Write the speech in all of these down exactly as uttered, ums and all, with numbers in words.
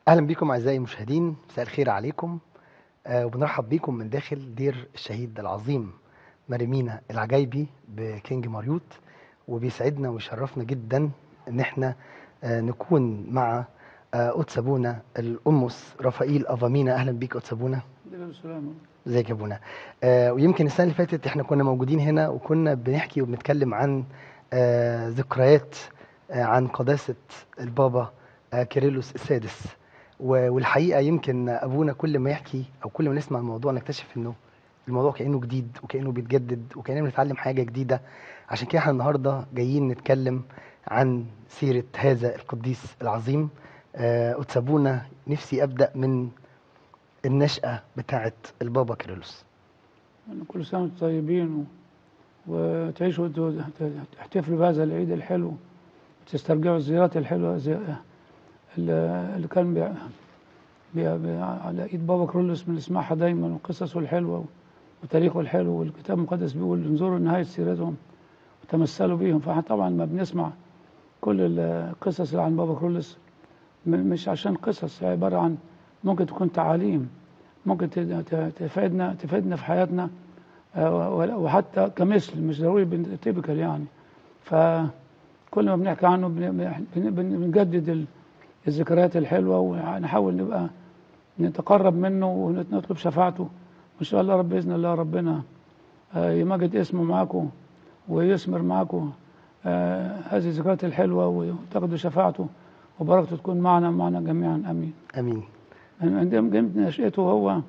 أهلا بكم أعزائي المشاهدين، مساء الخير عليكم. آه وبنرحب بكم من داخل دير الشهيد العظيم مريمينا العجايبي بكينج ماريوت. وبيسعدنا ويشرفنا جدا إن احنا آه نكون مع آه قدس أبونا الأمس رفائيل أفامينا. أهلا بيك قدس أبونا. ازيك يا أبونا؟ آه ويمكن السنة اللي فاتت احنا كنا موجودين هنا وكنا بنحكي وبنتكلم عن آه ذكريات آه عن قداسة البابا آه كيرلس السادس. والحقيقه يمكن ابونا كل ما يحكي او كل ما نسمع الموضوع نكتشف انه الموضوع كانه جديد وكانه بيتجدد وكاننا بنتعلم حاجه جديده. عشان كده احنا النهارده جايين نتكلم عن سيره هذا القديس العظيم. آه، قدس ابونا، نفسي ابدا من النشاه بتاعه البابا كيرلس. كل سنه وانتم طيبين و... وتعيشوا تحتفلوا بهذا العيد الحلو وتسترجعوا الزيارات الحلوه زي... اللي كان بي... بي... بي... على ايد بابا كيرلس بنسمعها دايما، وقصصه الحلوه وتاريخه الحلو، والكتاب المقدس بيقول انظروا نهايه سيرتهم وتمثلوا بيهم. فاحنا طبعا ما بنسمع كل القصص اللي عن بابا كيرلس مش عشان قصص، هي عباره عن ممكن تكون تعاليم ممكن تفيدنا تفيدنا في حياتنا، وحتى كمثل مش ضروري تيبيكال يعني. فكل ما بنحكي عنه بنجدد الذكريات الحلوه، ونحاول نبقى نتقرب منه ونطلب شفاعته. وان شاء الله رب باذن الله ربنا يمجد اسمه معاكم ويثمر معاكم هذه الذكريات الحلوه، وتاخدوا شفاعته وبركته تكون معنا معنا جميعا. امين امين. من نشأته هو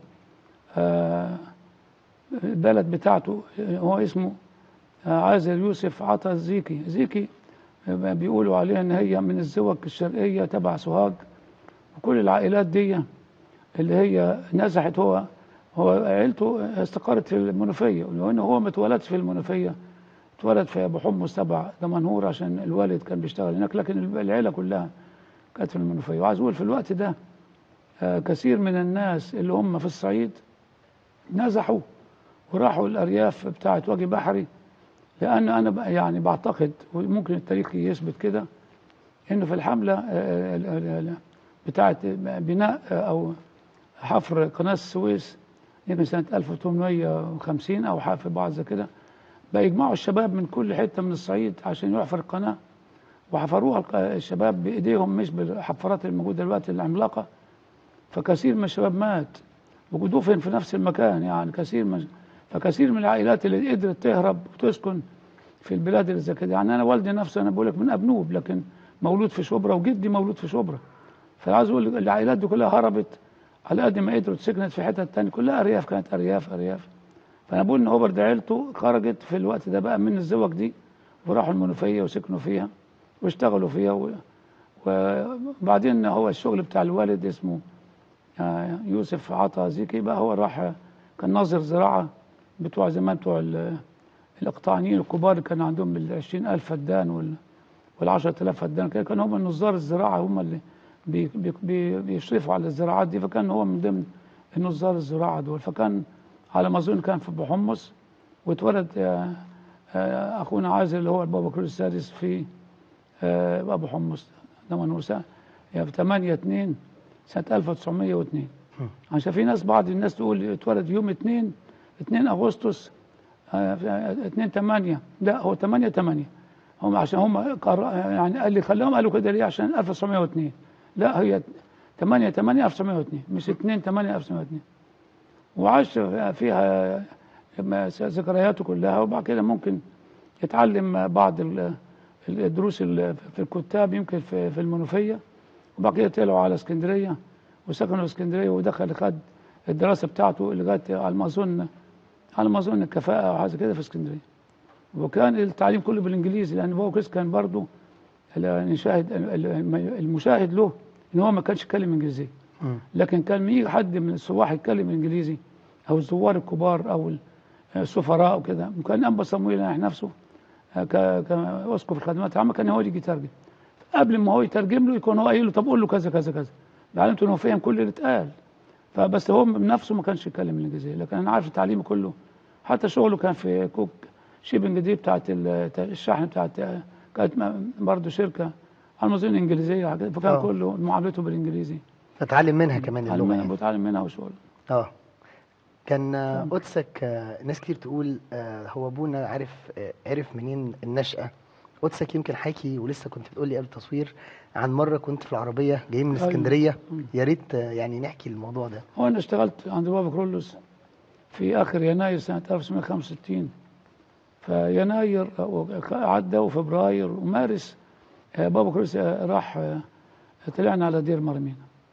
البلد بتاعته هو اسمه عازر يوسف عطا زيكي. زيكي بيقولوا عليها ان هي من الزوج الشرقيه تبع سوهاج، وكل العائلات دي اللي هي نزحت. هو هو عيلته استقرت في المنوفيه، لانه هو ما اتولدش في المنوفيه، اتولد في ابو حمص تبع دمنهور عشان الوالد كان بيشتغل هناك، لكن العيله كلها كانت في المنوفيه. وعايز اقول في الوقت ده كثير من الناس اللي هم في الصعيد نزحوا وراحوا الارياف بتاعت وجه بحري، لان انا يعني بعتقد وممكن التاريخ يثبت كده انه في الحمله بتاعت بناء او حفر قناه السويس يمكن سنه ألف وثمانمائة وخمسين او حفر بعض زي كده، بقى يجمعوا الشباب من كل حته من الصعيد عشان يحفر القناه، وحفروها الشباب بايديهم مش بالحفارات الموجوده دلوقتي العملاقه. فكثير من الشباب مات ودفن في نفس المكان، يعني كثير من فكثير من العائلات اللي قدرت تهرب وتسكن في البلاد اللي زي كده. يعني انا والدي نفسه انا بقول لك من ابنوب، لكن مولود في شبرا، وجدي مولود في شبرا. فعايز اقول العائلات دي كلها هربت على قد ما قدرت، سكنت في حتت ثانيه كلها ارياف، كانت ارياف ارياف. فانا بقول ان هوبرد عيلته خرجت في الوقت ده بقى من الزوج دي وراحوا المنوفيه وسكنوا فيها واشتغلوا فيها. وبعدين هو الشغل بتاع الوالد اسمه يوسف عطا زيكي، بقى هو راح كان ناظر زراعه بتوع زمان، بتوع الاقطاعيين الكبار اللي كان عندهم بالعشرين ألف فدان والعشرة آلاف فدان كده، كانوا هم نظار الزراعه، هم اللي بي بي بيشرفوا على الزراعات دي. فكان هو من ضمن النظار الزراعه دول. فكان على ما اظن كان في ابو حمص، واتولد اخونا عازر اللي هو البابا كيرلس السادس في ابو حمص دمنهور يعني في ثمانية اثنين سنه ألف وتسعمائة واثنين. عشان في ناس بعض الناس تقول اتولد يوم اثنين اثنين اغسطس اثنين ثمانية، لا هو ثمانية ثمانية، هم عشان هم يعني قال لي خلاهم قالوا كده ليه عشان ألف وتسعمائة واثنين، لا هي ثمانية ثمانية ألف وتسعمائة واثنين مش اثنين ثمانية ألف وتسعمائة واثنين. وعاش فيها ذكرياته كلها. وبعد كده ممكن يتعلم بعض الدروس في الكتاب يمكن في المنوفيه، وبعد كده طلعوا على اسكندريه وسكنوا في اسكندريه، ودخل خد الدراسه بتاعته لغايه على ما اظن على ما اظن الكفاءه او حاجه كده في اسكندريه. وكان التعليم كله بالانجليزي، لان بابا كريس كان برضه نشاهد المشاهد له ان هو ما كانش يتكلم انجليزي، لكن كان يجي حد من السواح يتكلم انجليزي او الزوار الكبار او السفراء وكده. وكان انبا صمويل نفسه كاسقف الخدمات العامه كان هو اللي يجي يترجم، قبل ما هو يترجم له يكون هو قايل له طب قول له كذا كذا كذا، علمت انه فاهم كل اللي اتقال. فبس هو بنفسه ما كانش يتكلم الانجليزيه، لكن انا عارف تعليمه كله. حتى شغله كان في كوك شيبنج دي بتاعت الشحن بتاعت كانت برضه شركه على ما اظن انجليزيه، فكان آه. كله معاملته بالانجليزي. فتعلم منها كمان بتعلم اللغه منها يعني. بتعلم منها وشغل. اه كان آه، تمام. قدسك، آه، ناس كتير تقول آه، هو ابونا عارف آه، عرف منين النشأة. قدسك يمكن حكي ولسه كنت بتقول لي قبل التصوير عن مرة كنت في العربية جاي من ايوه. اسكندرية. مم. يا ريت آه، يعني نحكي الموضوع ده. هو انا اشتغلت عند بابا كرولوس في اخر يناير سنه ألف وتسعمائة وخمسة وستين. فيناير عدى وفبراير ومارس آه، بابا كرولوس آه، راح آه، طلعنا على دير مرمينا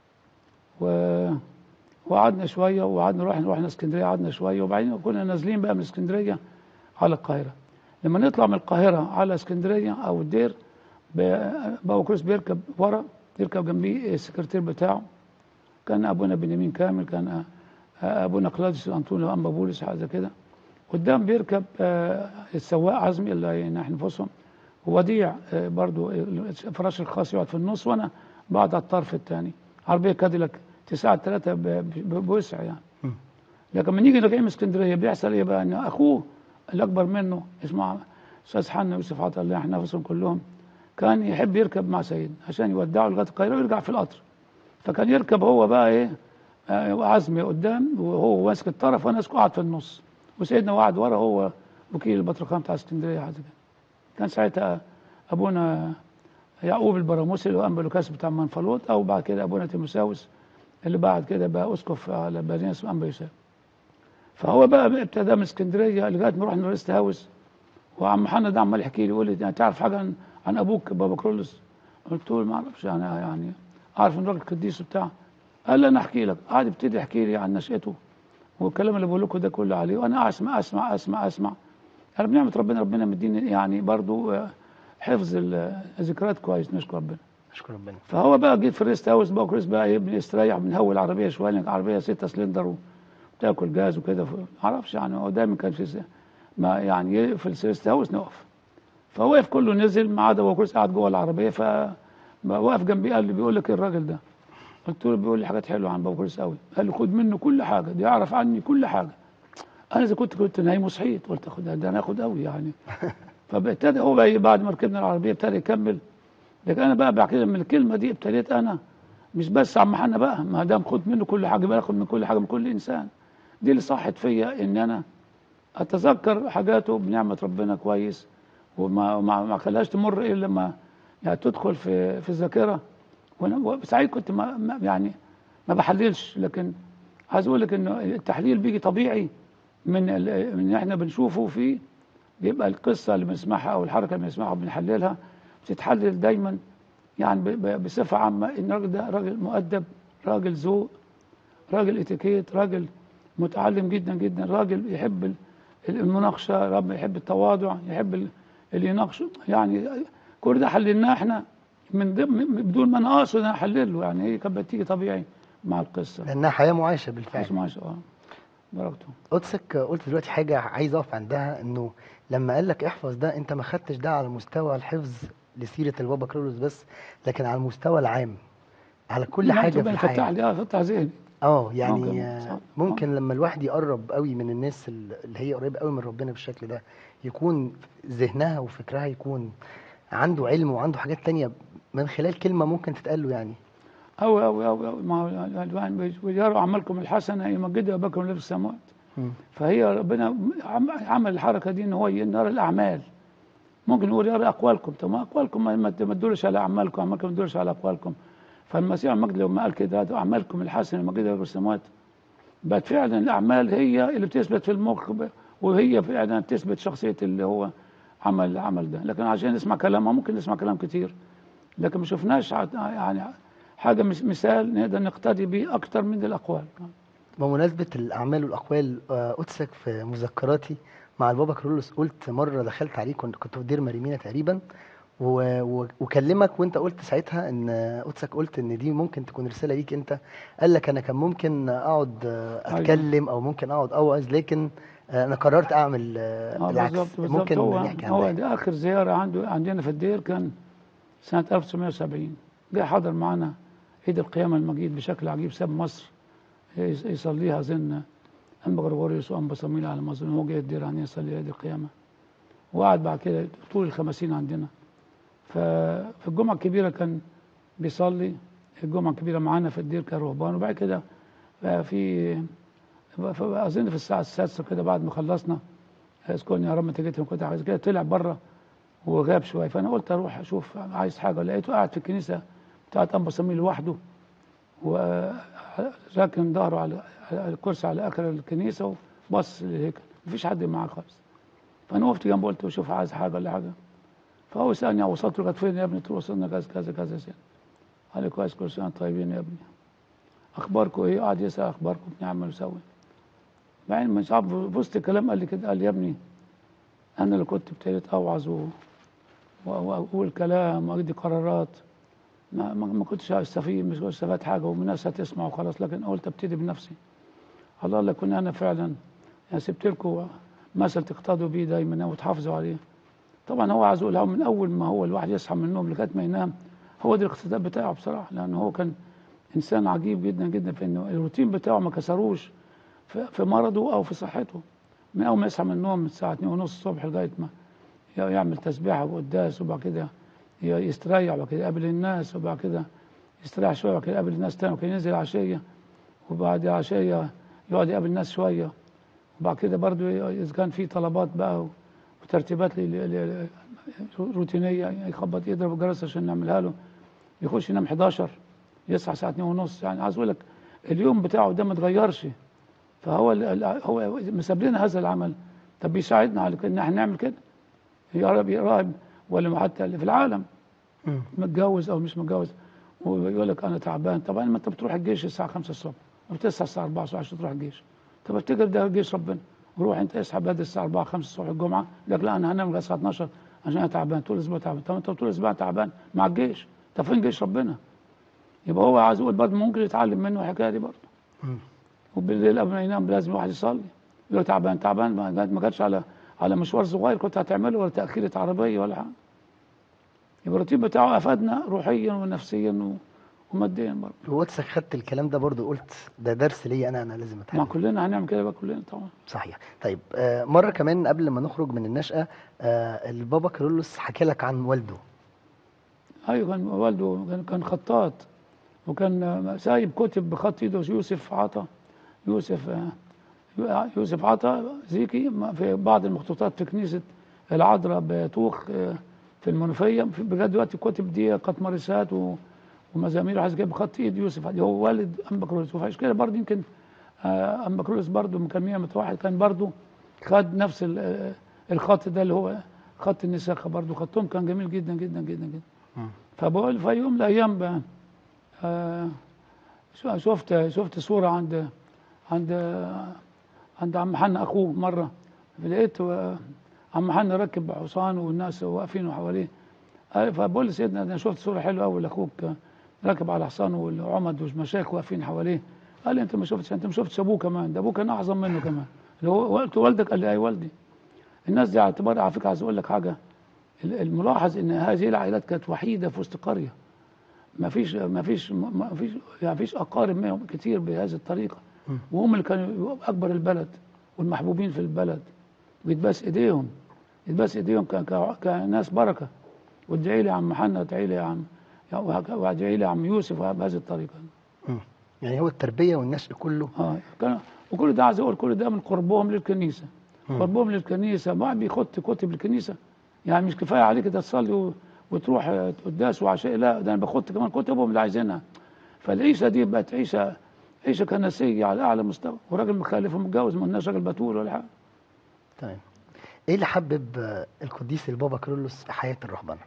و وقعدنا شويه، وقعدنا رحنا رحنا اسكندريه، قعدنا شويه، وبعدين كنا نازلين بقى من اسكندريه على القاهره. لما نطلع من القاهره على اسكندريه او الدير، ب- بابا كرولوس بيركب ورا، يركب جنبيه السكرتير بتاعه. كان ابونا بنيامين كامل، كان آه، ابونا كلاديوس انطونيو انبا بولس، حاجه كده. قدام بيركب آه، السواق عزمي اللي ينحي نفسهم، ووديع آه، برضو الفراش الخاص يقعد في النص، وانا بقعد على الطرف الثاني. عربيه كاديلاك تسعة ثلاثة بوسع يعني. مم. لكن لما نيجي راجعين من اسكندريه بيحصل ايه بقى؟ ان اخوه الاكبر منه اسمه استاذ حنا يوسف عطا الله يحيي نفسهم كلهم، كان يحب يركب مع سيدنا عشان يودعه لغايه القاهره ويرجع في القطر. فكان يركب هو بقى ايه، آه، عزمي قدام وهو ماسك الطرف وانا قاعد في النص، وسيدنا قاعد ورا، هو وكيل البطرخان بتاع اسكندريه حاجه كده. كان ساعتها ابونا يعقوب البراموسي اللي هو امبلوكاس بتاع منفلوط، او بعد كده ابونا تيموساوس اللي بعد كده بقى اسقف على مدينه اسمها انبا يوسف. فهو بقى ابتدى من اسكندريه لغايه ما رحنا ريست هاوس. وعم محمد عمال يحكي لي يقول لي تعرف حاجه عن عن ابوك بابا كرولوس؟ قلت له ما اعرفش، انا يعني عارف ان راجل قديس وبتاع. قال لي انا احكي لك. قعد يبتدي يحكي لي عن نشأته والكلام اللي بقول لكم ده كله عليه، وانا اسمع اسمع اسمع اسمع. انا بنعمه ربنا ربنا مديني يعني برضو آه، حفظ ال- الذكريات كويس، نشكر ربنا. اشكر ربنا. فهو بقى جيت في الريست هاوس بقى كريس بقى ايه، بنستريح بنهوي العربيه شويه، لأن العربيه ستة سلندر وبتاكل جاز وكده. ف- ما اعرفش يعني، هو دايما كان في س- ما يعني في الريست هاوس نقف. فوقف كله نزل ما عدا هو كريس قاعد جوه العربيه. فوقف جنبي قال لي بيقول لك ايه الراجل ده؟ قلت له بيقول لي حاجات حلوه عن بابا كريس قوي. قال لي خد منه كل حاجه، ده يعرف عني كل حاجه. انا اذا كنت كنت نايم وصحيت قلت اخد ده، انا اخد قوي يعني. فابتدى هو بقى بعد ما ركبنا العربيه ابتدى يكمل. لكن انا بقى بعد كده من الكلمه دي ابتديت انا مش بس عم حنا بقى، ما دام خد منه كل حاجه بقى اخد من كل حاجه من كل انسان. دي اللي صحت فيا ان انا اتذكر حاجاته بنعمه ربنا كويس، وما ما ما خلاش تمر الا لما يعني تدخل في في الذاكره. وانا ساعات كنت ما ما- يعني ما بحللش. لكن عايز اقول لك انه التحليل بيجي طبيعي من ال- من اللي احنا بنشوفه فيه. بيبقى القصه اللي بنسمعها او الحركه اللي بنسمعها وبنحللها بتتحلل دايما يعني ب- ب- بصفه عامه ان الراجل ده راجل مؤدب، راجل ذوق، راجل اتيكيت، راجل متعلم جدا جدا، راجل يحب ال- المناقشه، راجل يحب التواضع، يحب ال- اللي يناقشه يعني. كل ده حللناه احنا من ضمن بدون ما انا اقصد انا احلله، يعني هي كانت بتيجي طبيعي مع القصه. لانها حياه معاشه بالفعل. عايش معاش اه درجته. قدسك قلت دلوقتي حاجه عايز اقف عندها، انه لما قال لك احفظ ده انت ما خدتش ده على مستوى الحفظ لسيره البابا كرولوس بس، لكن على المستوى العام على كل نعمة حاجه في ربنا فتح الحياه. لي اه فتح ذهني. اه يعني ممكن آه، صح آه. ممكن لما الواحد يقرب قوي من الناس ال- اللي هي قريبه قوي من ربنا بالشكل ده، يكون ذهنها وفكرها يكون عنده علم وعنده حاجات تانية من خلال كلمة ممكن تتقال له يعني. أوي أوي أوي أوي. ما هو الواحد ويروا أعمالكم الحسنة يمجدها أباكم اللي في السماوات. مم. فهي ربنا عم- عمل الحركة دي إن هو يرى الأعمال. ممكن يقول يرى أقوالكم، طب ما أقوالكم ما ما تدلش على أعمالكم، أعمالكم ما تدلش على أقوالكم. فالمسيح المجد لما قال كده أعمالكم الحسنة يمجدها أباكم في السماوات، بقت فعلا الأعمال هي اللي بتثبت في المخ، ب- وهي فعلا بتثبت شخصية اللي هو عمل العمل ده. لكن عشان نسمع كلامه ممكن نسمع كلام كتير، لكن ما شفناش عد- يعني حاجة مس- مثال نقدر نقتدي به أكتر من الأقوال. بمناسبة الأعمال والأقوال، آه، قدسك في مذكراتي مع البابا كرولوس قلت مرة دخلت عليه، كنت كنت في دير مريمينا تقريبا، و- و- وكلمك وانت قلت ساعتها ان آه، قدسك قلت ان دي ممكن تكون رسالة ليك انت. قال لك انا كان ممكن اقعد آه، أيوه اتكلم او ممكن اقعد اوعظ، لكن آه، انا قررت اعمل آه، اه العكس. بالظبط بالظبط. ممكن هو نحكي عن ده هو يعني. دي آخر زيارة عنده عندنا في الدير كان سنة ألف وتسعمائة وسبعين. جه حضر معنا عيد القيامة المجيد بشكل عجيب، ساب مصر يص- يصليها أظن أنبا غريغوريوس وأنبا صمويل على ما أظن. هو جه الدير عندنا يصلي عيد القيامة، وقعد بعد كده طول الخمسين عندنا. ففي الجمعة الكبيرة كان بيصلي الجمعة الكبيرة معانا في الدير كرهبان. وبعد كده في أظن في الساعة السادسة كده بعد ما خلصنا اذكرني يا رب متى جيت كنت عايز كده، طلع بره وغاب شوية. فأنا قلت أروح أشوف عايز حاجة، لقيته قاعد في الكنيسة بتاعت أنبا سمير لوحده، وراكن ظهره على الكرسي على آخر الكنيسة وبص للهيكل، مفيش حد معاه خالص. فأنا وقفت جنبه قلت له شوف عايز حاجة ولا حاجة. فهو سألني وصلت لغاية فين يا ابني؟ قلت له وصلنا كذا كذا كذا سنة. قال لي كويس، كل سنة طيبين يا ابني، أخباركم إيه؟ قعد يسأل أخباركم بنعمل وسوي. بعدين مش عارف في وسط الكلام قال لي كده، قال لي يا ابني أنا اللي كنت ابتديت أوعظ وأقول كلام وأدي قرارات، ما, ما كنتش هستفيد، مش كنتش استفاد حاجة ومن الناس هتسمع وخلاص، لكن قلت ابتدي بنفسي. الله الله كنا أنا فعلا يعني سبت لكم مثل تقتدوا بيه دايما وتحافظوا عليه. طبعا هو عايز اقول من اول ما هو الواحد يصحى من النوم لغايه ما ينام هو ده الاقتداء بتاعه بصراحه، لان هو كان انسان عجيب جدا جدا في انه الروتين بتاعه ما كسروش في مرضه او في صحته. من اول ما يصحى من النوم من الساعه اتنين ونص الصبح لغايه ما يعمل تسبيحه وقداس، وبعد كده يستريح، وبعد كده يقابل الناس، وبعد كده يستريح شويه، وبعد كده يقابل الناس تاني، وبعد كده ينزل عشيه، وبعد العشيه يقعد يقابل الناس شويه، وبعد كده برضه اذا كان في طلبات بقى وترتيبات روتينيه يخبط يضرب الجرس عشان نعملها له، يخش ينام حداشر يصحى الساعه اتنين ونص. يعني عايز اقول لك اليوم بتاعه ده ما اتغيرش. فهو هو مساب لنا هذا العمل. طب بيساعدنا على ان احنا نعمل كده. يا رب يا راهب ولا حتى اللي في العالم متجوز او مش متجوز ويقول لك انا تعبان. طبعا ما انت بتروح الجيش الساعه خمسة الصبح وبتصحى الساعه اربعة الصبح عشان تروح الجيش. طب افتكر ده جيش ربنا، وروح انت اصحى بدري الساعه اربعة خمسة الصبح الجمعه، لك لا انا هنام لغايه الساعه اتناشر عشان انا تعبان طول الاسبوع تعبان. طب انت طول الاسبوع تعبان مع الجيش، طب فين جيش ربنا؟ يبقى هو عايز يقول برضه ممكن يتعلم منه الحكايه دي برضه. وبالليل قبل ما ينام لازم الواحد يصلي، يقول تعبان تعبان ما جاتش على على مشوار صغير كنت هتعمله ولا تاخيره عربيه ولا حاجه. يبقى الروتين بتاعه افادنا روحيا ونفسيا وماديا برضه. وقتك خدت الكلام ده برضه قلت ده درس ليا انا انا لازم اتعلم. ما كلنا هنعمل كده بقى كلنا طبعا. صحيح. طيب آه مره كمان قبل ما نخرج من النشأة آه البابا كيرلس حكى لك عن والده. ايوه كان والده كان كان خطاط، وكان سايب كتب بخط ايده يوسف عطا يوسف آه يوسف عطا زيكي في بعض المخطوطات في كنيسه العذراء بطوخ آه في المنوفيه. بجد دلوقتي الكتب دي قطمرسات ومزامير عايز جايب خط ايد يوسف، هو والد انبا كيرلس. وفعش كده برضه يمكن آه انبا كيرلس برضه من كان مية متوحد كان برضه خد نفس الخط ده اللي هو خط النساخه، برضه خطهم كان جميل جدا جدا جدا جدا. فبقول في يوم من الايام بقى آه شفت شفت صوره عند عند عند عم حنا اخوه مره، لقيت عم حنا راكب حصان والناس واقفين حواليه. فبقول لسيدنا انا شفت صوره حلوه قوي لاخوك راكب على حصان والعمد والمشايخ واقفين حواليه. قال لي انت ما شفتش، انت ما شفتش ابوه كمان، ده ابوه كان اعظم منه كمان. اللي هو قلت والدك؟ قال لي اي والدي. الناس دي اعتبار على فكره عايز اقول لك حاجه، الملاحظ ان هذه العائلات كانت وحيده في وسط قريه، ما فيش ما فيش ما فيش يعني فيش اقارب منهم كتير بهذه الطريقه، وهم اللي كانوا اكبر البلد والمحبوبين في البلد، ويتباس ايديهم يتباس ايديهم كناس بركه. وادعي لي يا عم حنا، وادعي لي يا عم وادعي لي يا عم يوسف بهذه الطريقه. يعني هو التربيه والنشء كله اه كان، وكل ده عايز اقول كل ده من قربهم للكنيسه. قربهم للكنيسه ما بيخط كتب الكنيسه، يعني مش كفايه عليك ده تصلي وتروح قداس وعشاء، لا ده انا باخد كمان كتبهم اللي عايزينها. فالعيشه دي بقت عيشه عيشه كنسيه على اعلى مستوى، وراجل مخالف ومتجوز ما قلناش راجل بتول ولا حاجه. تمام. ايه اللي حبب القديس البابا كيرلس حياه الرهبنه؟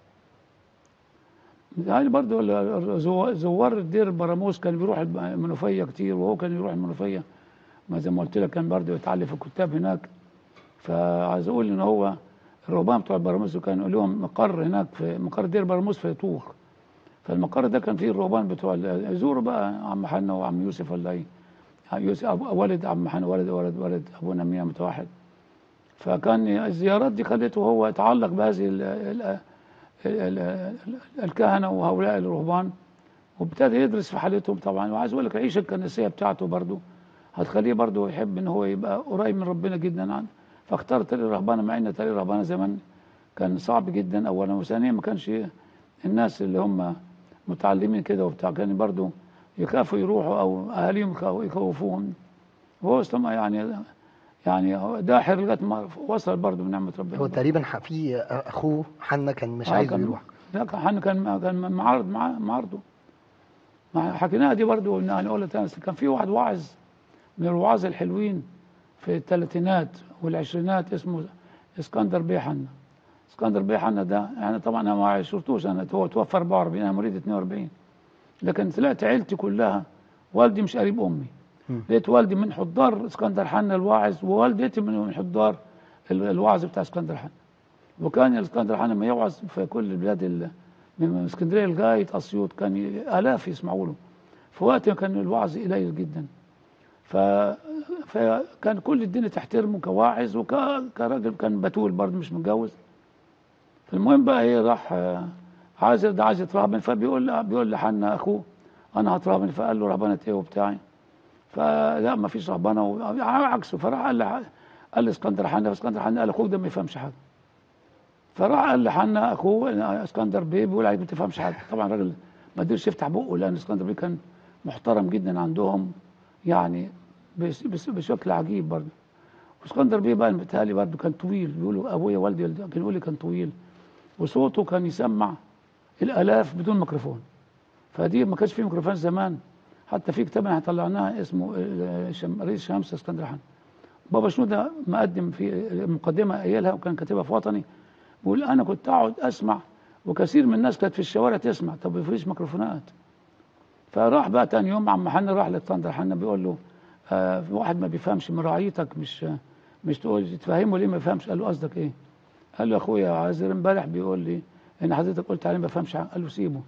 يعني برضه زوار الدير البراموس كان بيروح المنوفيه كتير، وهو كان يروح المنوفيه ما زي ما قلت لك كان برضه يتعلم في الكتاب هناك. فعايز اقول ان هو الرهبان بتوع البراموس كانوا لهم مقر هناك في مقر دير براموس في طوخ. فالمقر ده كان فيه الرهبان بتوع يزوروا بقى عم حنا وعم يوسف ولا ايه، يوسف والد عم حنا والد والد والد ابونا مية متوحد. فكان الزيارات دي خلته هو يتعلق بهذه ال ال ال الكهنه وهؤلاء الرهبان، وابتدى يدرس في حالتهم طبعا. وعايز اقول لك العيشه الكنسيه بتاعته برضه هتخليه برضه يحب ان هو يبقى قريب من ربنا جدا عنه. فاختار طريق الرهبانه، مع ان طريق الرهبانه زمان كان صعب جدا اولا، وثانيا ما كانش الناس اللي هم متعلمين كده وبتاع، كان برضو يخافوا يروحوا او اهاليهم يخاف- يخوفوهم. وهو استمع يعني، يعني داحر لغايه ما وصل برضو بنعمه ربنا هو برضو. تقريبا ح- في اخوه حنا كان مش اه عايزه كان، يروح. لا كان كان كان معارض مع معارضه. ما حكيناها دي برضو، ان انا اقول لك تاني، كان في واحد واعظ من الوعاظ الحلوين في الثلاثينات والعشرينات اسمه اسكندر بيه حنا. اسكندر بيه حنا ده يعني طبعا انا ما عشرتوش، انا هو توفى أربعة وأربعين، انا مواليد اثنين وأربعين، لكن طلعت عيلتي كلها، والدي مش قريب امي، مم. لقيت والدي من حضار اسكندر حنا الواعظ، ووالدتي من من حضار ال- الوعظ بتاع اسكندر حنا. وكان الاسكندر حنا ما يوعظ في كل البلاد ال- من اسكندريه لغايه اسيوط، كان ي- الاف يسمعوا له. في وقت كان الوعظ قليل جدا، ف... فكان كل الدنيا تحترمه كواعظ وكراجل كان بتول برضه مش متجوز. فالمهم بقى ايه، راح آه، عازر ده عايز يترهبن، فبيقول بيقول لحنا اخوه انا هترهبن، فقال له رهبنه ايه وبتاعي، فلا ما فيش رهبنه و- عكسه. فراح قال له، قال لاسكندر حنا، فاسكندر حنا قال اخوك ده ما يفهمش حاجه. فراح قال لحنا اخوه إن اسكندر بيه بيقول عليك ما تفهمش حاجه. طبعا الراجل ما قدرش يفتح بقه، لان اسكندر بيه كان محترم جدا عندهم يعني، بس بس بشكل عجيب برضه. واسكندر بيه بقى متهيألي برضه كان طويل، بيقولوا ابويا والدي كان يقول لي كان طويل، وصوته كان يسمع الالاف بدون ميكروفون. فدي ما كانش فيه ميكروفون زمان. حتى في كتاب احنا طلعناه اسمه آه، شم- رئيس شمس اسكندر حنا. بابا شنودة مقدم في مقدمه قايلها وكان كاتبها في وطني، بيقول انا كنت اقعد اسمع، وكثير من الناس كانت في الشوارع تسمع، طب ما فيش ميكروفونات. فراح بقى تاني يوم عم حنا راح لاسكندر حنا بيقول له آه واحد ما بيفهمش من رعيتك، مش مش تقول تفهمه ليه ما يفهمش؟ قال له قصدك ايه؟ قال له يا اخويا عازر امبارح بيقول لي ان حضرتك قلت عليه ما بفهمش حاجة. قال له سيبه،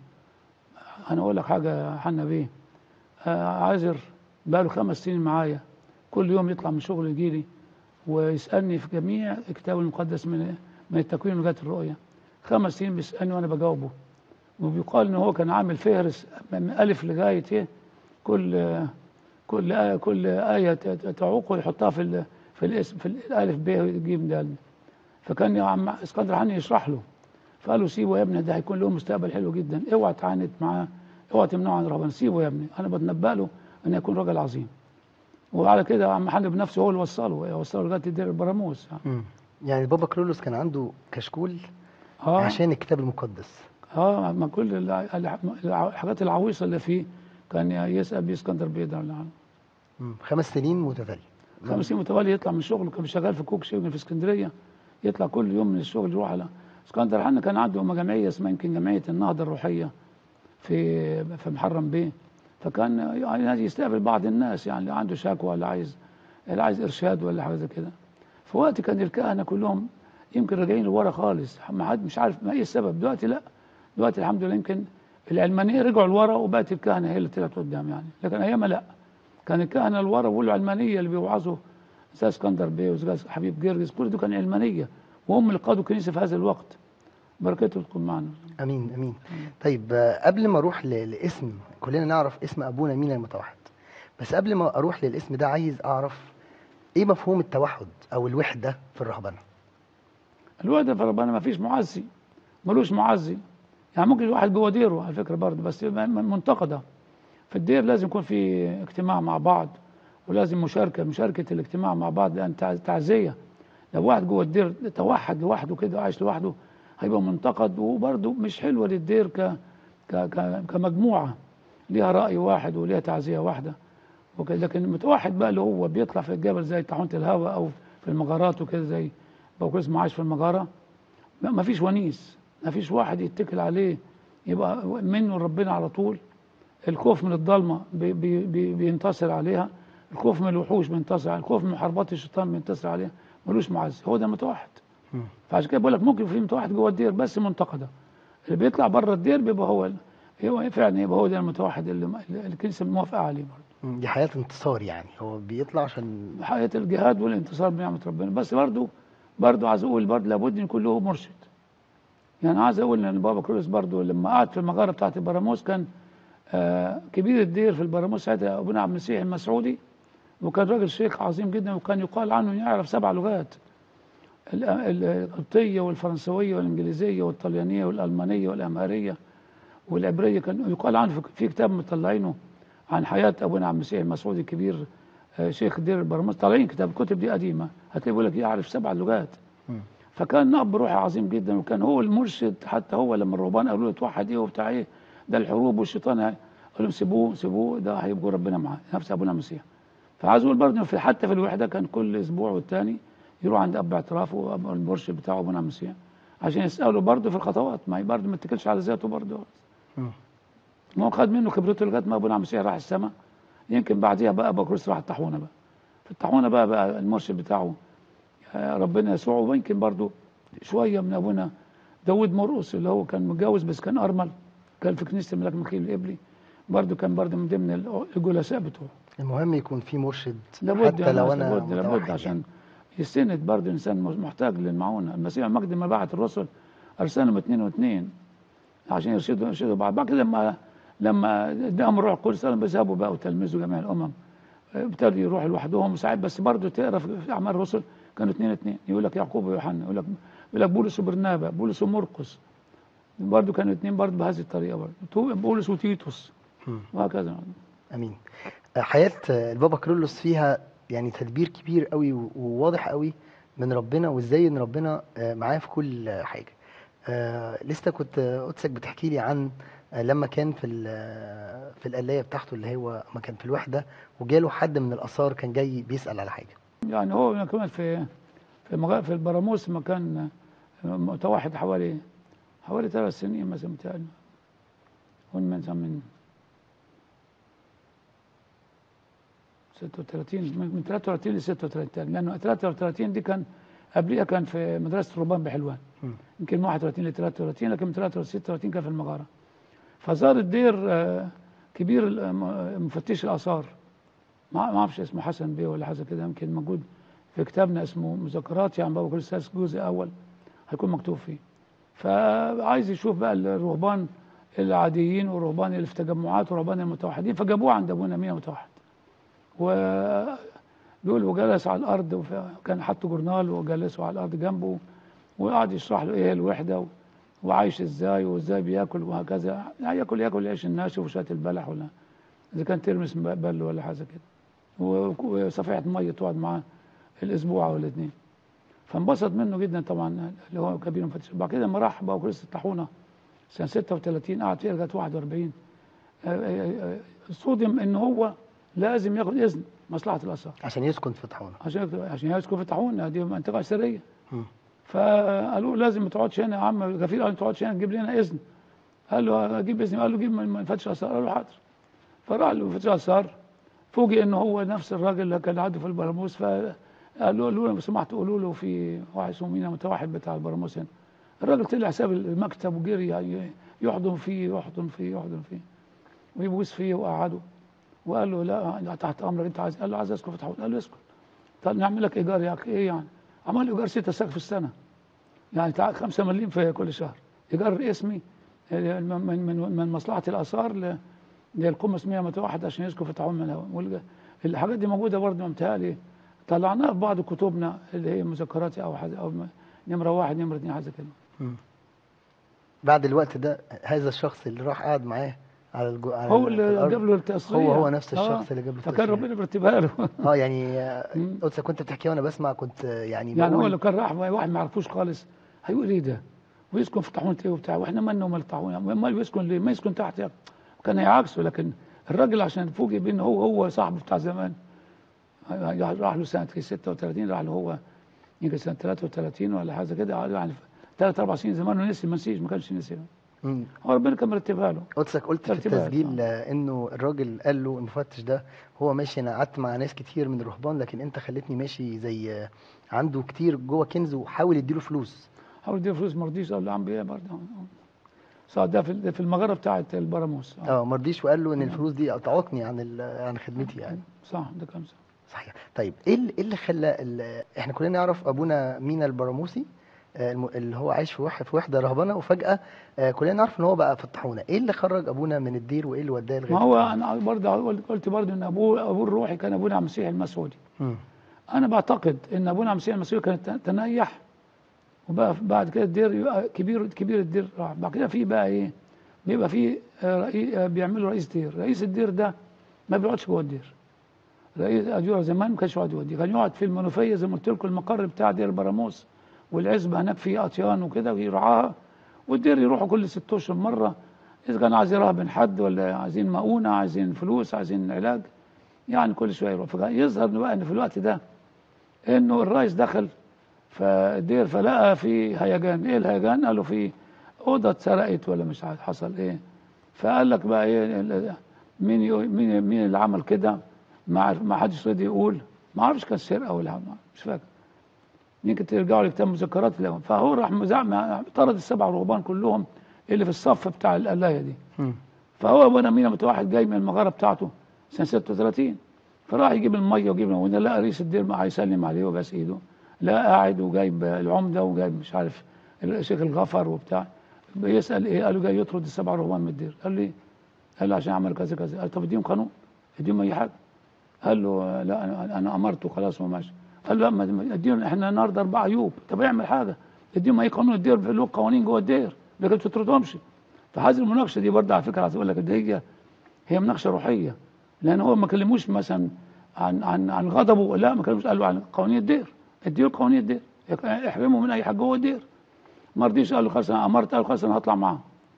انا اقول لك حاجه يا حنا بيه، آه عازر بقى له خمس سنين معايا، كل يوم يطلع من شغل يجي لي ويسالني في جميع الكتاب المقدس من من التكوين لغايه الرؤيه. خمس سنين بيسالني وانا بجاوبه. وبيقال ان هو كان عامل فهرس من الف لغايه ايه، كل كل آية كل آية تعوقه يحطها في ال- في الاسم في الألف ب ج د. فكان يا عم اسكندر حني يشرح له، فقال له سيبه يا ابني، ده هيكون له مستقبل حلو جدا، اوعى تعاند معاه، اوعى تمنعه عن ربنا، سيبه يا ابني، انا بتنبأ له ان يكون راجل عظيم. وعلى كده عم حني بنفسه هو اللي وصله وصله لغايه دير البراموس. مم. يعني بابا كرولوس كان عنده كشكول اه عشان الكتاب المقدس. اه ما كل الع- الع- الحاجات العويصه اللي فيه كان يسأل بيه اسكندر بيدر عنه. مم. خمس سنين متتالية. خمس سنين متوالي يطلع من شغله، كان شغال في كوك شيفن في اسكندريه، يطلع كل يوم من الشغل يروح على اسكندر حنا. كان عنده جمعيه اسمها يمكن جمعيه النهضه الروحيه في في محرم بيه، فكان يعني يستقبل بعض الناس يعني اللي عنده شكوى ولا عايز اللي عايز ارشاد ولا حاجه زي كده. في وقت كان الكهنه كلهم يمكن راجعين لورا خالص، ما حد مش عارف ما ايه السبب. دلوقتي لا، دلوقتي الحمد لله يمكن العلمانيه رجعوا لورا وبقت الكهنه هي اللي طلعت قدام يعني، لكن ايامها لا، كان الكهنه اللي ورا والعلمانيه اللي بيوعظوا زي اسكندر بيه وزي حبيب جرجس، كل دول كان علمانيه، وهم اللي قادوا الكنيسه في هذا الوقت. بركته تكون معنا. امين امين. طيب آه، قبل ما اروح ل- لاسم، كلنا نعرف اسم ابونا مين المتوحد، بس قبل ما اروح للاسم ده عايز اعرف ايه مفهوم التوحد او الوحده في الرهبنه. الوحده في ربنا ما فيش معزي، ملوش معزي. يعني ممكن الواحد جوه ديره على فكره برضه، بس م- م- منتقده. في الدير لازم يكون في اجتماع مع بعض، ولازم مشاركه مشاركه الاجتماع مع بعض، لان تع- تعزيه. لو واحد جوه الدير توحد لوحده كده عايش لوحده هيبقى منتقد، وبرضه مش حلوه للدير ك ك ك كمجموعه ليها راي واحد وليها تعزيه واحده وكده. لكن المتوحد بقى اللي هو بيطلع في الجبل زي طاحونه الهواء او في المغارات وكده، زي بوكريس ما عايش في المغاره، ما فيش ونيس، ما فيش واحد يتكل عليه يبقى منه ربنا على طول. الخوف من الضلمه بي بي بي بينتصر عليها، الخوف من الوحوش بينتصر عليها، الخوف من محاربات الشيطان بينتصر عليها، ملوش معز، هو ده المتوحد. مم. فعشان كده بقول لك ممكن في متوحد جوه الدير بس منتقده، اللي بيطلع بره الدير بيبقى هو ال- هو فعلا يبقى هو ده المتوحد اللي اللي الكنيسه موافقه عليه برضه. مم. دي حياه انتصار، يعني هو بيطلع عشان حياه الجهاد والانتصار بنعمه ربنا. بس برضه برضه عايز اقول برضه لابد ان يكون له مرشد. يعني عايز اقول ان بابا كرولوس برضه لما قعد في المغاره بتاعت البراموس كان آه كبير الدير في البراموس ساعتها ابونا عبد المسيح المسعودي، وكان راجل شيخ عظيم جدا، وكان يقال عنه يعرف سبع لغات، ال- ال- القبطيه والفرنسويه والانجليزيه والطليانيه والالمانيه والامهريه والعبريه كان يقال عنه في- في كتاب مطلعينه عن حياه ابونا عبد المسيح المسعودي الكبير، آه، شيخ دير البراموس، طالعين كتاب، الكتب دي قديمه هتلاقي بيقول لك يعرف سبع لغات. مم. فكان اب روحي عظيم جدا، وكان هو المرشد. حتى هو لما الرهبان قالوا له توحد ايه وبتاع ايه، ده الحروب والشيطان، قال لهم سيبوه سيبوه، ده هيبقوا ربنا معاه، نفس ابونا المسيح. فعايز اقول برضه في حتى في الوحده كان كل اسبوع والتاني يروح عند اب اعترافه وأب المرشد بتاعه ابونا المسيح عشان يساله برضه في الخطوات، ما هي برضه ما اتكلش على ذاته برضه. مم. ما هو خد منه خبرته لغايه ما ابونا المسيح راح السماء. يمكن بعديها بقى ابو كريس راح الطاحونه بقى. في الطاحونه بقى بقى المرشد بتاعه آه، ربنا يسوع. ويمكن برضه شويه من ابونا داود مرقس اللي هو كان متجوز بس كان ارمل، كان في كنيسه الملاك ميخائيل القبلي، برضه كان برضه من ضمن الجلساء بتوعه. المهم يكون في مرشد لابد يا حتى لو ناس، انا لابد لابد متوحد عشان يعني. يستند برضه الانسان محتاج للمعونه. المسيح المجد لما بعت الرسل ارسلهم اثنين واثنين عشان يرشدوا يرشدوا بعض. بعد كده لما لما اداهم الروح القدس قالوا بيذهبوا بقى وتلمذوا جميع الامم، ابتدوا يروحوا لوحدهم ساعات. بس برضه تقرا في اعمال الرسل كانوا اثنين اثنين، يقول لك يعقوب ويوحنا، يقول لك يقول لك بولس وبرنابا، بولس ومرقس برضه كانوا اثنين برضه بهذه الطريقه برضه، بولس وتيتوس مم. وهكذا. امين. حياة البابا كرولوس فيها يعني تدبير كبير قوي و- وواضح قوي من ربنا، وازاي ان ربنا آه، معاه في كل حاجة. آه، لسه كنت آه، قدسك بتحكي لي عن آه، لما كان في ال- آه، في القلاية بتاعته اللي هو ما كان في الوحدة، وجاله حد من الآثار كان جاي بيسأل على حاجة. يعني هو كمان في في مغا- في البراموس مكان متوحد حوالي حوالي ثلاث سنين مثلا بتاعنا، من من من ستة وثلاثين، من من ثلاثة وثلاثين ل ستة وثلاثين، لانه ثلاثة وثلاثين دي كان قبلها كان في مدرسه رهبان بحلوان، مم. يمكن من واحد وثلاثين ل ثلاثة وثلاثين، لكن من ثلاثة وثلاثين ل ستة وثلاثين كان في المغاره. فزار الدير آه، كبير ال- م- مفتش الاثار، ما ما اعرفش اسمه حسن بيه ولا حاجه كده، يمكن موجود في كتابنا اسمه مذكرات يعني بابا كريستاس جزء اول هيكون مكتوب فيه. فعايز يشوف بقى الرهبان العاديين والرهبان اللي في تجمعات ورهبان المتوحدين، فجابوه عند ابونا مينا متوحد. وبيقول وجلس على الارض، وكان حاطه جورنال وجلسه على الارض جنبه، وقعد يشرح له ايه الوحده و- وعايش ازاي وازاي بياكل وهكذا. يعني ياكل ياكل العيش الناشف وشويه البلح، ولا اذا كان ترمس بل ولا حاجه كده، و- وصفيحه ميه تقعد معاه الاسبوع او الاثنين. فانبسط منه جدا طبعا اللي هو كبير مفتش. بعد كده لما راح بقى كرسي الطاحونه سنه ستة وثلاثين قعد فيها لغايه واحد وأربعين، آه، آه، آه، صدم ان هو لازم ياخد اذن مصلحه الاثار عشان يسكن في طحونة. عشان عشان يسكن في الطاحونه، دي منطقه اثريه. مم. فقالوا لازم ما تقعدش هنا يا عم غفير، قال ما تقعدش هنا تجيب لنا اذن. قال له اجيب اذن، قال له جيب من فتش اثار، قال له حاضر. فراح له فتش اثار، فوجئ ان هو نفس الراجل اللي كان عنده في البراموس. فقال له قالوا له لو سمحت قولوا له في واحد اسمه مينا متوحد بتاع البراموس هنا. الراجل طلع ساب المكتب وجري يعني يحضن فيه يحضن فيه يحضن فيه ويبوس فيه وقعده، وقال له لا تحت امرك انت عايز، قال له عايز اسكن في طاحونه، قال له اسكن. طب نعمل لك ايجار يا اخي ايه يعني؟ عمل ايجار ستة سقف في السنه، يعني تعال خمسة مليم في كل شهر ايجار اسمي من من من, من مصلحه الاثار ل- للقمص مية متوحد عشان يسكن في طاحون من الهواء. والج- الحاجات دي موجوده برضه متهيألي طلعناها في بعض كتبنا اللي هي مذكراتي او حاجه، او نمره واحد نمره اثنين حاجه كده. مم. بعد الوقت ده هذا الشخص اللي راح قعد معاه على الجو... على هو ال- في اللي الارض جاب له التصريح، هو هو نفس اه الشخص اللي جاب له فكان التصريح. ربنا بيرتبها له. اه يعني آه، مم. قدس كنت بتحكي وانا بسمع، كنت آه، يعني يعني هو بقول لو كان راح واحد ما يعرفوش خالص هيقول ايه ده ويسكن في طاحونه ايه وبتاع، واحنا مالنا ومال الطاحونه، امال بيسكن ليه؟ ما يسكن تحت يعني. كان هيعكسه. لكن الراجل عشان فوجئ بان هو هو صاحبه بتاع زمان، راح له سنه ستة وثلاثين، راح له هو يمكن سنه ثلاثة وثلاثين ولا حاجه كده، يعني ثلاث اربع سنين زمان ونسي، ما نسيش، ما كانش نسي. مم. هو ربنا كان مرتبها له. قدسك قلت في ترتيبات، التسجيل آه. آه، انه الراجل قال له المفتش ده هو ماشي، انا قعدت مع ناس كتير من الرهبان لكن انت خلتني ماشي زي آه، عنده كتير جوه كنز وحاول يديله فلوس. حاول يديله فلوس ما رضيش، قال له عم بيه برضه صار ده في في المغاره بتاعه البراموس. اه ما رضيش، وقال له ان آه. الفلوس دي تعوقني عن ال- عن خدمتي يعني. صح، ده كلام صح. صحيح. طيب ايه اللي, إيه اللي خلى ال- احنا كلنا نعرف ابونا مينا البراموسي آه، الم- اللي هو عايش في وحده في وحده رهبنه، وفجاه آه، كلنا نعرف ان هو بقى في الطاحونه. ايه اللي خرج ابونا من الدير وايه اللي وداه لغايه ما هو الطاحونة؟ انا برضه قلت برضه ان ابوه ابوه الروحي كان ابونا عبد المسيح المسعودي. مم. انا بعتقد ان ابونا عبد المسيح المسعودي كان تنيح، وبقى بعد كده الدير يبقى كبير كبير الدير راح. بعد كده في بقى ايه بيبقى فيه آه، رئي- آه، بيعملوا رئيس دير. رئيس الدير ده ما بيقعدش جوه الدير. رئيس أديرة زمان ما كانش يقعد يودي، كان يقعد في المنوفية زي ما قلت لكم، المقر بتاع دير براموس والعزبة هناك في أطيان وكده ويرعاها، والدير يروحوا كل ست أشهر مرة، إذا كان عايز يراهبن حد ولا عايزين مؤونة، عايزين فلوس، عايزين علاج، يعني كل شوية يروح. فيظهر بقى إن في الوقت ده إنه الرئيس دخل فالدير فلقى في هيجان. إيه الهيجان؟ قالوا في أوضة اتسرقت ولا مش عارف حصل إيه. فقال لك بقى إيه ال- مين يقول- مين مين اللي عمل كده؟ ما عرف- ما حدش راضي يقول، ما اعرفش كان سرقه ولا ما- مش فاكر. يمكن ترجعوا لكتاب مذكرات الأول. فهو راح مزعم طرد السبع رهبان كلهم اللي في الصف بتاع القلايه دي. مم. فهو ابونا مينا متوحد جاي من المغاره بتاعته سنه ستة وثلاثين، فراح يجيب الميه ويجيب الميه، لقى رئيس الدير ما هيسلم عليه وبس ايده، لا قاعد وجايب العمده وجايب مش عارف الشيخ الغفر وبتاع، بيسال ايه؟ قالوا جاي يطرد السبع رهبان من الدير. قال لي قال له عشان عمل كذا كذا. قال طب اديهم قانون، اديهم اي حاجه. قال له لا انا انا امرته خلاص وماشي. قال له لا ما اديهم، احنا النهارده اربعه عيوب، طب اعمل حاجه، اديهم اي قانون. الدير له قوانين جوه الدير لكن ما تطردهمش. فهذه المناقشه دي برضه على فكره عايز اقول لك دي هي هي مناقشه روحيه، لان هو ما كلموش مثلا عن عن عن غضبه، لا ما كلموش، قال له عن قوانين الدير، اديله قوانين الدير، احرمه من اي حاجه جوه الدير. ما رضيش، قال له خلاص انا امرت، قال له خلاص انا هطلع معاهم.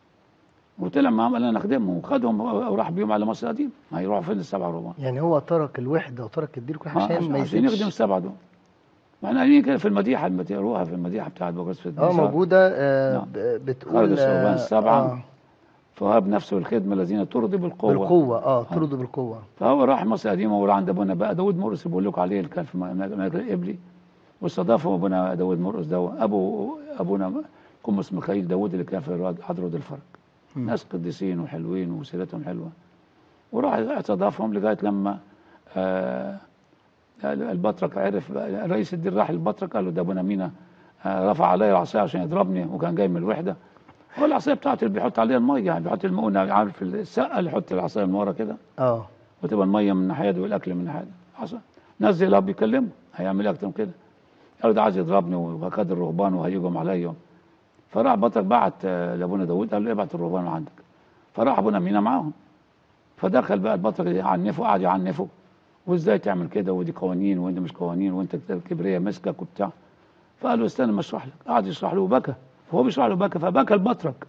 وطلع معاهم قال انا اخدمهم وخدهم وراح بيهم على مصر القديم. ما هيروحوا فين السبع رهبان؟ يعني هو ترك الوحده وترك الدير كل حاجه اه عشان عشان ما عشان يخدم يسيبش. السبعه دول. واحنا قايلين كده في المديحه اللي بتقروها في المديحه بتاعت بقرص في اه الدمسار. موجوده، آه نعم. ب- خرج بتقول الثعبان اه, السبعه آه فوهب نفسه الخدمه الذين طردوا بالقوه. بالقوه، اه آه. طرده بالقوه. فهو راح مصر القديمه وراح عند ابونا بقى داوود مرقس اللي بقول لكم عليه، اللي كان في مناجل قبلي، واستضافه ابونا داوود مرقس ده ابو ابونا قمص ميخائيل داوود اللي كان في حضرة الفرج. مم. ناس قديسين وحلوين وسيرتهم حلوه. وراح استضافهم لغايه لما آه البطرك عرف، رئيس الدير راح البطرك قال له ده ابونا مينا آه رفع عليا العصايه عشان يضربني، وكان جاي من الوحده. هو العصايه بتاعته اللي بيحط عليها الميه، يعني بيحط المؤونه، عارف السقه اللي يحط العصايه من ورا كده، اه وتبقى الميه من ناحيه دي والاكل من ناحيه دي. حصل نزل اب يكلمه، هيعمل اكتر من كده. قالوا ده عايز يضربني وخد الرهبان وهيجهم عليا. فراح بطرك بعت آه، لابونا داوود قال له ابعت الرهبان عندك. فراح ابونا مينا معاهم. فدخل بقى البطرك يعنفه، قعد يعنفه، وازاي تعمل كده، ودي قوانين وانت مش قوانين وانت الكبريه مسكك وبتاع. فقال له استنى ما اشرح لك. قعد يشرح له وبكى، فهو بيشرح له بكى، فبكى البطرك.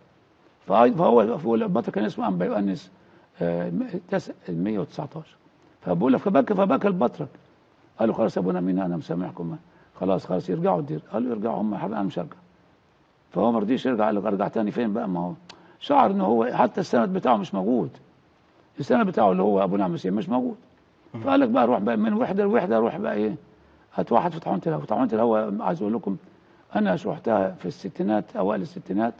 فهو فهو البطرك كان اسمه انبا يؤنس آه، مية وتسعتاشر. فبقول لك فبكى فبكى البطرك. قال له خلاص يا ابونا مينا انا مسامحكم، خلاص خلاص يرجعوا الدير. قال له يرجعوا هم حرام، انا مش هرجع. فهو ما رضيش يرجع. قال له ارجع تاني فين بقى؟ ما هو شعر ان هو حتى السند بتاعه مش موجود، السند بتاعه اللي هو ابو نعم مسيح مش موجود. فقال لك بقى روح بقى من وحده لوحده، روح بقى ايه، هتوحد في طاحونه الهواء. طاحونه الهواء عايز اقول لكم انا رحتها في الستينات، اوائل الستينات،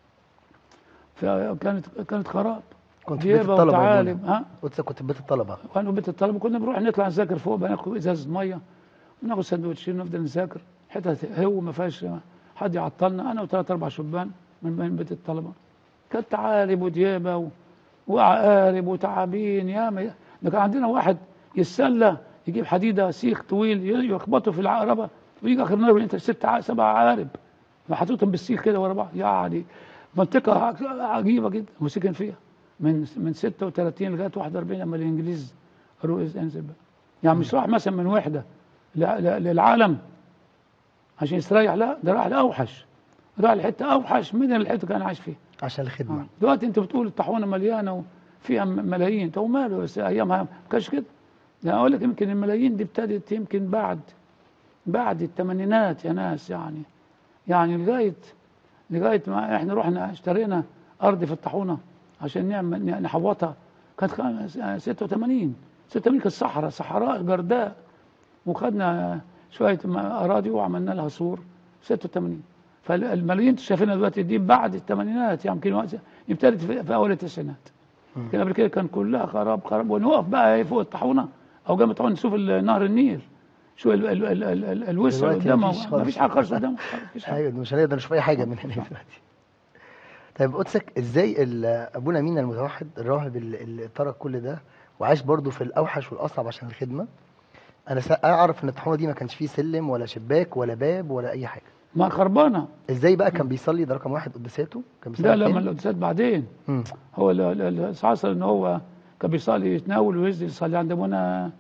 فكانت كانت خراب، كنت في بيت جيبه الطلبه يا وتعالب. ابونا، ها قلت لك كنت في بيت الطلبه. وانا بيت الطلبه كنا بنروح نطلع نذاكر فوق بقى، ناخد ازازه ميه وناخد سندوتشين ونفضل نذاكر، حته هو ما فيهاش حد يعطلنا، انا وثلاث اربع شبان من بين بيت الطلبه. كانت تعالب وديابه و... وعقارب وتعابين ياما. ده كان عندنا واحد يتسلى يجيب حديده سيخ طويل يخبطه في العقربه ويجي اخر النهار انت ست ع- سبع عقارب حاططهم بالسيخ كده ورا بعض. يعني منطقه ع- عجيبه جدا وسكن فيها من من ستة وثلاثين لغايه واحد وأربعين لما الانجليز قالوا انزل بقى. يعني مش راح مثلا من وحده ل- ل- للعالم عشان يستريح، لا ده راح لاوحش، راح لحته اوحش من الحته اللي كان عايش فيها. عشان الخدمه. آه. دلوقتي انت بتقول الطاحونه مليانه وفيها م- ملايين، طب ماله، بس ايامها ما كانش كده. ده اقول لك يمكن الملايين دي ابتدت يمكن بعد بعد الثمانينات يا ناس، يعني يعني لغايه لغايه ما احنا رحنا اشترينا ارض في الطاحونه عشان نعمل نحوطها، كانت خمس- آه، ستة وثمانين ستة وثمانين كانت صحراء صحراء جرداء، وخدنا شويه م- اراضي وعملنا لها سور ستة وثمانين. فالملايين اللي شايفينها دلوقتي دي بعد الثمانينات، يعني يمكن وقت- ابتدت في في اول التسعينات. كان قبل كده كان كلها خراب خراب، ونقف بقى إيه فوق الطاحونه او جنب الطاحونه نشوف ال- نهر النيل، شو ال- ال- ال- ال- ال- الوسع دلوقتي قدامه، مفيش ما خالص. فيش حاجه خالص قدامه، مفيش حاجه. ايوه مش هنقدر نشوف اي حاجه من هنا دلوقتي. طيب قدسك ازاي ال- ابونا مينا المتوحد الراهب اللي, اللي ترك كل ده وعاش برضه في الاوحش والاصعب عشان الخدمه؟ انا سا- اعرف ان الطاحونه دي ما كانش فيه سلم ولا شباك ولا باب ولا اي حاجه. ما خربانه. ازاي بقى كان بيصلي؟ ده رقم واحد، قداساته كان بيصلي لا لا، فين؟ ما القداسات بعدين. مم. هو ال- ال- اللي حصل ان هو كان بيصلي يتناول وينزل يصلي عند ابونا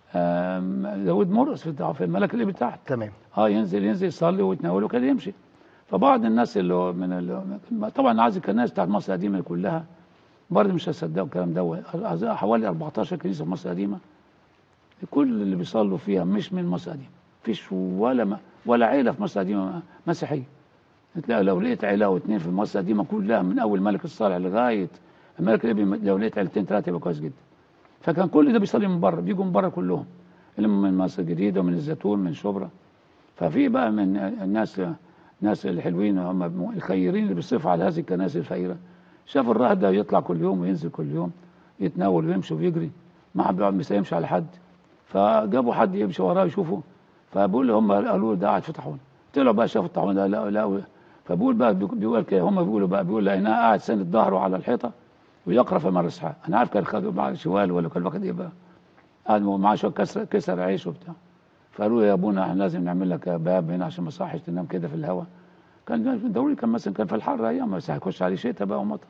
آم، داود مرقس في التع- في الملك اللي تحت. تمام. اه ينزل ينزل يصلي ويتناول وكان يمشي. فبعض الناس اللي هو من ال- طبعا عايز الكنائس بتاعت مصر القديمه كلها برضه مش هتصدقوا الكلام ده، حوالي أربعتاشر كنيسه في مصر القديمه كل اللي بيصلوا فيها مش من مصر القديمه، مفيش ولا ما ولا عيله في مصر القديمه مسيحيه. تلاقي لو لقيت عيله او اتنين في مصر القديمه كلها من اول ملك الصالح لغايه الملك الابن، لو لقيت عيلتين ثلاثه يبقى كويس جدا. فكان كل ده بيصلي من بره، بيجوا من بره كلهم، اللي من مصر الجديده ومن الزيتون من شبرا. ففي بقى من الناس الناس الحلوين هم الخيرين اللي بيصرفوا على هذه الكنائس الفقيره، شافوا الراهب ده يطلع كل يوم وينزل كل يوم يتناول ويمشي ويجري، ما بيقعد ما يسلمش على حد. فجابوا حد يمشي وراه يشوفه، فبقول هم قالوا له ده قاعد في طاحونه. طلعوا بقى شافوا الطاحونه ده، لا لا. فبقول بقى بيقول كده، هم بيقولوا بقى بيقول لقيناه قاعد ساند ظهره على الحيطه ويقرا في مر اسحاق. انا عارف كان خد معاه شوال ولا كان واخد ايه بقى، قاعد معاه شويه كسر كسر عيش وبتاع. فقالوا له يا ابونا احنا لازم نعمل لك باب هنا عشان ما صحش تنام كده في الهواء. كان ضروري، كان مثلا كان في الحر ايام بس هيخش عليه شتاء بقى ومطر.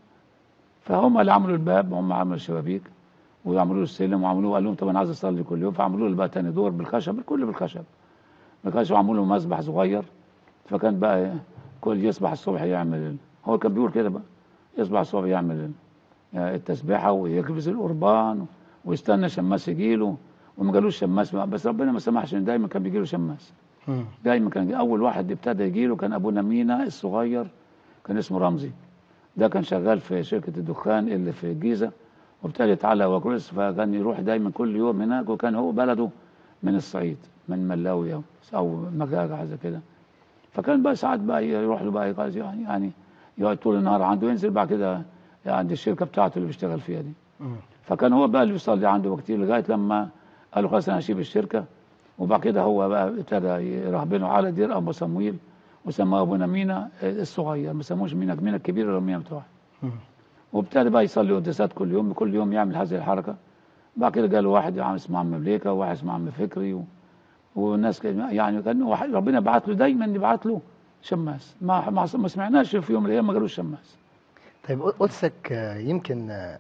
فهم اللي عملوا الباب، هم عملوا الشبابيك وعملوا له السلم وعملوه، قال لهم طب انا عايز اصلي كل يوم، فعملوا له بقى تاني دور بالخشب، الكل بالخشب بالخشب، وعملوا له مسبح صغير. فكان بقى كل يصبح الصبح يعمل، هو كان بيقول كده بقى، يصبح الصبح يعمل التسبيحه ويكبس القربان ويستنى شماس يجيله. وما جالوش شماس بقى، بس ربنا ما سمحش ان دايما كان بيجي له شماس. مم. دايما كان اول واحد ابتدى يجي له كان ابونا مينا الصغير، كان اسمه رمزي. ده كان شغال في شركه الدخان اللي في الجيزه، وابتدى يتعلق وكرس، فكان يروح دايما كل يوم هناك، وكان هو بلده من الصعيد من ملاوي او او مجاجة حاجه كده. فكان بقى ساعات بقى يروح له بقى يقعد يعني يعني يقعد طول النهار عنده، ينزل بعد كده عند الشركه بتاعته اللي بيشتغل فيها دي. مم. فكان هو بقى اللي بيصلي عنده كتير لغايه لما قالوا خلاص انا هسيب الشركه. وبعد كده هو بقى ابتدى يرهبنه على دير ابو صمويل، وسماه ابونا مينا الصغير، ما سموش مينا مينا الكبير ولا مينا بتوعه. مم. وابتدى بقى يصلي قداسات كل يوم، كل يوم يعمل هذه الحركه. بعد كده جاله واحد اسمه عم مليكه، وواحد اسمه عم فكري و... والناس يعني كان واحد ربنا بعت له دايما يبعت له شماس. ما ما ما سمعناش في يوم من الايام ما جالوش شماس. طيب قدسك آه، يمكن آه،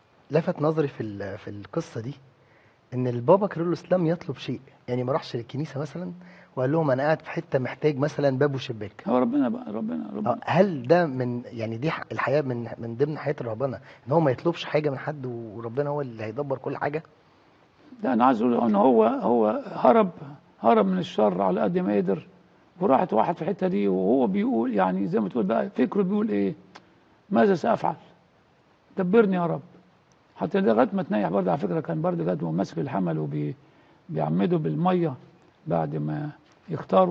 لفت نظري في ال- في القصه دي ان البابا كيرلس لم يطلب شيء، يعني ما راحش للكنيسه مثلا وقال لهم انا قاعد في حته محتاج مثلا باب وشباك. هو ربنا بقى ربنا آه، ربنا هل ده من يعني دي ح- الحياه من من ضمن حياه الرهبنه ان هو ما يطلبش حاجه من حد وربنا هو اللي هيدبر كل حاجه؟ ده انا عايز اقول ان هو هو هرب هرب من الشر على قد ما قدر، وراحت واحد في الحته دي، وهو بيقول يعني زي ما تقول بقى فكره بيقول ايه، ماذا سافعل؟ دبرني يا رب. حتى لغايه ما تنيح برضه على فكره، كان برضه جد ماسك الحمل وبيعمده بالميه بعد ما يختاروا،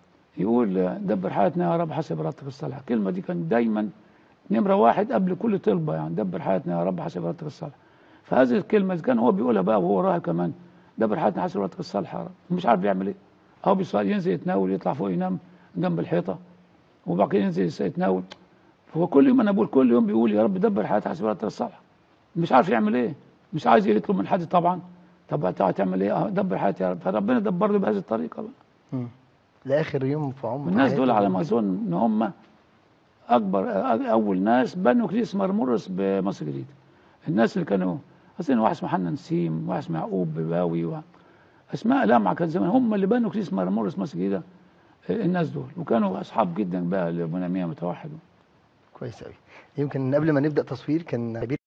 يقول دبر حياتنا يا رب حسب ارادتك الصالحه. الكلمه دي كان دايما نمره واحد قبل كل طلبه، يعني دبر حياتنا يا رب حسب ارادتك الصالحه. فهذه الكلمه إذا كان هو بيقولها بقى وهو راهب كمان، دبر حياتنا حسب ارادتك الصالحه يا رب، مش عارف يعمل ايه. اهو بيصلي ينزل يتناول يطلع فوق ينام جنب الحيطه، وبعد كده ينزل يتناول. هو كل يوم انا بقول كل يوم بيقول يا رب دبر حياتي حسب ارادتك الصالحه، مش عارف يعمل ايه، مش عايز يطلب من حد طبعا. طب هتعمل ايه؟ دبر حياتي يا رب. فربنا دبر له بهذه الطريقه بقى. مم. لاخر يوم في عمر في والناس دول حياته على كده. ما اظن ان هم اكبر اول ناس بنوا كنيسه مرمرس بمصر الجديده. الناس اللي كانوا اظن واحد اسمه حنا نسيم، واحد اسمه يعقوب بباوي، اسماء لامعه كان زمان، هم اللي بنوا كنيسه مرمرس مصر الجديده. الناس دول وكانوا اصحاب جدا بقى لابونا مينا متوحد. كويس قوي. يمكن قبل ما نبدا تصوير كان كبير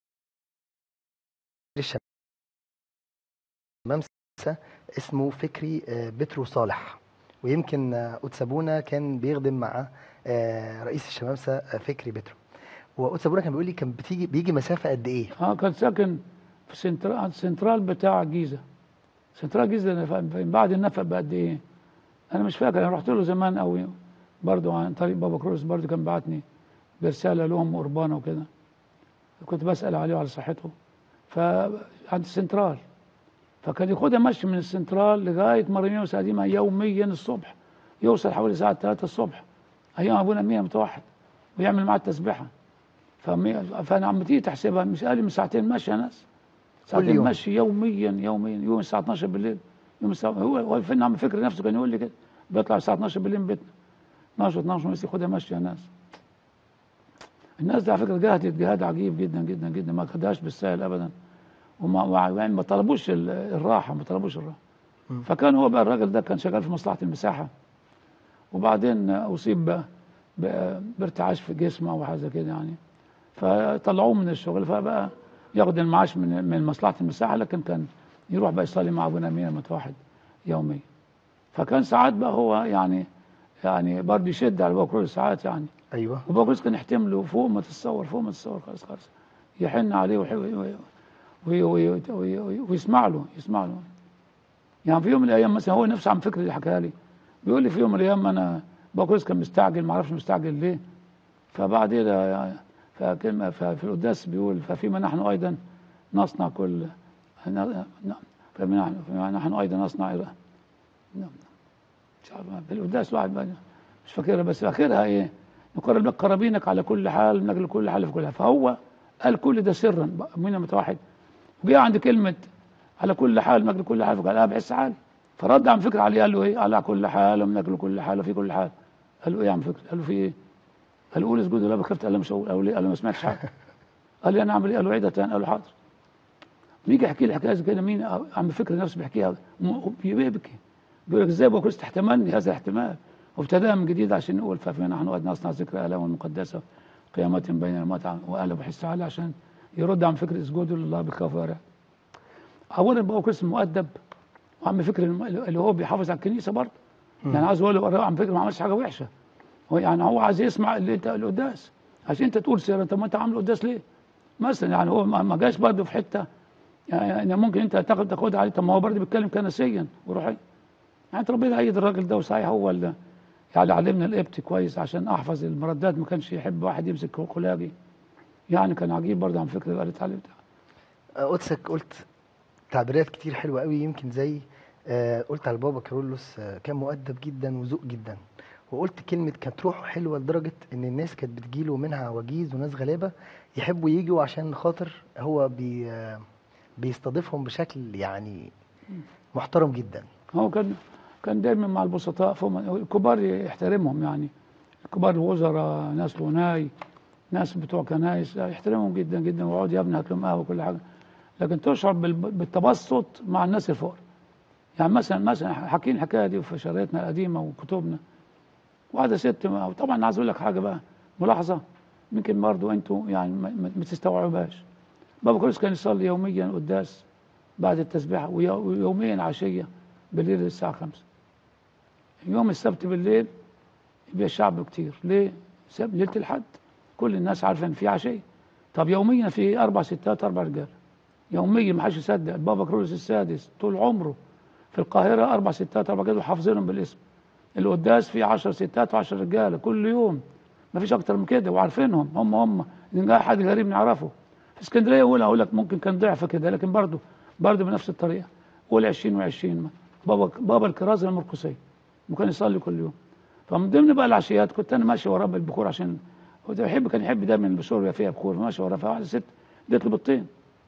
الشمامسه اسمه فكري آه، بترو صالح، ويمكن آه، قدس ابونا كان بيخدم مع آه، رئيس الشمامسه آه، فكري بترو. وقدس ابونا كان بيقول لي كان بتيجي بيجي مسافه قد ايه؟ اه كان ساكن في سنترال السنترال بتاع الجيزه. سنترال الجيزه بعد النفق بقد ايه؟ انا مش فاكر، انا رحت له زمان قوي برضه عن طريق بابا كروس، برضه كان بعتني برساله لهم قربانه وكده، كنت بسال عليه وعلى صحته. فعند السنترال، فكان ياخدها مشي من السنترال لغايه مريم قديمه يوميا الصبح، يوصل حوالي الساعه ثلاثة الصبح ايام ابونا مينا متوحد، ويعمل معاه التسبيحه. فمي... فانا عم تيجي تحسبها مش اقل من ساعتين مشي يا ناس، ساعتين يوم. مشي يوميا يوميا، يوم الساعه اتناشر بالليل، يوم الساعة هو هو فين عم فكر نفسه كان يقول لي كده، بيطلع الساعه اتناشر بالليل من بيتنا اتناشر اتناشر ونص ياخدها ماشيه ناس. الناس دي على فكره جاهدت جهاد عجيب جدا جدا جدا، ما خدهاش بالسهل ابدا، وما يعني ما طلبوش الراحه، ما طلبوش الراحه. فكان هو بقى الراجل ده كان شغال في مصلحه المساحه، وبعدين اصيب بارتعاش في جسمه او حاجه كده يعني، فطلعوه من الشغل، فبقى ياخد المعاش من من مصلحه المساحه، لكن كان يروح بقى يصلي مع ابونا مينا المتوحد يوميا. فكان ساعات بقى هو يعني يعني برضه يشد على بابا كرولوس ساعات يعني. ايوه. وبابا كرولوس كان يحتمله فوق ما تتصور، فوق ما تتصور خالص خالص، يحن عليه ويسمع له يسمع له. يعني في يوم من الايام مثلا هو نفسه عم فكري اللي حكاها لي، بيقول لي في يوم من الايام انا بابا كرولوس كان مستعجل، ما اعرفش مستعجل ليه. فبعدين يعني فكلمه في القداس بيقول ففيما نحن ايضا نصنع كل فيما نحن ايضا نصنع مش عارف في القداس الواحد مش فاكرها، بس فاكرها ايه، نقرب لك قرابينك على كل حال من اجل كل حال في كل حال. فهو قال كل ده سرا من متوحد، وجاء عند كلمه على كل حال من اجل كل حال فقال اه بحس حال، فرد عم فكر عليه قال له ايه، على كل حال ومن اجل كل حال وفي كل حال. قال له ايه يا عم فكر؟ قال له في ايه؟ قال له قول اسجد ولا بخفت؟ قال له مش هقول. قال له ليه؟ قال له ما سمعتش حاجه. قال لي انا اعمل ايه؟ قال له عيدها تاني. قال له حاضر. بيجي يحكي لي حكايه زي كده، مين عم فكر نفسه بيحكيها بيبكي، بيقول لك ازاي ابو كريس تحتملني هذا الاحتمال، وابتداها من جديد عشان نقول ففيما نحن قد نصنع ذكر الام المقدسه قيامات بين المتعه وقال بحس عليه عشان يرد عن فكر اسجوده لله بالخوف والرعب. اولا ابو كريس مؤدب، وعم فكر اللي هو بيحافظ على الكنيسه برضه، يعني عايز اقول له عم فكر ما عملش حاجه وحشه، هو يعني هو عايز يسمع اللي انت القداس عشان انت تقول سيره. طب ما انت عامل قداس ليه؟ مثلا يعني هو ما جاش برضه في حته يعني ممكن انت تاخد تاخدها عليه. طب ما هو برضه بيتكلم كنسيا وروحيا. يعني ربنا يأيد الراجل ده، وصحيح هو اللي يعني علمنا القبط كويس عشان احفظ المردات، ما كانش يحب واحد يمسك خلاجي، يعني كان عجيب برضه عن فكره اللي قالت عليه بتاع. قدسك قلت تعبيرات كتير حلوه قوي، يمكن زي آه قلت على بابا كارولوس آه كان مؤدب جدا وذوق جدا، وقلت كلمه كانت روحه حلوه لدرجه ان الناس كانت بتجيله منها عواجيز وناس غلابه يحبوا يجوا عشان خاطر هو بي آه بيستضيفهم بشكل يعني محترم جدا. هو كان كان دايما مع البسطاء، فهم الكبار يحترمهم، يعني كبار الوزراء ناس لوناي ناس بتوع كنايس يحترمهم جدا جدا، ويقعد يا ابني هات لهم قهوه وكل حاجه، لكن تشعر بالتبسط مع الناس الفقراء. يعني مثلا مثلا حاكين الحكايه دي في شريعتنا القديمه وكتبنا. واحده ست، طبعا عايز اقول لك حاجه بقى ملاحظه يمكن برضه انتوا يعني ما تستوعبوهاش. بابا كرولوس كان يصلي يوميا قداس بعد التسبيحه، ويوميا عشيه بالليل الساعه خمسة. يوم السبت بالليل يبقى الشعب كتير، ليه؟ ليله الحد كل الناس عارفه ان في عشيه. طب يوميا في اربع ستات اربع رجال يوميا، ما حدش يصدق. بابا كرولوس السادس طول عمره في القاهره اربع ستات اربع رجال وحافظينهم بالاسم. القداس فيه عشر ستات وعشر رجاله كل يوم، ما فيش اكتر من كده، وعارفينهم هم هم ان جاي حد غريب نعرفه. في اسكندريه اقول اقول لك ممكن كان ضعف كده، لكن برضه برضه بنفس الطريقه قول عشرين وعشرين. بابا بابا الكرازه المرقسيه وكان يصلي كل يوم. فمن ضمن بقى العشيات كنت انا ماشي وراه بالبخور، عشان هو يحب كان يحب دايما البشور يبقى فيها بخور، فماشي وراه فواحده ست ادت له بطين.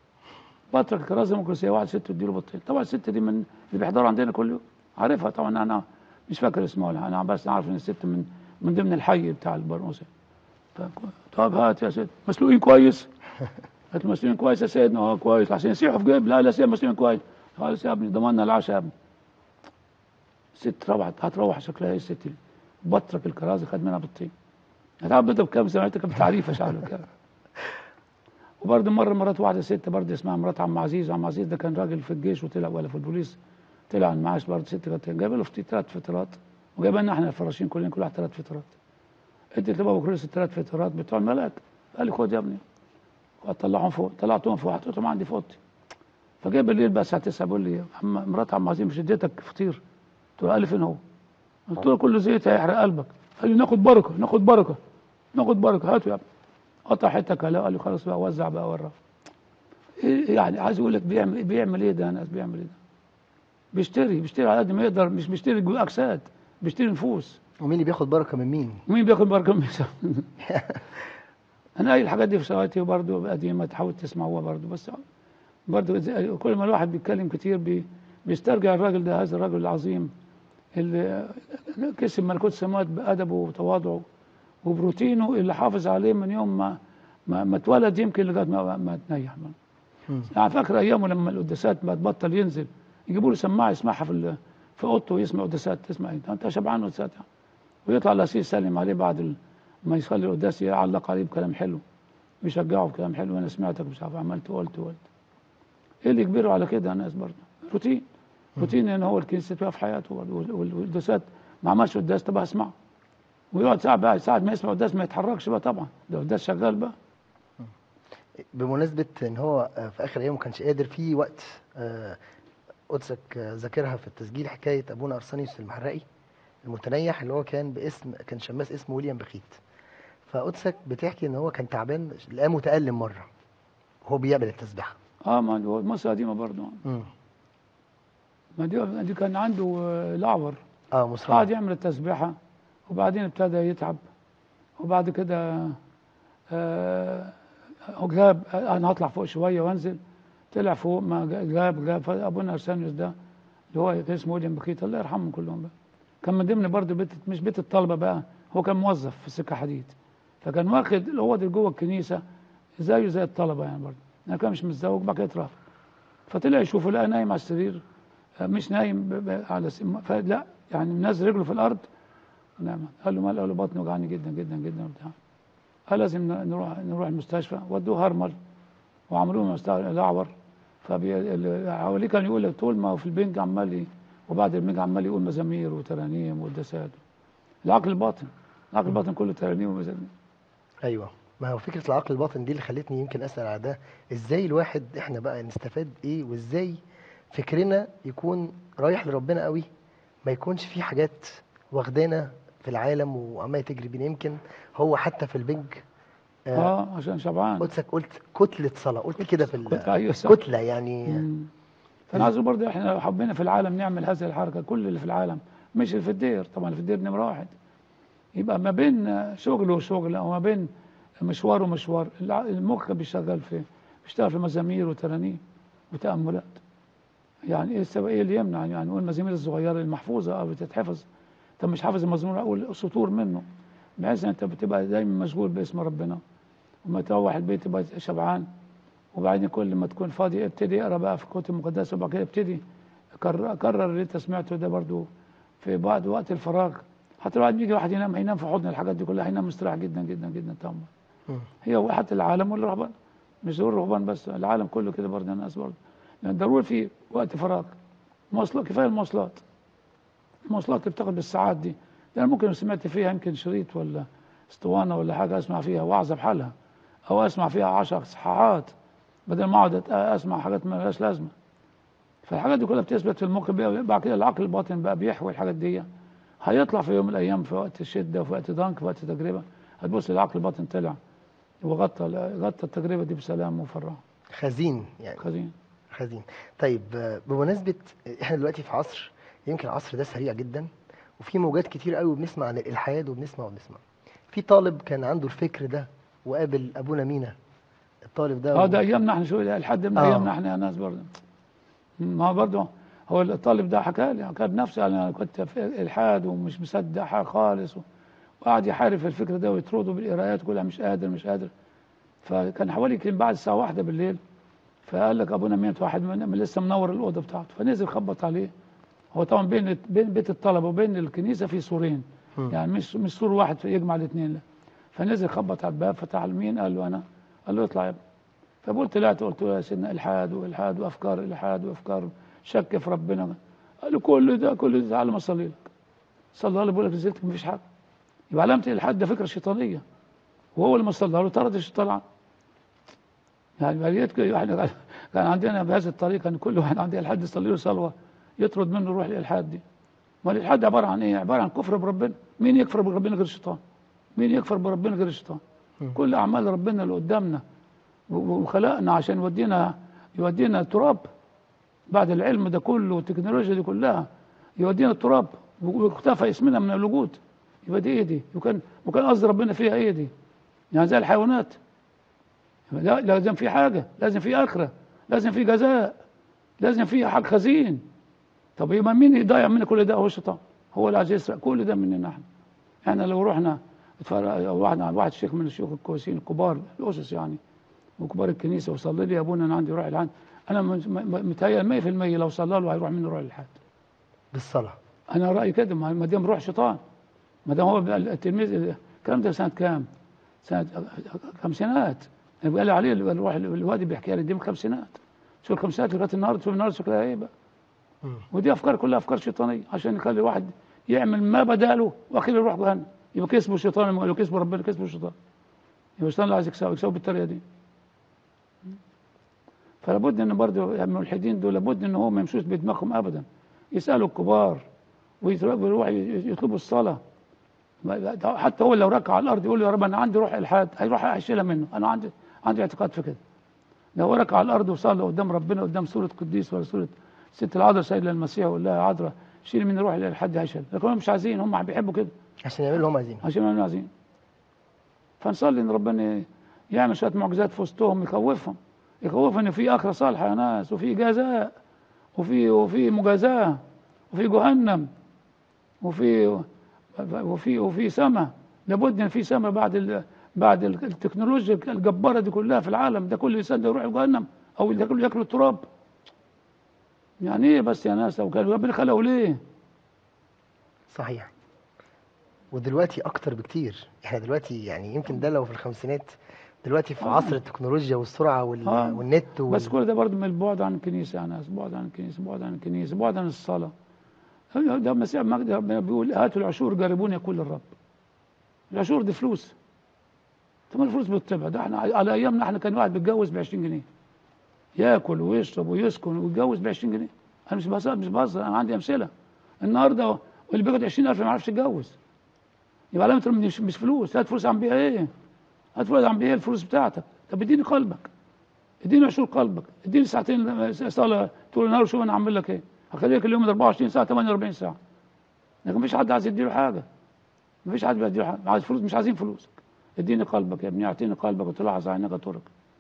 بترك الكرازه المرقسيه واحده ست تديله بطين. طبعا الست دي من اللي بيحضروا عندنا كل يوم، عارفها طبعا، انا مش فاكر اسمها ولا انا بس عارف ان الست من من ضمن الحي بتاع البرموسي. طب هات يا ست مسلوقين كويس. قالت مسلوقين كويس يا سيدنا. اه كويس عشان يسيحوا في جيب. لا لا سيدنا مسلوقين كويس. خلاص يا ابني ضمننا العشاء يا ابني. الست روحت هتروح شكلها ايه الست دي، بترك الكرازه خد منها بالطين. هتعب بدها بكام سمعتك بتعريفه شعله كده. وبرضه مره مرات واحده ست برضه اسمها مرات عم عزيز، وعم عزيز ده كان راجل في الجيش وطلع ولا في البوليس طلع عن معاش، برضه ست كانت جايبه له ثلاث فطرات، وجايبه لنا احنا الفراشين كلنا كل واحد ثلاث فطرات. اديت لبابا كرولوس الثلاث فطرات بتوع الملاك، قال لي خد يا ابني. وطلعهم فوق، طلعتهم فوق حطيتهم عندي في اوضتي. فجاي بالليل بقى الساعه تسعة بيقول لي عم مرات عم عزيز مش اديتك فطير؟ قلت له قال لي فين هو؟ قلت له كل زيت هيحرق قلبك. قال لي ناخد بركه ناخد بركه ناخد بركه هاته يا ابني. قطع حته كلا، قال لي خلاص بقى وزع بقى ورا. إيه يعني عايز اقول لك بيعمل بيعمل ايه ده؟ ناس بيعمل ايه ده؟ بيشتري بيشتري على قد ما يقدر، مش بيشتري اجساد، بيشتري نفوس. ومين اللي بياخد بركه من مين؟ ومين بياخد بركه من مين؟ انا اي الحاجات دي في سواتي وبرضه قديمه تحاول تسمعوها برضه، بس برضه كل ما الواحد بيتكلم كتير بي بيسترجع الراجل ده، هذا الراجل العظيم اللي كسب ملكوت السماوات بأدبه وتواضعه وبروتينه اللي حافظ عليه من يوم ما ما, ما اتولد يمكن لغايه ما, ما تنيح. يعني فاكر ايامه لما القداسات ما تبطل ينزل يجيبوا له سماعه يسمعها في في اوضته ويسمع قداسات. تسمع انت انت شبعان قداسات يعني. ويطلع القسيس يسلم عليه بعد ال... ما يصلي القداس يعلق عليه بكلام حلو ويشجعه بكلام حلو. انا سمعتك مش عارف عملت وقلت وقلت ايه اللي يجبره على كده؟ الناس برضه روتين روتين ان هو الكنيسه فيها في حياته والقداسات ما عملش قداس طب اسمعه ويقعد ساعه بقى ساعه ما يسمع قداس ما يتحركش بقى طبعا ده قداس شغال بقى. بمناسبة ان هو في اخر ايام ما كانش قادر في وقت قدسك ذاكرها في التسجيل حكاية ابونا ارسانيوس المحرقي المتنيح اللي هو كان باسم كان شماس اسمه ويليام بخيت. فقدسك بتحكي ان هو كان تعبان لقاه متألم مرة وهو بيعمل التسبيحة. اه ما هو مصر قديمة برضه. ما دي دي كان عنده الاعور اه مصر قعد يعمل التسبيحة وبعدين ابتدى يتعب وبعد كده آه جاب انا هطلع فوق شويه وانزل. طلع فوق ما جاب جاب ابونا ارسانيوس ده اللي هو اسمه ويليام بخيت الله يرحمهم كلهم بقى. كان من ضمن برضه بيت مش بيت الطلبه بقى هو كان موظف في السكه حديد فكان واخد الاوض اللي جوه الكنيسه زيه زي الطلبه يعني برضه. انا كان مش متزوج بعد كده اترافق فطلع يشوفه لقى نايم على السرير مش نايم على سم... فلا يعني منزل رجله في الارض نعم. قال له مال قال له بطني وجعني جدا جدا جدا وبتاع. قال لازم نروح نروح المستشفى ودوه هرمل وعملوا له مستشفى الاعور. فحواليه كان يقول لك طول ما هو في البنج عمال ايه وبعد البنج عمال يقول مزامير وترانيم وقداسات. العقل الباطن العقل الباطن كله ترانيم ومزامير. ايوه ما هو فكره العقل الباطن دي اللي خلتني يمكن اسال على ده ازاي الواحد احنا بقى نستفاد ايه وازاي فكرنا يكون رايح لربنا قوي ما يكونش في حاجات واخدانا في العالم وعمال تجري بينا. يمكن هو حتى في البنج اه, آه عشان شبعان قلت قلت كتله صلاه قلت كده في كتله, أيوة كتله يعني. فانا عايز برضه احنا لو حبينا في العالم نعمل هذه الحركه كل اللي في العالم مش اللي في الدير طبعا اللي في الدير نمره واحد يبقى ما بين شغل وشغل او ما بين مشوار ومشوار المخ بيشتغل في بيشتغل في مزامير وترانيم وتاملات. يعني ايه السبب ايه اللي يمنع يعني نقول المزامير الصغيره المحفوظه او بتتحفظ. طب مش حافظ المزمور اقول سطور منه بحيث ان انت بتبقى دايما مشغول باسم ربنا وما تروح البيت تبقى شبعان. وبعدين كل ما تكون فاضي ابتدي اقرا بقى في الكتب المقدسه وبعد كده ابتدي كرر, كرر اللي انت سمعته ده برضو في بعض وقت الفراغ. حتى الواحد بيجي واحد ينام هينام في حضن الحاجات دي كلها هينام مستريح جدا جدا جدا طبعا. هي حتى العالم والرهبان مش ضروري الرهبان بس العالم كله كده برضه الناس برضه لان ضروري في وقت فراغ. مواصلات كفايه المواصلات المواصلات اللي بتاخد بالساعات دي ده انا ممكن سمعت فيها يمكن شريط ولا اسطوانه ولا حاجه اسمع فيها وعظه بحالها او اسمع فيها عشر صحاحات بدل ما اقعد اسمع حاجات ما لهاش لازمه. فالحاجات دي كلها بتثبت في المخ بعد كده العقل الباطن بقى بيحوي الحاجات دي هيطلع في يوم من الايام في وقت الشده وفي وقت ضنك في وقت تجربه هتبص العقل الباطن طلع وغطى غطى التجربه دي بسلام وفرح. خزين يعني خزين خزين. طيب بمناسبه احنا دلوقتي في عصر يمكن العصر ده سريع جدا وفي موجات كتير قوي وبنسمع عن الالحاد وبنسمع وبنسمع. في طالب كان عنده الفكر ده وقابل ابونا مينا الطالب ده اه ده ايامنا احنا شو لحد من ايامنا احنا يا ناس برضه. ما برضه هو الطالب ده حكى لي حكى بنفسه انا كنت في الحاد ومش مصدق حاجه خالص وقعد يحارب في الفكر ده ويطرده بالقرايات كلها مش قادر مش قادر. فكان حوالي كان بعد الساعه واحدة بالليل فقال لك ابونا مينا واحد من لسه منور الاوضه بتاعته فنزل خبط عليه. هو طبعا بين بين بيت الطلبه وبين الكنيسه في سورين يعني مش مش سور واحد يجمع الاثنين لا. فنزل خبط على الباب فتح مين قال له انا قال له اطلع يا ابني. فقلت طلعت قلت له يا سيدنا الحاد والحاد وافكار الحاد وافكار شك في ربنا. قال له كل ده كل ده تعالى ما اصلي لك. صلى له بيقول لك نزلت مفيش حاجه. يبقى علامه الالحاد ده فكره شيطانيه وهو اللي ما صلى له طرد الشيطان عنه. يعني بريت احنا كان عندنا بهذه الطريقه كان كل واحد عنده الحاد يصلي له صلوه يطرد منه روح الالحاد دي. ما الالحاد عباره عن ايه؟ عباره عن كفر بربنا. مين يكفر بربنا غير الشيطان؟ مين يكفر بربنا غير الشيطان؟ كل اعمال ربنا اللي قدامنا وخلقنا عشان يودينا يودينا التراب بعد العلم ده كله والتكنولوجيا دي كلها يودينا التراب واختفى اسمنا من الوجود. يبقى دي ايه دي؟ وكان وكان قصد ربنا فيها ايه دي؟ يعني زي الحيوانات. لا لازم في حاجه لازم في اخره لازم في جزاء لازم في حق خزين. طب يبقى مين يضيع من كل ده؟ هو الشيطان هو اللي عايز يسرق كل ده مننا احنا. احنا لو رحنا واحد واحد شيخ من الشيوخ الكويسين الكبار الاسس يعني وكبار الكنيسه وصلي لي يا ابونا انا عندي روح الحاد، انا متهيأ مية في المية لو صلى له هيروح منه روح الحاد بالصلاه. انا رايي كده، ما دام روح شيطان، ما دام هو التلميذ. الكلام ده سنه كام؟ سنه خمسينات قال عليه الروح الوادي بيحكي لي دي من الخمسينات. شو الخمسينات لغايه النهارده، شوف النهارده شكلها ايه بقى. ودي افكار كلها افكار شيطانيه عشان يخلي الواحد يعمل ما بداله واخيرا يروح جهنم. يبقى كسبه الشيطان، لو كسبه ربنا كسبه الشيطان. يبقى الشيطان اللي عايز يكسبه يكسبه بالطريقه دي. فلابد ان برضه الملحدين دول لابد ان هم ما يمشوش بدماغهم ابدا، يسالوا الكبار ويروحوا يطلبوا الصلاه. حتى هو لو ركع على الارض يقول يا رب انا عندي روح الحاد، هيروح هيشيلها منه. انا عندي عندي اعتقاد في كده. لو ركع على الارض وصلى قدام ربنا قدام سوره قديس ولا سوره ست العذراء سيدنا المسيح ويقول لها يا عذراء شيل من روح الحد هيشيل، لكن هم مش عايزين، هم بيحبوا كده عشان يعملوا اللي هم عايزينه. عشان يعملوا عايزين. فنصلي ان ربنا يعمل شويه معجزات في وسطهم يخوفهم، يخوفهم ان في اخره صالحه يا ناس، وفي جزاء وفي وفي مجازاه وفي جهنم وفي وفي وفي سماء. لابد ان في سماء بعد ال... بعد التكنولوجيا الجباره دي كلها في العالم ده كله يصدق يروح جهنم او ياكلوا ياكلوا التراب. يعني ايه بس يا ناس، لو كان ربنا خلقه ليه؟ صحيح. ودلوقتي اكتر بكتير. احنا دلوقتي يعني يمكن ده لو في الخمسينات، دلوقتي في آه. عصر التكنولوجيا والسرعه وال... آه. والنت وال... بس كل ده برضه من البعد عن الكنيسه يا ناس، بعد عن الكنيسه، بعد عن الكنيسه، بعد عن الصلاه. ده المسيح بيقول هاتوا العشور جربوني يقول الرب. العشور دي فلوس. ثم الفلوس بتتبع. ده احنا على ايامنا احنا كان واحد بيتجوز ب عشرين جنيه. ياكل ويشرب ويسكن ويتجوز ب عشرين جنيه. انا مش بهزر مش بهزر انا عندي امثله. النهارده واللي بياخد عشرين ألف ما يعرفش يتجوز. يبقى علامه مش مش فلوس. هات فلوس عم بيها ايه؟ هات فلوس عم بيها الفلوس بتاعتك. طب اديني قلبك. اديني عشور قلبك. اديني ساعتين صلاه طول النهار وشوف انا هعمل لك ايه. هخليك اليوم أربعة وعشرين ساعه ثمانية وأربعين ساعه. لكن مفيش حد عايز يديله حاجه. مفيش حد بيديله حاجه. عايز فلوس، مش عايزين فلوسك. اديني قلبك يا ابني، اعطيني قلبك وتلاحظ عينك طرق.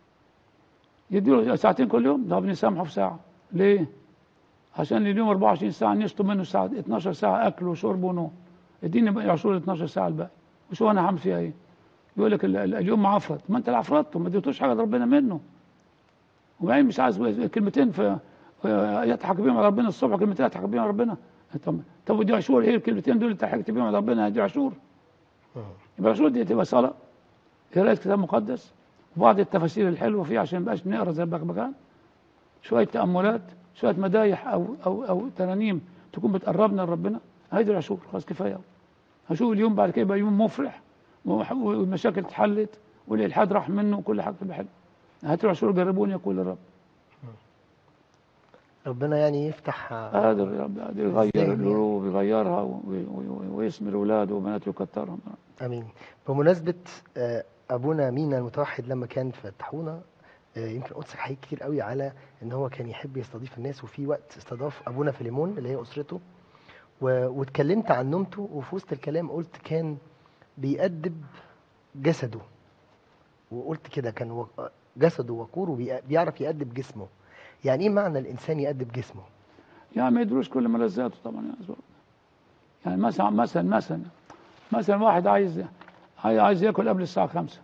يديله ساعتين كل يوم. ده بنسامحه في ساعه. ليه؟ عشان اليوم أربعة وعشرين ساعه نشطب منه ساعه اتناشر ساعه اكل وشرب ونوم. اديني بقى عشور اتناشر ساعه الباقي. وشو انا هعمل فيها ايه؟ يقول لك اليوم معفرت. ما انت اللي عفرته، ما اديتوش حاجه ربنا منه. وبعدين مش عايز كلمتين في يضحك بيهم على ربنا الصبح، كلمتين يضحك بيهم على ربنا. طب طب ودي عشور ايه الكلمتين دول اللي ضحكت بيهم على ربنا؟ دي عشور. يبقى العشور دي تبقى صلاه، قراءه كتاب مقدس، وبعض التفاسير الحلوه فيه عشان ما نبقاش نقرا زي البغبغان، شويه تاملات، شويه مدايح او او او ترانيم تكون بتقربنا لربنا. هيدي العشور خلاص كفايه. هشوف اليوم بعد كده يبقى يوم مفرح والمشاكل اتحلت والالحاد راح منه وكل حاجه تبقى حلوه. هاتوا العشور جربوني يقول الرب. ربنا يعني يفتح قادر يا رب، قادر يغير القلوب، يغيرها ويثمر اولاده وبناته ويكترهم. امين. بمناسبه ابونا مينا المتوحد لما كان في الطاحونه، يمكن قدسك حكيت كتير قوي على ان هو كان يحب يستضيف الناس، وفي وقت استضاف ابونا فيليمون اللي هي اسرته، واتكلمت عن نومته، وفي وسط الكلام قلت كان بيأدب جسده، وقلت كده كان جسده وقور وبيعرف يأدب جسمه. يعني ايه معنى الانسان يأدب جسمه؟ يعني ما يدروش كل ملذاته طبعا. يعني مثلا مثلا مثلا مثلا واحد عايز عايز ياكل قبل الساعه خمسة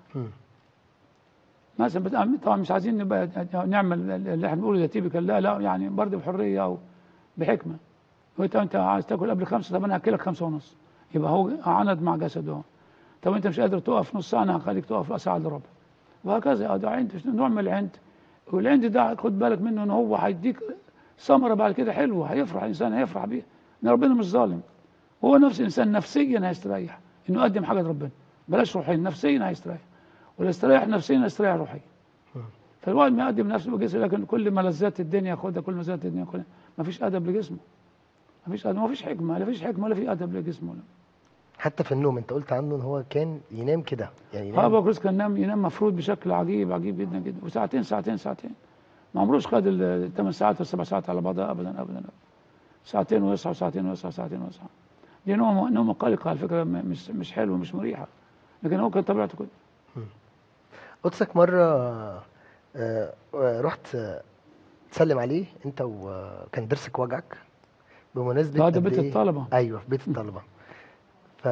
مثلا. طبعا مش عايزين نبقى نعمل اللي احنا بنقوله ده تيبيكال، لا لا، يعني برضه بحريه او بحكمه. وانت انت عايز تاكل قبل خمسة، طب انا هاكلك خمسة ونص. يبقى هو عند مع جسده. طب انت مش قادر تقف نص ساعه، انا هخليك تقف ساعه الا ربع. وهكذا. ده عند نوع من العند. والعند ده خد بالك منه ان هو هيديك ثمره بعد كده حلوه، هيفرح الانسان، هيفرح بيها. ان ربنا مش ظالم. هو نفس الانسان نفسيا هيستريح انه يقدم حاجه لربنا، بلاش روحيا، نفسيا هيستريح. ولا يستريح نفسيا يستريح روحيا. فالواحد ما يقدم نفسه بجسمه، لكن كل ملذات الدنيا ياخدها، كل ملذات الدنيا ياخدها. ما فيش ادب لجسمه. ما فيش ادب، ما فيش حكمه، لا فيش حكمه ولا في ادب لجسمه. حتى في النوم انت قلت عنه ان هو كان ينام كده، يعني ينام. اه بكرس كان ينام ينام مفروض بشكل عجيب عجيب جدا جدا، وساعتين ساعتين ساعتين. ما عمروش خد الثمان ساعات والسبع ساعات على بعضها ابدا ابدا ابدا. ساعتين ويصحى وساعتين ويصحى ساعتين ويصحى. دي نوم نوم قلقه على فكره، مش مش حلوه مش مريحه، لكن هو كان طبيعته كده. قدسك مره آه رحت تسلم عليه انت وكان ضرسك وجعك، بمناسبه اه ده قد بيت ايه؟ الطلبه. ايوه في بيت الطلبه. ف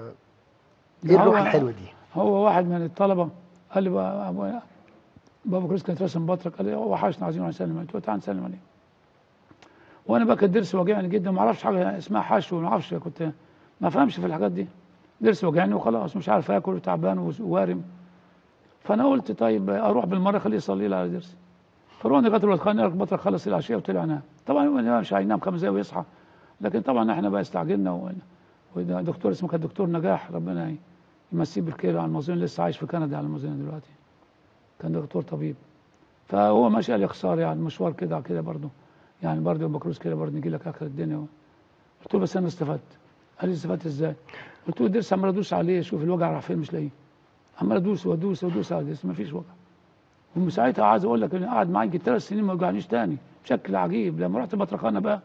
ده ايه الروح هو الحلوه دي؟ هو واحد من الطلبه قال لي بقى أبو- بابا كريس كانت رسم بطرك، قال لي هو وحشنا عايزين نروح نسلم عليه. قلت له تعال نسلم عليه. وانا بقى كان ضرسي واجعني جدا، ما اعرفش حاجه اسمها حشو، ما اعرفش، كنت ما فهمش في الحاجات دي. ضرسي واجعني وخلاص مش عارف اكل وتعبان ووارم. فانا قلت طيب اروح بالمره خليه يصلي لي على ضرسي. فروحنا لغايه الوقت خلينا البطرك خلص العشاء وطلع نام. طبعا هو مش هينام خمس دقايق ويصحى، لكن طبعا احنا بقى استعجلنا و- وده دكتور اسمه كان دكتور نجاح، ربنا يمسيه بالخير، على المظن لسه عايش في كندا على المظن دلوقتي، كان دكتور طبيب. فهو ماشي قال لي خساره يعني مشوار كده كده برضه، يعني برضه يوم بكروز كده برضه نجي لك اخر الدنيا. قلت له بس انا استفدت. قال لي استفدت ازاي؟ قلت له الضرس عمال ادوس عليه اشوف الوجع راح فين مش لاقيه، عمال ادوس وادوس وادوس على الضرس ما فيش وجع. ومن ساعتها عايز اقول لك اني قاعد معايا يجي ثلاث سنين ما وجعنيش تاني بشكل عجيب. لما رحت بطرخانه بقى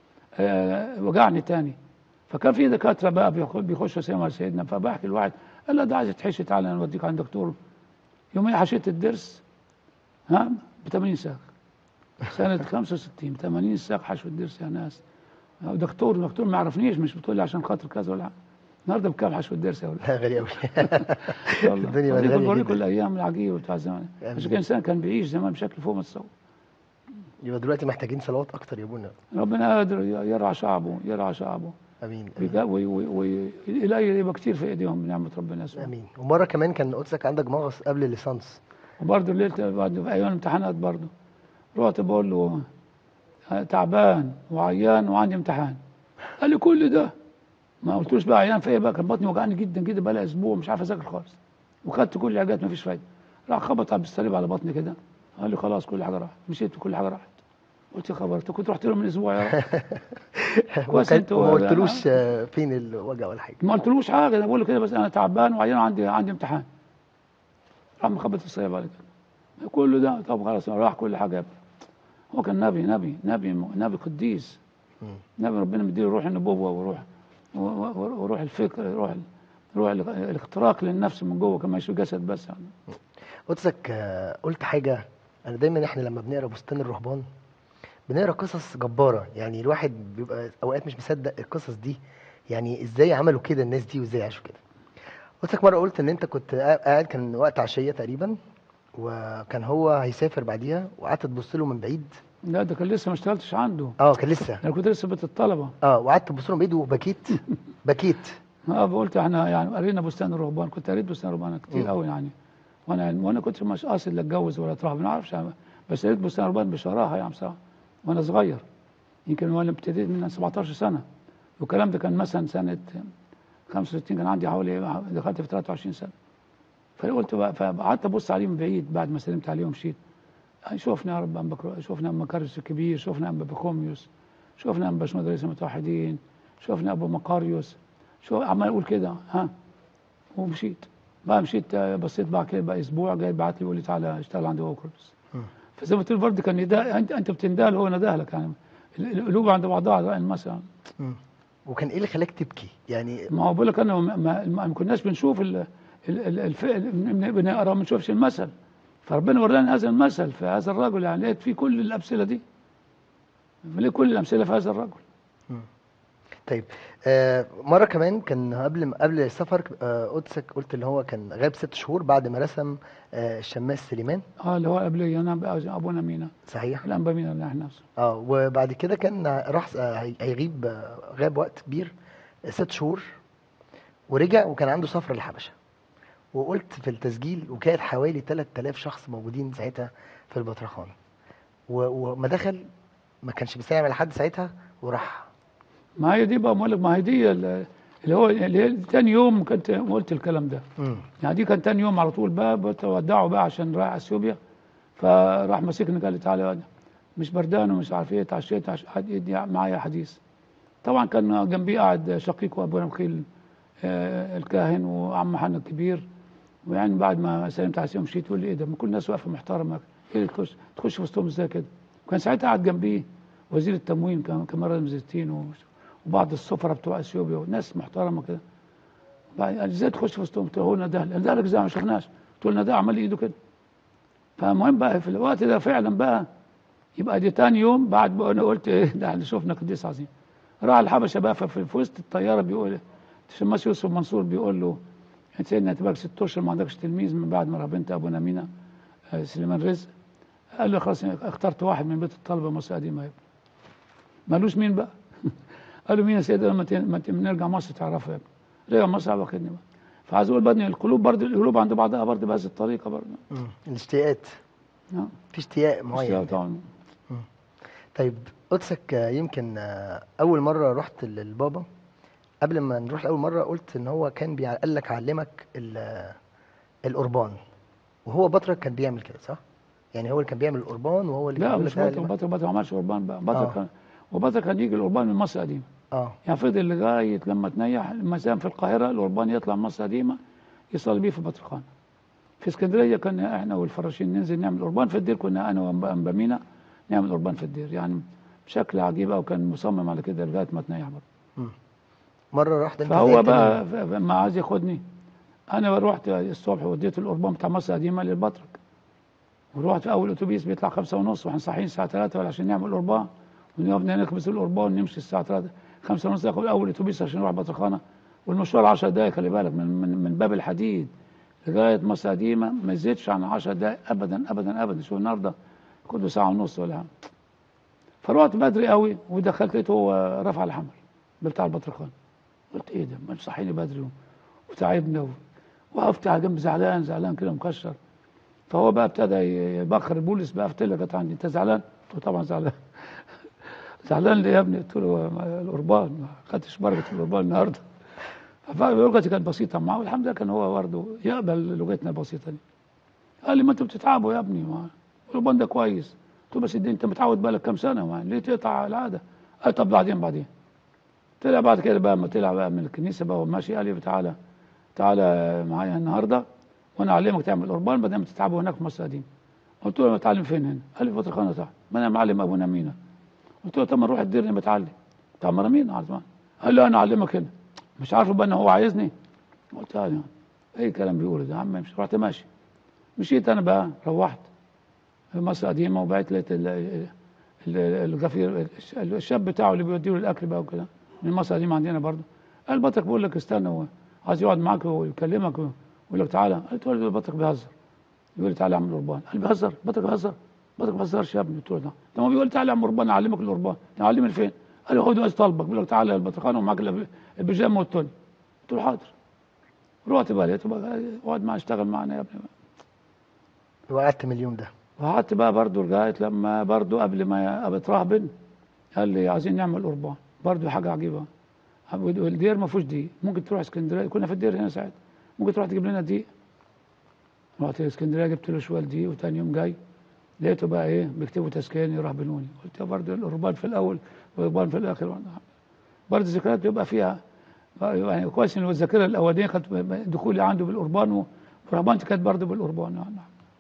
آه وجعني تاني. فكان في دكاتره بقى بيخ- بيخشوا سيما على سيدنا، فبحكي الواحد قال لا ده عايز تحشي تعالى نوديك عند دكتور. يومين حشيت الضرس ها ب ثمانين ساق سنه خمسة وستين، ثمانين ساق حشو الضرس يا ناس. دكتور دكتور ما يعرفنيش، مش بتقول لي عشان خاطر كذا ولا حاجة. النهارده بكام حشو الضرس يا ولد؟ لا غالي قوي. والله الدنيا بقت بوريكم غاليه بوريكم جدا. الايام العجيبه بتاع زمان. عشان آمين. كده الانسان كان بيعيش زمان بشكل فوق ما تتصور. يبقى دلوقتي محتاجين صلوات اكتر يا ابونا. ربنا قادر يرعى شعبه، يرعى شعبه امين ويجا- امين وي- وي- وي- الهي يبقى كتير في ايديهم بنعمه ربنا يسوع. امين. ومره كمان كان قدسك عندك مغص قبل الليسانس. وبرضه الليل بعد في ايام الامتحانات برضه رحت بقول له أنا تعبان وعيان وعندي امتحان. قال لي كل ده؟ ما قلتلوش بقى عيان في ايه بقى، كان بطني وجعني جدا جدا بقى لي اسبوع مش عارف اذاكر خالص، وخدت كل العلاجات ما فيش فايده. راح خبط على بالصليب على بطني كده، قال لي خلاص كل حاجه راحت. مشيت وكل حاجه راحت. قلت يا خبر انت كنت رحت له من اسبوع يا رب. كويس وكان وما انتوا. قلتلوش آه، فين الوجع ولا حاجه. ما قلتلوش حاجه، انا بقول له كده بس انا تعبان وعيان وعندي عندي امتحان. راح مخبط الصليب على كده كل ده. طب خلاص راح كل حاجه يا ابني. هو كان نبي نبي نبي نبي قديس، مم. نبي ربنا مديله روح النبوه وروح وروح الفكر، روح روح الاختراق للنفس من جوه كما مش جسد بس يعني. قدسك آه، قلت حاجه. انا دايما احنا لما بنقرا بستان الرهبان بنقرا قصص جباره، يعني الواحد بيبقى اوقات مش مصدق القصص دي، يعني ازاي عملوا كده الناس دي وازاي عاشوا كده. قلتك مره قلت ان انت كنت قاعد كان وقت عشيه تقريبا، وكان هو هيسافر بعديها وقعدت تبص له من بعيد. لا ده كان لسه ما اشتغلتش عنده، اه كان لسه. انا كنت لسه بيت الطلبه. اه وقعدت تبص له من بعيد وبكيت. بكيت. اه قلت احنا يعني قرينا بستان الرهبان، كنت قريت بستان الرهبان كتير مم. قوي يعني. وانا وانا كنت مش قاصد لا اتجوز ولا اترهب ما اعرفش، بس قريت بستان الرهبان بشراهه يعني بصراحه وانا صغير، يمكن وانا ابتديت من سبعتاشر سنه. والكلام ده كان مثلا سنه خمسة وستين، كان عندي حوالي دخلت في ثلاثة وعشرين سنه. فقلت بقى فقعدت ابص عليه من بعيد بعد ما سلمت عليه ومشيت. شوفنا يا رب أنبا كرو- شوفنا أنبا كارس الكبير، شوفنا أنبا بخوميوس، شوفنا أنبا شنود رئيس المتوحدين، شوفنا أبو مقاريوس، شو عمال أقول كده ها. ومشيت بقى، مشيت آه، بصيت بقى كده بقى أسبوع جاي بعت لي يقول لي تعالى اشتغل عند أبو كرولوس. مم. فزي ما قلت له برضه كان نداء، أنت أنت بتنداه هو نداه لك يعني. ال- القلوب عند بعضها على رأي المثل. مم. وكان ايه اللي خلاك تبكي يعني؟ ما هو بقول لك أنا ما, ما, ما كناش بنشوف ال ال- ال- الفعل، بن- بنقرا ما بنشوفش المثل. فربنا ورانا هذا المثل في هذا الرجل، يعني لقيت فيه كل الأمثلة دي، ليه كل الأمثلة في هذا الرجل. مم. طيب آه مره كمان كان قبل ما- قبل السفر آه قدسك قلت ان هو كان غاب ست شهور بعد ما رسم آه الشماس سليمان. اه اللي هو قبلي انا بقى ابونا مينا، صحيح. الانبا مينا اللي احنا نفسه. اه وبعد كده كان راح آه، هي- هيغيب آه، غاب وقت كبير آه، ست شهور ورجع وكان عنده سفر للحبشه. وقلت في التسجيل وكانت حوالي ثلاثة آلاف شخص موجودين ساعتها في البطرخانه. و- وما دخل ما كانش بيسلم على حد ساعتها وراح. ما هي دي بقى بقول لك، ما هي دي ال- اللي هو اللي هي تاني يوم كنت قلت الكلام ده. امم يعني دي كان تاني يوم على طول بقى بتودعه بقى عشان رايح اثيوبيا. فراح ماسكني قال لي تعالى يا واد، مش بردان ومش عارف ايه، اتعشيت عش- قعد يدي معايا حديث. طبعا كان جنبي قاعد شقيقه ابونا مخيل آه، الكاهن وعم حنا الكبير. ويعني بعد ما سلمت عليه ومشيت يقول لي ايه ده، ما كل الناس واقفه محترمه، ايه اللي تخش تخش في وسطهم ازاي كده. وكان ساعتها قاعد جنبيه وزير التموين كان كمال المزيتين و- وبعض السفراء بتوع اثيوبيا وناس محترمه كده. بعد قال ازاي تخش في وسطهم؟ قلت له هو نداه لي. نداه لك ازاي ما شفناش؟ قلت له نداه عمل ايده كده. فالمهم بقى في الوقت ده فعلا بقى، يبقى دي تاني يوم بعد بقى انا قلت ايه ده احنا شفنا قديس عظيم. راح الحبشه بقى، ففي في وسط الطياره بيقول الشماس يوسف منصور بيقول له انت سيدنا انت بقى ست اشهر ما عندكش تلميذ من بعد ما راح بنت ابونا مينا آه، سليمان رزق. قال له خلاص اخترت واحد من بيت الطلبه مصر قديمه يا ابني. مالوش مين بقى؟ قال له مين يا سيدي؟ لما ت- لما ت- نرجع مصر تعرفه يا ابني. رجع مصر واخدني بقى. فعايز اقول بدني القلوب برضه، القلوب عند بعضها برضه بهذه الطريقه برضه. مم. الاشتياقات، اه في اشتياق مش معين. طبعا. مم. طيب قدسك، آه، يمكن آه، اول مره رحت للبابا، قبل ما نروح لاول مره قلت ان هو كان بيع- قال لك علمك ال- آه، القربان، وهو بطرك كان بيعمل كده صح؟ يعني هو اللي كان بيعمل القربان وهو اللي كان لا بيقول لك مش تعالى بطرك، علمك. بطرك بطرك ما عملش قربان بقى. بطرك اه كان، وبطرك كان يجي القربان من مصر القديمه. اه يعني فضل لغايه لما تنيح المسام في القاهره القربان يطلع من مصر القديمه يصلي بيه في بطرخان. في اسكندريه كنا احنا والفراشين ننزل نعمل قربان في الدير، كنا انا وانبا مينا نعمل قربان في الدير، يعني بشكل عجيب، او كان مصمم على كده لغايه ما تنيح برضه. مم. مره رحت انت فهو زعلت منه. بقى ف- ف- ما عايز ياخدني، انا رحت الصبح وديت القربان بتاع مصر القديمه للبطرك، ورحت في اول اتوبيس بيطلع خمسة ونص واحنا صاحيين الساعه ثلاثة عشان نعمل قربان، ونقف نكبس القربان ونمشي الساعه ثلاثة خمسة ونص ناخد اول اتوبيس عشان نروح بطرخانه، والمشوار عشر دقائق خلي بالك، من من من باب الحديد لغايه مصر القديمه ما يزيدش عن عشر دقائق ابدا ابدا ابدا. شو النهارده كله ساعه ونص ولا حاجه. فروحت بدري قوي ودخلت لقيته هو رفع الحمل بتاع البطرخان. قلت ايه ده؟ ما صحيني بدري وتعبنا، وقفت على جنب زعلان زعلان كده مكشر. فهو بقى ابتدى يبخر البوليس بقى، قلت له كانت عندي انت زعلان؟ قلت له طبعا زعلان. زعلان ليه يا ابني؟ قلت له ما- القربان ما خدتش بركه القربان النهارده. فلغتي كانت بسيطه معاه، والحمد لله كان هو برضه يقبل لغتنا البسيطه دي. قال لي ما انتوا بتتعبوا يا ابني، ما القربان ده كويس. قلت له بس دي انت متعود بقى لك كام سنه، ما ليه تقطع العاده؟ قال طب بعدين بعدين. طلع بعد كده بقى، ما طلع بقى من الكنيسه بقى وماشي، قال لي تعالى تعالى معايا النهارده وانا اعلمك تعمل قربان بدل ما تتعبوا هناك في مصر القديمه. قلت له بتعلم فين هنا؟ قال لي في بطرخانه تحت. ما انا معلم ابونا مينا. قلت له طب ما نروح الدير بتعلم بتاع مرامين على زمان. قال له انا اعلمك هنا. مش عارف بقى ان هو عايزني. قلت له يعني اي كلام بيقوله ده يا عم، مش رحت ماشي. مشيت انا بقى، روحت في مصر القديمه، وبقيت لقيت ال- ال- الغفير الشاب بتاعه اللي بيوديه له الاكل بقى وكده من مصر القديمه عندنا برضه. قال بطرك بيقول لك استنى، هو عايز يقعد معاك ويكلمك ويقول لك تعالى. قلت له بطرك بيهزر، يقول لي تعالى اعمل قربان. قال بيهزر؟ بطرك بيهزر؟ بطرك ما بيهزرش يا ابني. قلت له ده ده ما بيقول لي تعالى اعمل قربان اعلمك القربان. تعلمني فين؟ قال لي هو دلوقتي طالبك بيقول لك تعالى البطرخانه ومعاك الب- البيجامه والتوني. قلت له حاضر. رحت بقى لقيته بقى اقعد معاه اشتغل معانا يا ابني. وقعدت من اليوم ده. وقعدت بقى برضه لغايه لما برضه قبل ما اتراهبن قال لي عايزين نعمل قربان. برضه حاجه عجيبه، الدير ما فيهوش دقيق، ممكن تروح اسكندريه، كنا في الدير هنا ساعتها، ممكن تروح تجيب لنا دقيق. رحت اسكندريه جبت له شويه دقيق، وتاني يوم جاي لقيته بقى ايه بيكتبوا تسكين يرهبنوني. قلت يا برضه القربان في الاول والقربان في الاخر. برضه الذكريات بيبقى فيها يعني كويس ان الذاكره الاولانيه كانت دخولي عنده بالقربان، ورهبانتي كانت برضه بالقربان يعني.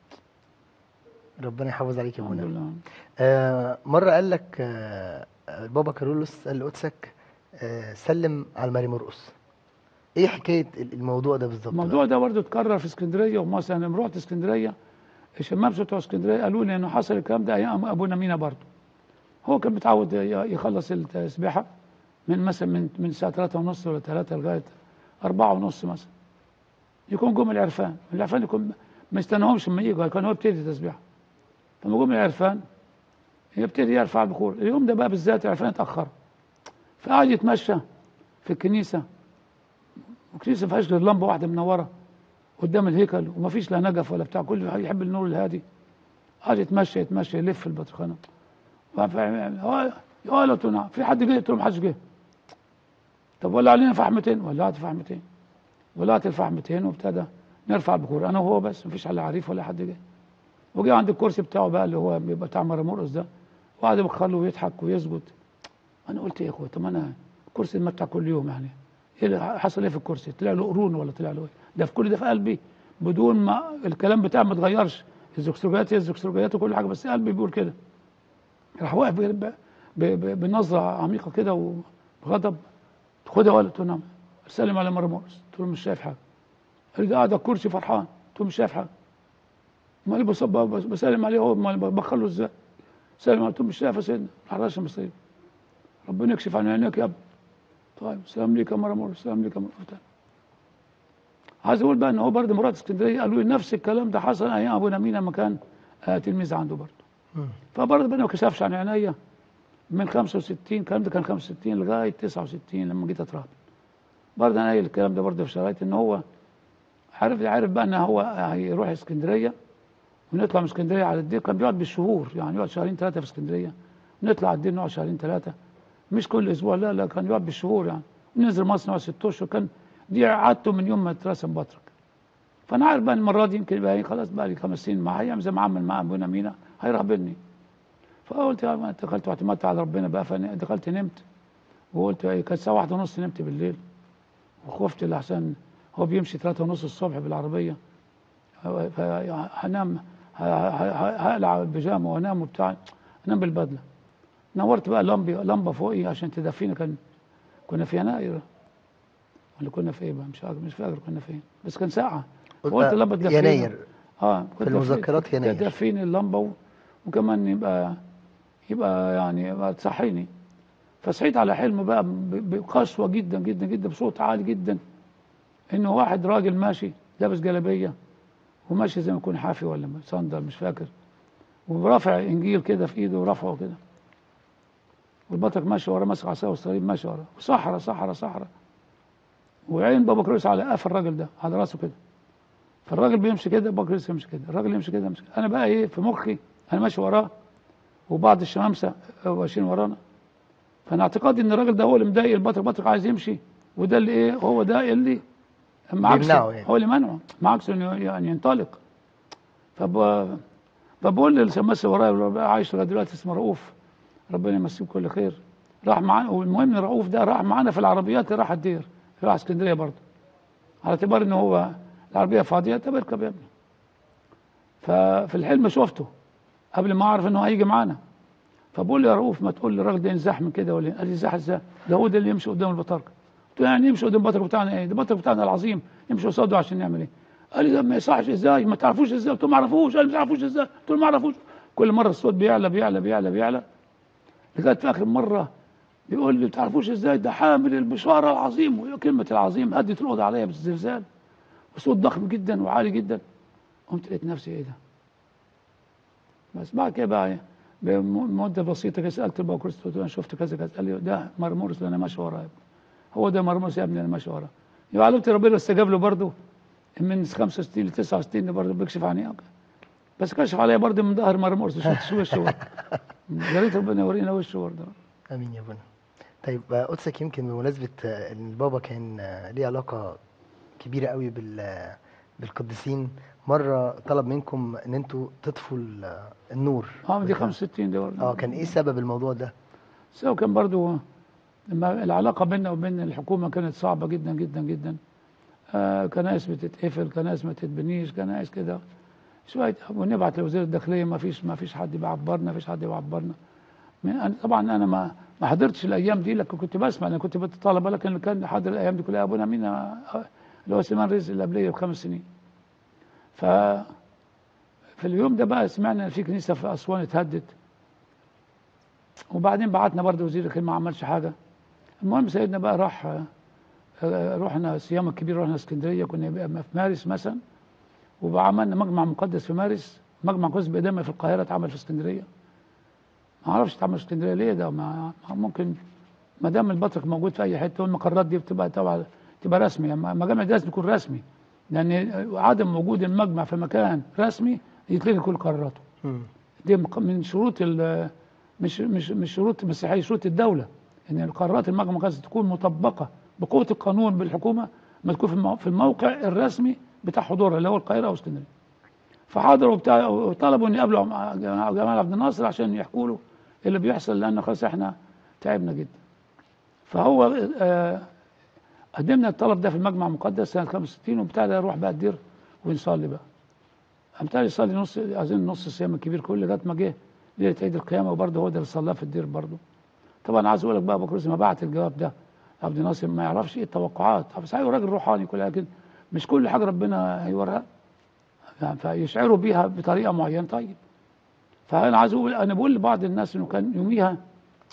ربنا يحافظ عليك يا الحمد ابونا. لله. آه مره قال لك آه البابا كارولوس قال لقدسك آه سلم على ماري مرقس. ايه حكايه الموضوع ده بالظبط الموضوع بقى؟ ده برضه اتكرر في اسكندريه ومصر. انا لما رحت اسكندريه الشمام بتوع اسكندريه قالوا لي انه حصل الكلام ده ايام ابونا مينا برضه. هو كان متعود يخلص التسبيحه من مثلا من من الساعه ثلاثة ونص ولا ثلاثة لغايه أربعة ونص مثلا، يكون جم العرفان. العرفان يكون ما يستناهمش لما يجوا، كان هو يبتدي التسبيحه. فلما جم العرفان يبتدي يرفع البخور. اليوم ده بقى بالذات العرفان اتاخر، فقعد يتمشى في الكنيسه، والكنيسه ما فيهاش غير لمبه واحده منوره قدام الهيكل، وما فيش لا نجف ولا بتاع، كل واحد يحب النور الهادي. قعد يتمشى يتمشى يلف في البطرخانه. هو يا تنع في حد جه؟ قلت له ما حدش جه. طب ولع علينا فحمتين. ولعت فحمتين، ولعت الفحمتين، وابتدى نرفع البخور انا وهو بس، ما فيش على عريف ولا حد جه. وجه عند الكرسي بتاعه بقى اللي هو بيبقى بتاع مرمرقص ده، وقعد يبخر له ويضحك ويسجد. انا قلت يا اخويا طب انا الكرسي ما بتاع كل يوم يعني، ايه اللي حصل ايه في الكرسي؟ طلع له قرون ولا طلع له ايه؟ ده في كل ده في قلبي بدون ما الكلام بتاعه ما اتغيرش، الزكسرجيات هي الزكسرجيات وكل حاجه، بس قلبي بيقول كده. راح واقف ب- ب- بنظره عميقه كده وبغضب. خدها ولا؟ قلت له نعم. سلم على مرمرقص. قلت له مش شايف حاجه. قال لي ده قاعد على الكرسي فرحان. قلت له مش شايف حاجه. امال بصب بسلم عليه هو، امال بخله ازاي؟ سلم. قلت له مش شايف يا سيدنا. راح راشم الصليب. ربنا يكشف عن عينيك يا ابني. طيب سلام ليك يا مرمور، سلام ليك يا مرمور. عايز اقول بقى ان هو برضه مراد اسكندريه قالوا لي نفس الكلام ده حصل ايام ابونا مينا لما كان آه تلميذ عنده برضه. فبرضه ربنا ما كشفش عن عينيا من خمسة وستين، الكلام ده كان خمسة وستين لغايه تسعة وستين لما جيت اترهبن. برضه انا قايل الكلام ده برضه في شرايط ان هو عارف عارف بقى ان هو هيروح اسكندريه ونطلع من اسكندريه على الدير. كان بيقعد بالشهور، يعني يقعد شهرين ثلاثه في اسكندريه، نطلع على الدير نقعد شهرين ثلاثه، مش كل اسبوع، لا لا كان يقعد بالشهور يعني. ننزل مصر نقعد ست اشهر. كان دي عادته من يوم ما اترسم بطرك. فانا عارف بقى المره دي يمكن بقى خلاص بقى لي خمس سنين معايا زي ما عمل مع ابونا مينا هيرهبني. فقلت يا دخلت واعتمدت على ربنا بقى. فدخلت نمت وقلت ايه، كانت الساعه واحدة ونص نمت بالليل وخفت لحسن هو بيمشي ثلاثة ونص الصبح بالعربيه، فهنام هقلع البيجامه وانام وبتاع، انام بالبدله. نورت بقى لمبه لمبه فوقي عشان تدفيني. كان كنا في يناير ولا كنا في ايه بقى، مش مش فاكر كنا فين، بس كان ساعه. قلت اللمبه تدفيني يناير. اه في المذكرات يناير تدفيني اللمبه وكمان يبقى يبقى يعني يبقى تصحيني. فصحيت على حلم بقى بقسوه جدا جدا جدا بصوت عالي جدا، انه واحد راجل ماشي لابس جلابيه وماشي زي ما يكون حافي ولا صندل مش فاكر، ورافع انجيل كده في ايده ورافعه كده، والبطرك ماشي وراه ماسك عصايه والصليب ماشي وراه، وصحراء صحراء صحراء، وعين بابا كريس على قف الراجل ده على راسه كده. فالراجل بيمشي كده بابا كريس يمشي كده، الراجل يمشي كده يمشي كده. انا بقى ايه في مخي انا ماشي وراه وبعض الشمامسه ماشيين ورانا. فانا اعتقادي ان الراجل ده هو اللي مضايق البطرك، البطرك عايز يمشي وده اللي ايه هو ده اللي معاكس يعني. هو اللي منعه معاكس انه يعني ينطلق. فب فبقول للشماس ورايا عايش لغايه دلوقتي اسمه رؤوف، ربنا يمسيه بكل خير، راح معانا. والمهم رؤوف ده راح معانا في العربيات اللي راح الدير، راح اسكندريه برضه على اعتبار ان هو العربيه فاضيه. طب اركب يا ابني. ففي الحلم شفته قبل ما اعرف انه هيجي معانا. فبقول له يا رؤوف ما تقول للراجل ده ينزح من كده ولا. قال لي ينزح ازاي؟ ده هو ده اللي يمشي قدام البطاركه. قلت له يعني يمشي قدام البطاركه بتاعنا ايه؟ ده البطاركه بتاعنا العظيم يمشي قصاده عشان نعمل ايه؟ قال لي ده ما يصحش ازاي؟ ما تعرفوش ازاي؟ قلت له ما اعرفوش. قال لي ما تعرفوش ازاي؟ قلت له ما اعرفوش. كل مره الصوت بيعلى بيعلى بيعلى بيعلى لغايه في اخر مره بيقول لي ما تعرفوش ازاي؟ ده حامل البشاره العظيم. وكلمه العظيم هدت الاوضه عليا بالزلزال، وصوت ضخم جدا وعالي جدا. قمت لقيت نفسي ايه ده؟ بس بعد كده بقى بمده بسيطه كده سالت البابا كريس قلت له انا شفت كذا كذا. قال لي ده مرمورس اللي انا ماشي وراه، هو ده مرمورس يا ابني انا ماشي وراه. يبقى علمت ربنا استجاب له برضه من خمسة وستين ل تسعة وستين برضه بيكشف عني، بس كشف عليا برضه من ظهر مرمورس شفت وشه. يا ريت ربنا يورينا وشه برضه. امين يا ابونا. طيب قدسك يمكن بمناسبه ان البابا كان ليه علاقه كبيره قوي بال بالقديسين، مره طلب منكم ان انتوا تطفوا النور. اه دي خمسة وستين دي برضه. اه كان ايه سبب الموضوع ده؟ السبب كان برضه لما العلاقه بيننا وبين الحكومه كانت صعبه جدا جدا جدا. آه كنائس بتتقفل، كنائس ما تتبنيش، كنائس كده شويه، ونبعت لوزير الداخليه ما فيش ما فيش حد بيعبرنا، ما فيش حد بيعبرنا. طبعا انا ما ما حضرتش الايام دي، لكن كنت بسمع، انا كنت بتطالب، لكن اللي كان حاضر الايام دي كلها ابونا مينا اللي هو سليمان رزق اللي قبليه بخمس سنين. ف في اليوم ده بقى سمعنا ان في كنيسه في اسوان اتهدت، وبعدين بعتنا برضه وزير الخير ما عملش حاجه. المهم سيدنا بقى راح، رحنا صيام الكبير، رحنا اسكندريه، كنا في مارس مثلا، وعملنا مجمع مقدس في مارس. مجمع مقدس بإدامة في القاهره اتعمل في اسكندريه. ما اعرفش اتعمل في اسكندريه ليه، ده ما ممكن ما دام البطرك موجود في اي حته والمقرات دي بتبقى طبعا تبقى رسمي. يعني مجامع لازم تكون رسمي، لان عدم وجود المجمع في مكان رسمي يتلغي كل قراراته. دي من شروط مش مش مش شروط مسيحيه، شروط الدوله ان القرارات المجمع المقدس تكون مطبقه بقوه القانون بالحكومه، ما تكون في الموقع الرسمي بتاع حضورها اللي هو القاهره او اسكندريه. فحضروا بتاع وطلبوا ان يقابلوا جمال عبد الناصر عشان يحكوا له اللي بيحصل، لان خلاص احنا تعبنا جدا. فهو آه قدمنا الطلب ده في المجمع المقدس سنه خمسة وستين، وابتدى نروح بقى الدير ونصلي بقى. ابتدى يصلي نص اظن نص الصيام الكبير كله لغايه ما جه ليله عيد القيامه، وبرضه هو ده اللي صلاه في الدير برضه. طبعا عايز اقول لك بقى ابو كريس ما بعت الجواب ده عبد الناصر ما يعرفش ايه التوقعات، صحيح راجل روحاني كل، لكن مش كل حاجه ربنا هيوريها يعني فيشعروا بيها بطريقه معينه. طيب فانا عايز اقول، انا بقول لبعض الناس انه كان يوميها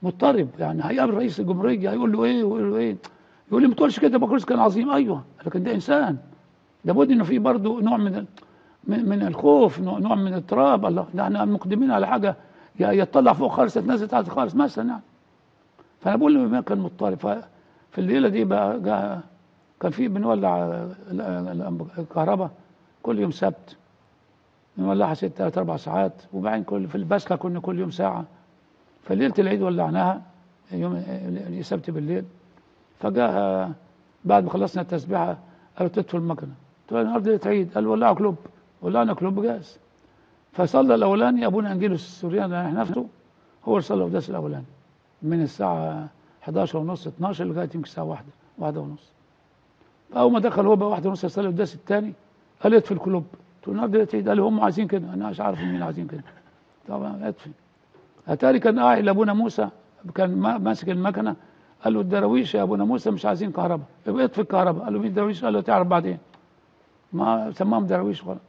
مضطرب، يعني هيقابل رئيس الجمهوريه هيقول له ايه ويقول له ايه، يقول لي ما تقولش كده بكرس كان عظيم. ايوه لكن ده انسان، لابد انه في برضه نوع من من من الخوف، نوع نوع من الاضطراب. الله ده احنا مقدمين على حاجه يطلع فوق خالص تتنزل تحت خالص مثلا يعني. فانا بقول له كان مضطرب. ففي الليله دي بقى جاء كان في بنولع الكهرباء كل يوم سبت، بنولعها ست ثلاث اربع ساعات، وبعدين كل في البسكه كنا كل يوم ساعه. فليله العيد ولعناها يوم السبت بالليل. فجاء بعد ما خلصنا التسبيحه قالوا تطفوا المكنه. قلت له النهارده ليله عيد. قال ولعوا كلوب. ولعنا كلوب جاز. فصلى الاولاني ابونا انجيلوس السورياني نفسه هو اللي صلى القداس الاولاني من الساعه حداشر ونص اتناشر لغايه يمكن الساعه واحدة واحدة ونص. فاول ما دخل هو بقى واحدة ونص يصلي القداس الثاني قال اطفي الكلوب. قلت له النهارده ليله عيد. قال هم عايزين كده. انا مش عارف مين عايزين كده. طبعا اطفي. اتاري كان قاعد لابونا موسى كان ماسك المكنه. قال له الدراويش يا ابونا موسى مش عايزين كهرباء، يبقى اطفي الكهرباء. قال له مين دراويش؟ قال له تعرف بعدين. ما سماهم دراويش غلط.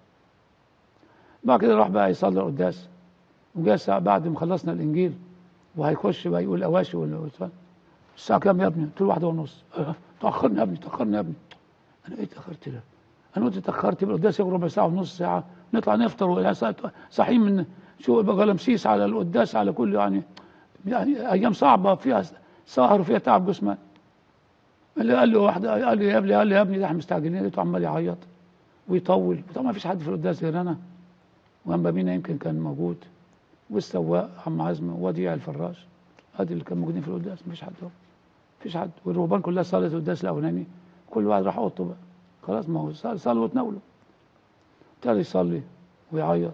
بعد كده راح بقى يصلي القداس، وجاء الساعه بعد ما خلصنا الانجيل وهيخش بقى يقول اواشي ولا الساعه كام يا ابني؟ قلت له واحدة ونص. أه تاخرنا يا ابني تاخرنا يا ابني. انا ايه تاخرت ده؟ انا قلت اتاخرت يبقى القداس ياخد ربع ساعه ونص ساعه نطلع نفطر صاحيين من شو غلمسيس على القداس على كل يعني يعني ايام صعبه فيها سهر وفيها تعب جسمان. اللي قال له واحده قال لي يا ابني قال لي يا ابني ده احنا مستعجلين. لقيته عمال يعيط ويطول. طبعا ما فيش حد في القداس غير انا وانبا بينا يمكن كان موجود والسواق عم عزمي ووديع الفراش. ادي اللي كانوا موجودين في القداس. ما فيش حد ما فيش حد. والرهبان كلها صلت القداس الاولاني كل واحد راح اوضته بقى خلاص. ما هو صلوا وتناولوا. ابتدى يصلي ويعيط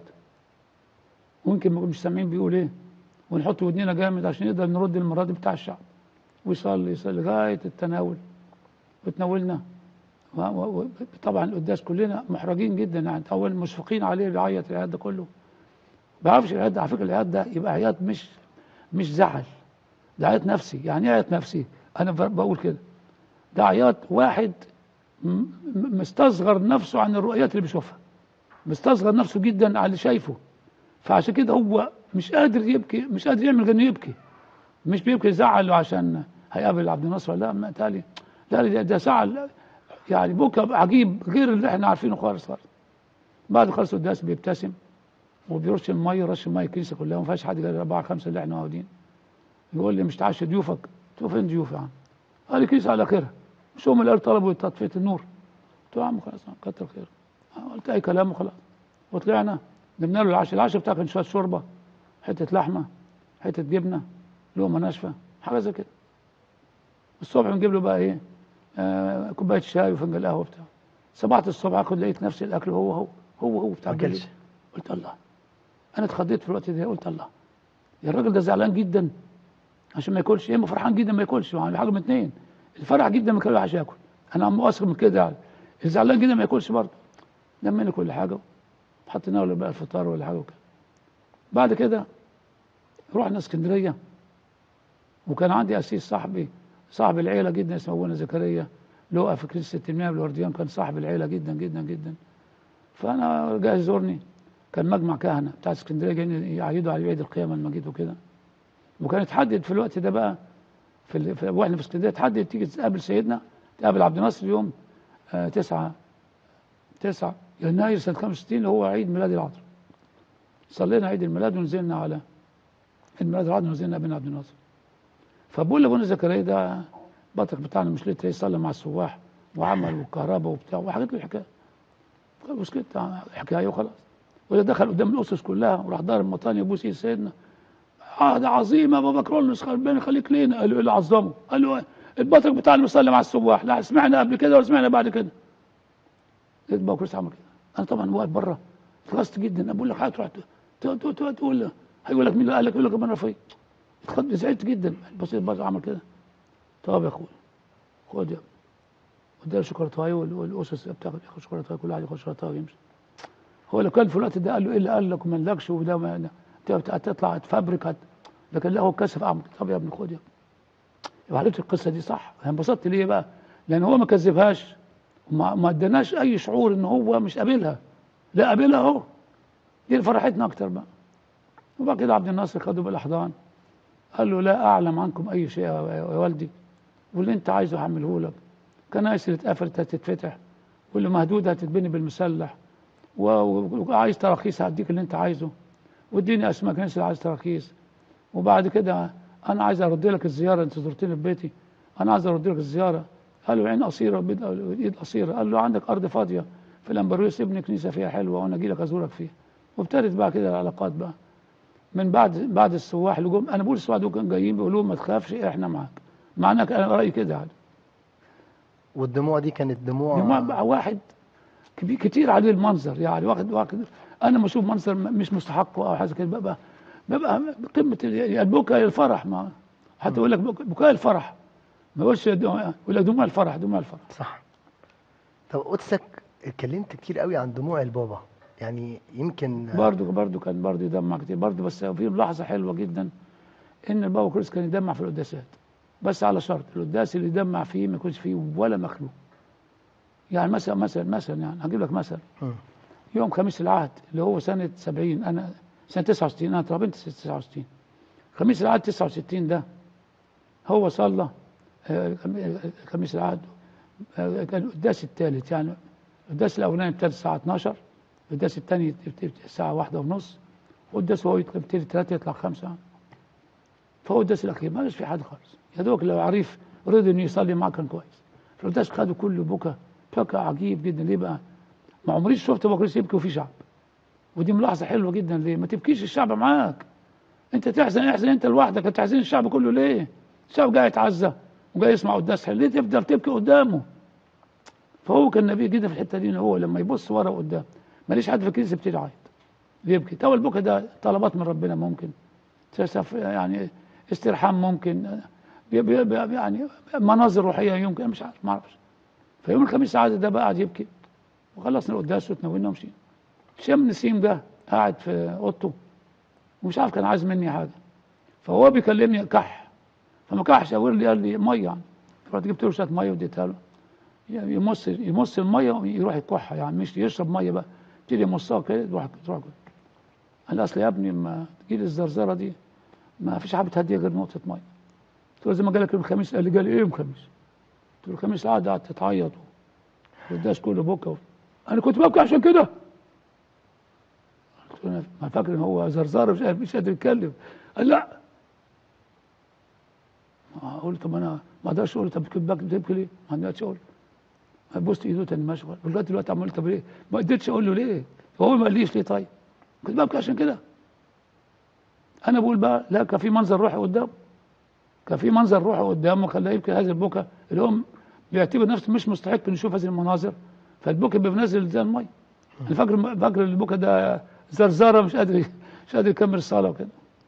ويمكن مش سامعين بيقول ايه ونحط ودنينا جامد عشان نقدر نرد المراد بتاع الشعب. ويصلي يصلي لغايه التناول وتناولنا. طبعا القداس كلنا محرجين جدا يعني اول مشفقين عليه بيعيط العياط ده كله. ما بعرفش العياط ده على فكره العياط ده يبقى عياط مش مش زعل، ده عياط نفسي. يعني ايه عياط نفسي؟ انا بقول كده ده عياط واحد مستصغر نفسه عن الرؤيات اللي بيشوفها، مستصغر نفسه جدا على اللي شايفه. فعشان كده هو مش قادر يبكي، مش قادر يعمل غير انه يبكي. مش بيبكي يزعل عشان هيقابل عبد الناصر. لا ما تالي لا ده, ده زعل يعني بكى عجيب غير اللي احنا عارفينه خالص خالص. بعد ما خلص القداس بيبتسم وبيرش الميه رش الميه الكنيسه كلها ما فيهاش حد غير اربعه خمسه اللي احنا موجودين. يقول لي مش تعشى ضيوفك؟ قلت له فين ضيوف يا عم؟ قال لي الكنيسه على خيرها. مش هم اللي قالوا طلبوا تطفيه النور؟ قلت له يا عم خلاص كتر خير. قلت اي كلام وخلاص. وطلعنا جبنا له العشاء. العشاء بتاعه كان شويه شوربه حته لحمه حته جبنه لقمه ناشفه حاجه زي كده. الصبح بنجيب له بقى ايه آه كوبايه شاي وفنجان قهوه بتاعه. صبحت الصبح اخد لقيت نفس الاكل هو هو هو هو بتاع بالليل. قلت الله انا اتخضيت في الوقت ده. قلت الله يا الراجل ده زعلان جدا عشان ما ياكلش، يا اما فرحان جدا ما ياكلش. يعني حاجه من اثنين، الفرح جدا ما كان عشان ياكل. انا عم واثق من كده يعني. الزعلان جدا ما ياكلش برضه. لمينا كل حاجه حطينا له بقى الفطار ولا حاجه وكده. بعد كده رحنا اسكندريه وكان عندي اسيس صاحبي صاحب العيله جدا اسمه ابونا زكريا لقى في كنيسه التلميذ بالورديان. كان صاحب العيله جدا جدا جدا. فانا جاي يزورني كان مجمع كهنه بتاع اسكندريه جايين يعيدوا على عيد القيامه المجيد وكده. وكان اتحدد في الوقت ده بقى في, في واحنا في اسكندريه اتحدد تيجي تقابل سيدنا تقابل عبد الناصر يوم آه تسعة تسعة يناير سنه خمسة وستين اللي هو عيد ميلاد العذراء. صلينا عيد الميلاد ونزلنا على عيد ميلاد العذراء ونزلنا بين عبد الناصر. فبقول لابونا زكريا ده بطرك بتاعنا مش ليه يصلي مع السواح وعمل والكهرباء وبتاع وحكيت له الحكايه. وسكت حكايه وخلاص. وده دخل قدام الاسس كلها وراح ضارب المطاني يبوس ايد سيدنا. عهد عظيمه بابا كرولوس ربنا يخليك لينا. قال له ايه اللي عظمه؟ قال له البطرك بتاعنا بيصلي مع السواح. لا سمعنا قبل كده ولا سمعنا بعد كده. لقيت بابا كرولوس عمل كده. انا طبعا واقف بره اتغصت جدا. بقول لك حاجه تروح تقول له هيقول لك مين اللي قال لك؟ يقول لك ربنا رفيق. اتخض زعلت جدا. بصيت بره عمل كده. طب يا اخويا خد يا اداله شوكولاتايه والاسس بتاخد ياخد شوكولاتايه كل واحد ياخد شوكولاتايه ويمشي. هو لو كان في الوقت ده قال له ايه اللي قال لك وما قالكش وده ما هتطلع تفبرك. لكن لا هو كسف اعمل. طب يا ابني خد يا ابني. عرفت القصه دي صح. انا انبسطت ليه بقى؟ لان هو ما كذبهاش وما ما اداناش اي شعور ان هو مش قابلها. لا قابلها اهو. دي اللي فرحتنا اكتر بقى. وبعد كده عبد الناصر خده بالاحضان قال له لا اعلم عنكم اي شيء يا والدي، واللي انت عايزه هعمله لك. كنائس اللي اتقفلت هتتفتح، واللي مهدوده هتتبني بالمسلح، و- و- وعايز تراخيص هديك اللي انت عايزه، واديني اسماء كنائس اللي عايز تراخيص. وبعد كده انا عايز ارد لك الزياره، انت زرتني في بيتي، انا عايز ارد لك الزياره. قال له عين قصيره بايد قصيره. قال له عندك ارض فاضيه في الامبريوس، ابني كنيسه فيها حلوه وانا اجي لك ازورك فيها. وابتدت بقى كده العلاقات بقى من بعد بعد السواح اللي جم. انا بقول السواح دول كانوا جايين بيقولوا ما تخافش احنا معاك، مع انك انا رايي كده يعني. والدموع دي كانت دموع دموع بقى واحد كبير كتير عليه المنظر، يعني واخد واخد انا ما اشوف منظر مش مستحقه او حاجه كده ببقى ببقى قمه ال- البكاء الفرح. ما حتى يقول لك بك- بكاء الفرح، ما يقولش دموع- يقول لك دموع الفرح، دموع الفرح. صح. طب قدسك اتكلمت كتير قوي عن دموع البابا، يعني يمكن برضه برضه كان برضه يدمع كتير برضه، بس في ملاحظه حلوه جدا ان البابا كريس كان يدمع في القداسات، بس على شرط القداس اللي يدمع فيه ما يكونش فيه ولا مخلوق. يعني مثلا مثلا مثلا يعني هجيب لك مثل. مم. يوم خميس العهد اللي هو سنة سبعين، أنا سنة تسعة وستين، أنا اتربيت سنة تسعة وستين. خميس العهد تسعة وستين ده هو صلى آه، خميس العهد. آه، كان القداس الثالث، يعني القداس الأولاني ابتدى الساعة اتناشر، القداس الثاني ابتدى الساعة واحدة ونص، والقداس هو يبتدي ثلاثة يطلع خمسة. فهو القداس الأخير ما في حد خالص، يا دوبك لو عريف رضي إنه يصلي معاه كان كويس. فالقداس خده كله بكى بكى عجيب جدا. ليه بقى؟ ما عمريش شفت بابا كريس يبكي وفي شعب. ودي ملاحظه حلوه جدا. ليه ما تبكيش الشعب معاك؟ انت تحزن احزن انت لوحدك، هتحزن الشعب كله ليه؟ الشعب جاي يتعزى وجاي يسمع قداس حلو، ليه تفضل تبكي قدامه؟ فهو كان نبي جدا في الحته دي، ان هو لما يبص ورا وقدام ماليش حد في الكنيسه يبتدي يعيط يبكي. تو البكا ده طلبات من ربنا، ممكن تسف- يعني استرحام، ممكن بي بي بي يعني مناظر روحيه يمكن، مش عارف ما اعرفش. فيوم الخميس العادي ده بقى قاعد يبكي، وخلصنا القداس وتناولنا ومشينا. شم نسيم ده قاعد في اوضته ومش عارف كان عايز مني حاجه، فهو بيكلمني كح، فما كحش شاور لي قال لي ميه يعني. رحت جبت له شويه ميه واديتها له، يمص يمص الميه ويروح يكحها، يعني مش يشرب ميه بقى، يبتدي يمصها كده تروح تروح كده. قال لي اصل يا ابني ما تجيلي الزرزره دي ما فيش حاجه بتهديها غير نقطه ميه. قلت له زي ما جالك يوم الخميس. قال لي جالي ايه يوم الخميس؟ قلت له الخميس قعد قعدت تعيط والقداس كله بكى، انا كنت ببكي عشان كده. قلت له انا ما فاكر ان هو زرزاره مش مش قادر يتكلم. قال لا. اقول له طب انا ما اقدرش اقول له طب بتبكي بتبكي ليه؟ ما اقدرش اقول له. بص ايده تاني مشغول لغايه دلوقتي عمال طب ليه؟ ما قدرتش اقول له ليه؟ هو ما قاليش ليه طيب؟ كنت ببكي عشان كده. انا بقول بقى لا، كان في منظر روحي قدامه، كان في منظر روحي قدامه خلاه يبكي هذا البكا اللي هو بيعتبر نفسه مش مستحق انه يشوف هذه المناظر، فالبكا بينزل زي الميه. انا فاكر فاكر البكا ده زرزاره مش قادر مش قادر يكمل الصلاه وكده.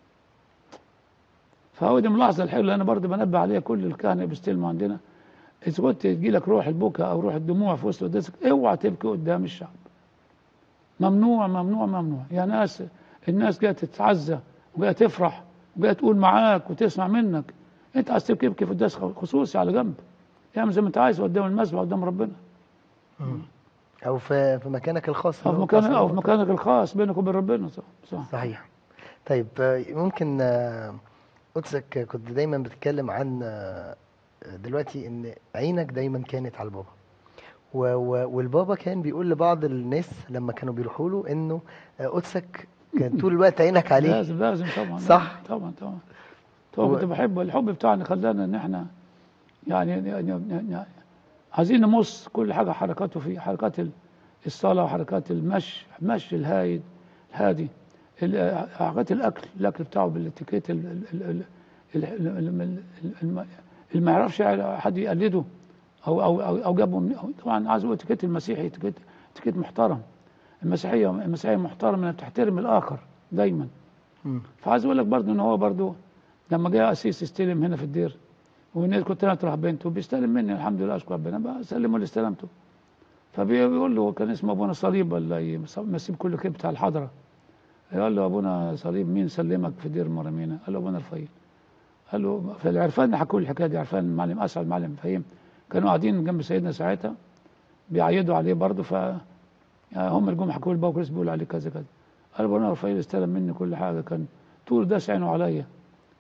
فهو دي الملاحظه الحلوه اللي انا برضه بنبه عليها كل الكهنه بيستلموا عندنا. اذا كنت تجي لك روح البكا او روح الدموع في وسط قداسك، اوعى تبكي قدام الشعب. ممنوع ممنوع ممنوع يا ناس. الناس جايه تتعزى وجايه تفرح وجايه تقول معاك وتسمع منك. انت عايز تبكي ابكي في قداس خصوصي على جنب، اعمل زي ما انت عايز قدام المسبح قدام ربنا، مم. او في في مكانك الخاص او اللي في هو بتاع مكان او في صلواتك. مكانك الخاص بينك وبين ربنا. صح صح. صحيح. طيب آه، ممكن آه، قدسك كنت دايما بتتكلم عن آه، دلوقتي ان عينك دايما كانت على البابا، و- و- والبابا كان بيقول لبعض الناس لما كانوا بيروحوا له انه آه، قدسك كان طول الوقت عينك عليه. لازم لازم طبعا لازم صح. طبعا طبعا طبعا. و... كنت بحبه، الحب بتاعنا خلانا ان احنا يعني يعني- يعني- يعني عايزين نمص كل حاجه حركاته فيه، حركات ال- الصلاه وحركات المشي، المشي الهايد الهادي، ال- حركات الاكل، الاكل بتاعه بالاتيكيت ال- ال- ال- ال- ال- ال- الم- اللي ما يعرفش حد يقلده او او او أو جابه من أو طبعا عايز اقول اتيكيت المسيحي، اتيكيت اتيكيت محترم. المسيحيه المسيحيه محترمه انها بتحترم الاخر دايما. مم. فعايز اقول لك برضه ان هو برضه لما جه قسيس يستلم هنا في الدير، والناس كنت انا اطرح بنته بيستلم مني الحمد لله اشكر ربنا، بسلمه اللي استلمته. فبيقول له كان اسمه ابونا صليب ولا يسيب كل كده بتاع الحضره. قال له ابونا صليب مين سلمك في دير مرمينا؟ قال له ابونا رفايل. قال له فالعرفان حكوا لي الحكايه دي، عرفان المعلم اسعد معلم فهيم كانوا قاعدين جنب سيدنا ساعتها بيعيدوا عليه برضه، ف هم اللي جم حكوا لي بابا كريس بيقول عليه كذا كذا. قال ابونا رفايل استلم مني كل حاجه، كان طول ده عينه عليا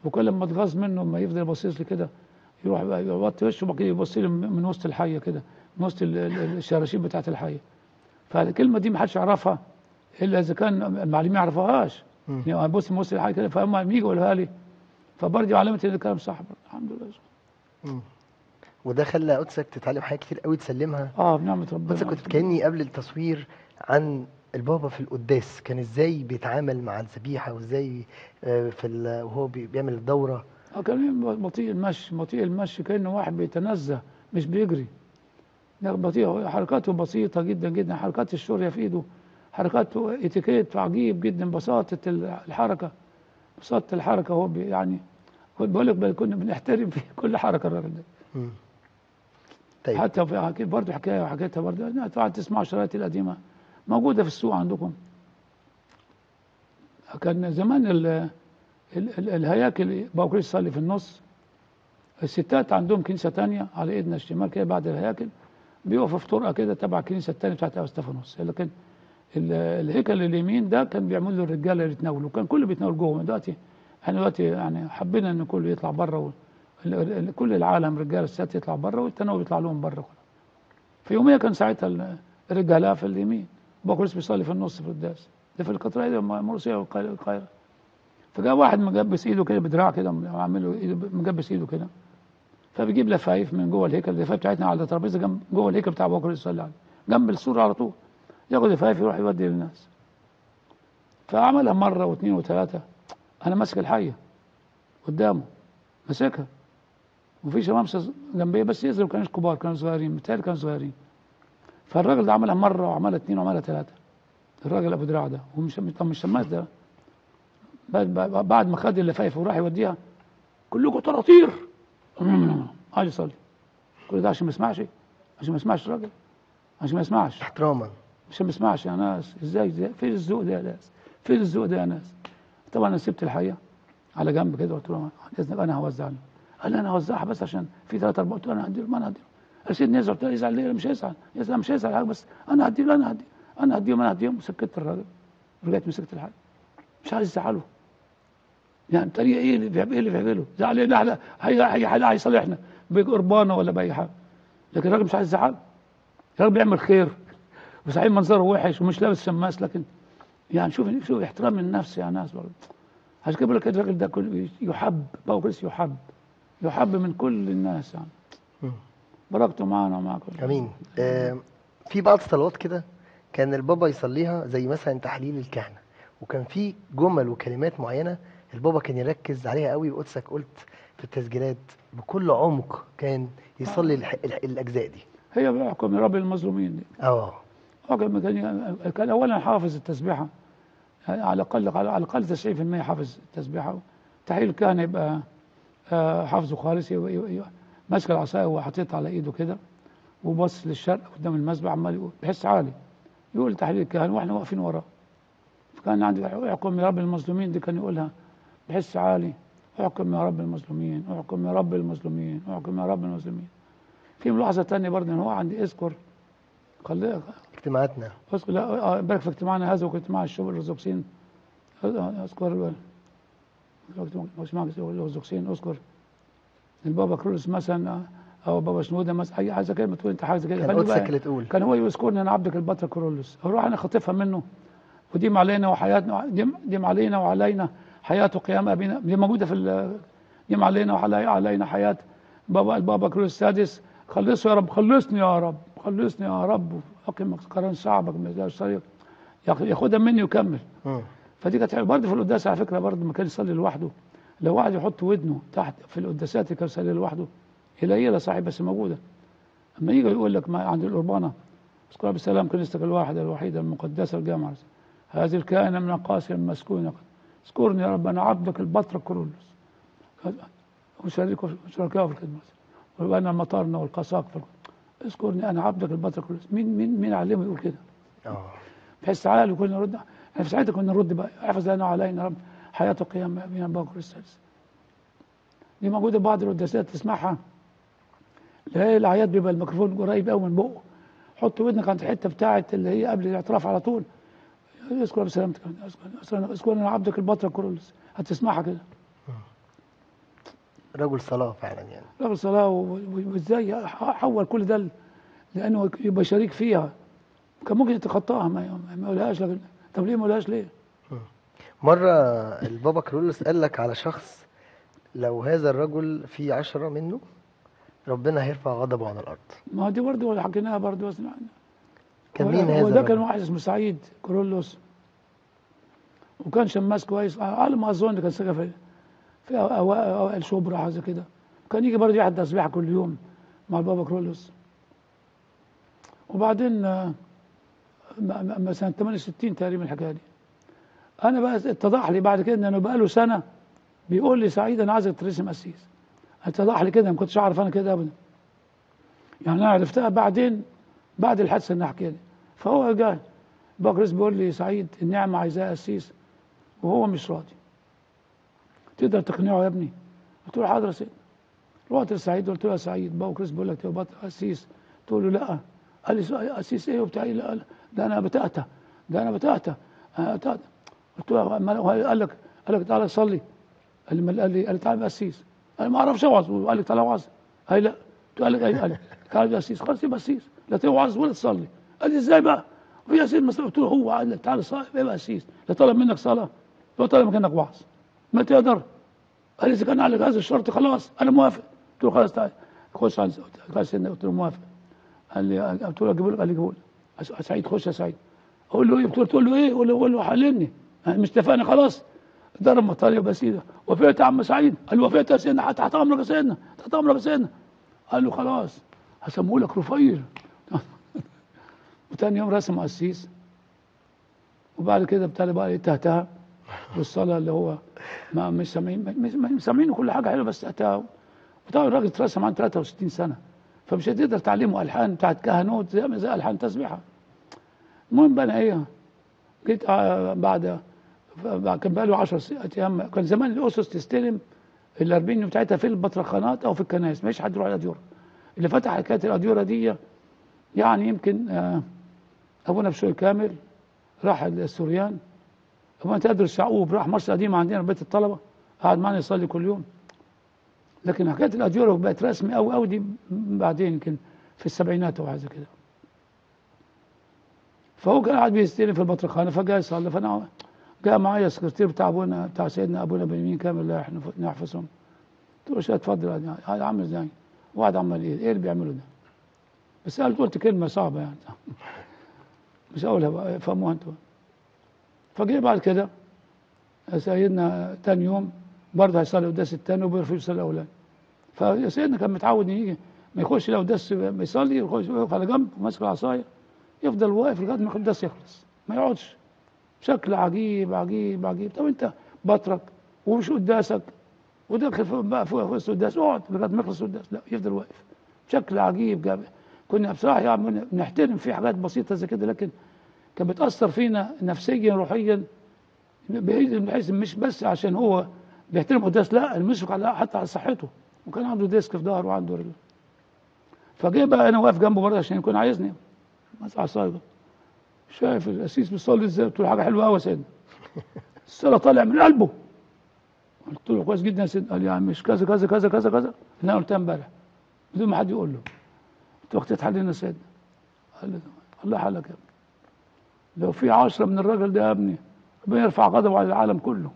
وكل ما اتغاظ منه ما يفضل باصص لي كده، يروح بقى يوطي وشه وبعد كده يبص لي من وسط الحيه كده، من وسط ال- ال- الشراشيب بتاعت الحيه. فالكلمه دي ما حدش يعرفها الا اذا كان المعلمين ما يعرفوهاش. مم. يعني بص من وسط الحيه كده، فهم يجي يقولها لي، فبرضه علامه ان الكلام صح برضه. الحمد لله. مم. وده خلى قدسك تتعلم حاجات كتير قوي تسلمها. اه بنعمه قدسك ربنا. كنت بتكلمني قبل التصوير عن البابا في القداس، كان ازاي بيتعامل مع الذبيحه، وازاي آه، في ال- وهو بي- بيعمل الدوره. اه كان بطيء المشي، بطيء المشي كأنه واحد بيتنزه مش بيجري. لا بطيء، حركاته بسيطة جدا جدا، حركات الشورية في ايده، حركاته اتيكيت عجيب جدا، بساطة الحركة، بساطة الحركة. هو بي يعني بقول لك بل كنا بنحترم في كل حركة الراجل ده. مم. طيب. حتى في حكي برضه حكاية حكيتها برضه، أنا طبعا تسمعوا الشرايط القديمة موجودة في السوق عندكم. كان زمان ال ال ال الهياكل بقى يصلي في النص، الستات عندهم كنيسة تانية على ايدنا الشمال كده بعد الهياكل، بيقفوا في طرقة كده تبع الكنيسة التانية بتاعت استفانوس. لكن ال- الهيكل اليمين ده كان بيعملوا الرجالة اللي يتناولوا، كان كله بيتناول جوه. دلوقتي احنا دلوقتي يعني حبينا ان كله يطلع بره، و... ال- ال- كل العالم رجال الستات يطلع بره والتناول يطلع لهم بره. في يوميها كان ساعتها ال- الرجالة في اليمين، بكرس بيصلي في النص في القداس. ده في القطرية دي مرسية والقاهرة. فجاء واحد مجبس ايده كده بدراع كده، عامل له ايده مجبس ايده كده، فبيجيب لفايف من جوه الهيكل. اللفايف بتاعتنا على الترابيزه جنب جوه الهيكل بتاع ابو بكر يصلي عليه جنب السور على طول، ياخد لفايف يروح يودي للناس. فعملها مره واثنين وثلاثه، انا ماسك الحيه قدامه ماسكها، وفي شمامسه جنبيه بس يزروا، كانوا كبار كانوا صغيرين، متهيألي كانوا صغيرين. فالراجل ده عملها مره وعملها اثنين وعملها ثلاثه، الراجل ابو دراع ده. ومش طب مش شماس ده، بعد بعد ما خد اللفايف وراح يوديها، كلكم طراطير قاعد يصلي. كل ده عشان ما يسمعش، عشان ما يسمعش الراجل، عشان ما يسمعش، احتراما. عشان ما يسمعش. يا ناس ازاي ازاي فين الذوق ده يا ناس، فين الذوق ده يا ناس. طبعا انا سبت الحقيقه على جنب كده، قلت له عن اذنك انا هوزع له. قال لي انا هوزعها بس عشان في ثلاثة أربعة. قلت له انا هديله، ما انا هديله. قال سيدني يزعل. قلت له يزعل ليه؟ مش هيزعل، يزعل مش هيزعل حاجه، بس انا هديله، انا هدي انا هديهم انا هديهم. وسكت الراجل، رجعت مسكت الحاجه. مش عايز يزعله يعني بطريقه ايه اللي بيعمل، ايه اللي بيعمله زعل ايه؟ لا لا هي هي هيصالحنا بقربانه ولا باي حاجه، لكن الراجل مش عايز يزعله. الراجل بيعمل خير وصحيح منظره وحش ومش لابس شماس، لكن يعني شوف شوف احترام النفس يا ناس برضه. عشان كده بقول لك الراجل ده كل يحب، بوكريس يحب، يحب من كل الناس يعني. مم. بركته معانا ومعكم. امين. آه في بعض الصلوات كده كان البابا يصليها، زي مثلا تحليل الكهنه، وكان في جمل وكلمات معينه البابا كان يركز عليها قوي، وقدسك قلت في التسجيلات بكل عمق كان يصلي الح... الح... الاجزاء دي. هي بيحكم رب المظلومين دي. اه. حكم كان كان اولا حافظ التسبيحه، يعني على الاقل على الاقل تسعين بالمئة حافظ التسبيحه. تحليل الكهنه يبقى آه حافظه خالص، ماسك العصايه وحاططها على ايده كده، وبص للشرق قدام المسبح عمال يقول بحس عالي، يقول تحليل الكهنه واحنا واقفين وراه. فكان عندي احكم يا رب المظلومين دي، كان يقولها بحس عالي، احكم يا رب المظلومين، احكم يا رب المظلومين، احكم يا رب المظلومين. في ملاحظه ثانيه برضه ان هو عندي اذكر خلي اجتماعاتنا. اذكر لا بارك في اجتماعنا هذا واجتماع الشباب الارثوذكسيين، اذكر اجتماع الارثوذكسيين، اذكر البابا كرولوس مثلا او بابا شنوده مثلا، اي عايزه كلمه تقول انت حاجه كده كان قدسك اللي تقول. كان هو يذكرني انا عبدك البطرك كرولوس، اروح انا خاطفها منه، وديم علينا وحياتنا، ديم, ديم علينا وعلينا حياه وقيام ابينا. دي موجوده في ديم علينا وعلينا حياه بابا البابا كرولوس السادس. خلصه يا رب، خلصني يا رب، خلصني يا رب، اقم قران شعبك من الشرير، ياخدها مني ويكمل. مم. فدي كانت برضه في القداس على فكره، برضه ما كان يصلي لوحده. لو واحد يحط ودنه تحت في القداسات كان يصلي لوحده، قليله صحيح بس موجوده. اما يجي يقول لك ما عند القربانه اذكر بالسلام كنيستك الواحده الوحيده المقدسه الجامعه، هذه الكائنه من القاسيه المسكونه، اذكرني يا رب انا عبدك البطرك كرولوس، وشركائه في الخدمه، وانا مطارنا والقساق في الخدمة. اذكرني انا عبدك البطرك كرولوس. مين مين مين علمه يقول كده؟ اه. بحس عالي وكنا نرد. احنا في ساعتها كنا نرد بقى احفظ لنا وعلينا يا رب حياه وقيام ابينا بكر السادس. دي موجوده بعض القداسات تسمعها، لا العياد بيبقى الميكروفون قريب قوي من بقه، حط ودنك عند الحته بتاعه اللي هي قبل الاعتراف على طول، اذكر بسلامتك، اذكر انا عبدك البطرك كرولوس، هتسمعها كده. رجل صلاة فعلا يعني. رجل صلاة، و- و- وازاي حول كل ده ل- لانه يبقى شريك فيها. كان ممكن يتخطاها، ما ما يقولهاش، لكن طب ليه ما يقولهاش ليه؟ مم. مرة البابا كرولوس قال لك على شخص: لو هذا الرجل في عشرة منه ربنا هيرفع غضبه عن الأرض. ما هو دي برضه اللي حكيناها برضه، بس كان هو مين هو هذا ده كان الرجل؟ واحد اسمه سعيد كورولوس، وكان شماس كويس على ما اظن. كان ساكن في في أو- أو- اوائل شبرا حاجه كده. كان يجي برضه يحضر تسبيحه كل يوم مع البابا كرولوس. وبعدين آه، م- م- سنه ثمانية وستين تقريبا الحكايه دي. انا بقى اتضح لي بعد كده انه بقى له سنه بيقول لي: سعيد انا عايزك ترسم قسيس. اتضح لي كده، ما كنتش اعرف انا كده ابدا. يعني انا عرفتها بعدين، بعد الحادثه اللي احكيها دي. فهو جاي بابا كرولوس بيقول لي: سعيد النعمه عايزاه قسيس وهو مش راضي، تقدر تقنعه يا ابني؟ قلت له: حاضر يا سيدي. رحت لسعيد قلت له: يا سعيد بابا كريس بيقول لك تبقى قسيس. قلت له: لا. قال لي: قسيس ايه وبتاع ايه؟ لا، ده انا بتأتى، ده انا بتأتى أنا بتأتى. قلت له: ما- قال لك قال لك تعالى صلي. قال لي: ما- قال لي قال لي تعالى بقى قسيس. قال لي: ما اعرفش اوعظ. قال لي: تعالى اوعظ. قال لي: لا. قال لي: قال لي تعالى بقى قسيس. خلاص يبقى قسيس، لا توعظ ولا تصلي. قال لي: ازاي بقى؟ في قسيس مثلا؟ قلت له: هو قال لك تعالى صلي يبقى قسيس، لا طلب منك صلاه ولا طلب منك وعظ، ما تقدر. قال لي: اذا كان عليك هذا الشرط خلاص انا موافق. قلت له: خلاص تعالى خش على قال سيدنا. قلت له: موافق. قال لي: قلت له: اجيبه لك. قال لي: جيبه لي. سعيد خش يا سعيد. اقول له: ايه؟ قلت له: تقول له ايه؟ قول له قول له حللني، مش اتفقنا خلاص؟ ضرب مطالب بسيطه. وافقت يا عم سعيد؟ قال له: وافقت يا سيدنا، تحت امرك يا سيدنا، تحت امرك يا سيدنا. قال له: خلاص هسموه لك رفير. وتاني يوم رسم قسيس. وبعد كده ابتدى بقى يتهتها بالصلاه، اللي هو ما مش سامعين، مش مش سامعين كل حاجه حلوه، بس تهتها. وطبعا الراجل اترسم عن ثلاثة وستين سنه، فمش هتقدر تعلمه الحان بتاعت كهنوت زي زي الحان تسبيحه. المهم بقى أنا ايه، جيت آه، بعد بعد- كان بقى له عشر ايام. كان زمان الاسس تستلم الاربين بتاعتها في البطرخانات او في الكنائس، مفيش حد يروح الاديره. اللي فتح حكايه الاديره دي يعني يمكن آه، ابونا بشوي كامل راح السوريان. ابونا تدرس يعقوب راح مرسى قديمه عندنا في بيت الطلبه، قعد معنا يصلي كل يوم. لكن حكايه الاديره بقت رسمي قوي قوي دي بعدين، يمكن في السبعينات او حاجه كده. فهو كان قاعد بيستلم في البطرخانه، فجاء يصلي. فانا جاء معايا السكرتير بتاع ابونا بتاع سيدنا ابونا بنيامين كامل الله يحنف- يحفظهم. قلت له: شو اتفضل يا هذا عامل ازاي؟ وقعد عمال ايه ايه اللي بيعمله ده؟ بس قلت قلت كلمه صعبه يعني مش هقولها بقى فهموها انتوا. فجاء بعد كده سيدنا تاني يوم برضه هيصلي قداس التاني وبيرفع يصلي الاولاني. فسيدنا كان متعود يجي ما يخش القداس ما يصلي، يخش يقف على جنب وماسك العصايه، يفضل واقف لغايه ما القداس يخلص، ما يقعدش. بشكل عجيب عجيب عجيب. طب انت بطرك ومش قداسك وداخل في- بقى في وسط القداس، اقعد لغايه ما يخلص القداس. لا، يفضل واقف بشكل عجيب جاب. كنا بصراحه يعني بنحترم في حاجات بسيطه زي كده، لكن كانت بتاثر فينا نفسيا روحيا، بحيث مش بس عشان هو بيحترم القداس، لا، المشفق على حتى على صحته. وكان عنده ديسك في ظهره وعنده رجل. فجاء بقى انا واقف جنبه برضه عشان يكون عايزني ماسك عصايه. شايف القسيس بيصلي ازاي؟ قلت له: حاجه حلوه قوي يا سيدنا، الصلاه طالع من قلبه. قلت له: كويس جدا يا سيدنا. قال لي: يعني مش كذا كذا كذا كذا كذا اللي انا قلتها امبارح بدون ما حد يقول له. قلت له: وقت تحللنا يا سيدنا. قال لي: الله حالك يا ابني، لو في عشرة من الراجل ده يا ابني ربنا يرفع غضبه على العالم كله.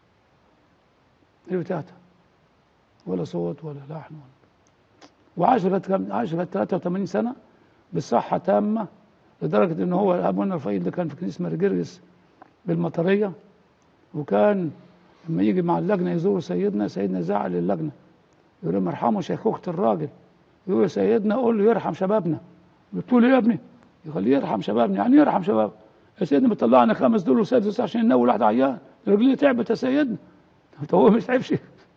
ايه بتاعته؟ ولا صوت ولا لحن ولا. وعاش لغايه كام؟ عاش لغايه ثلاثة وثمانين سنه بصحه تامه، لدرجه ان هو ابونا رفائيل ده كان في كنيسه مرجرجس بالمطريه. وكان لما يجي مع اللجنه يزور سيدنا، سيدنا زعل اللجنه يقول لهم: ارحموا شيخوخه الراجل. يقول: يا سيدنا قول له يرحم شبابنا. قلت له: ايه يا ابني؟ يخليه يرحم شبابنا. يعني إيه يرحم شباب؟ يا سيدنا بتطلعنا خمس دول وسادس عشان ننول واحد عيان، رجليه تعبت يا سيدنا. طب هو مش تعبش؟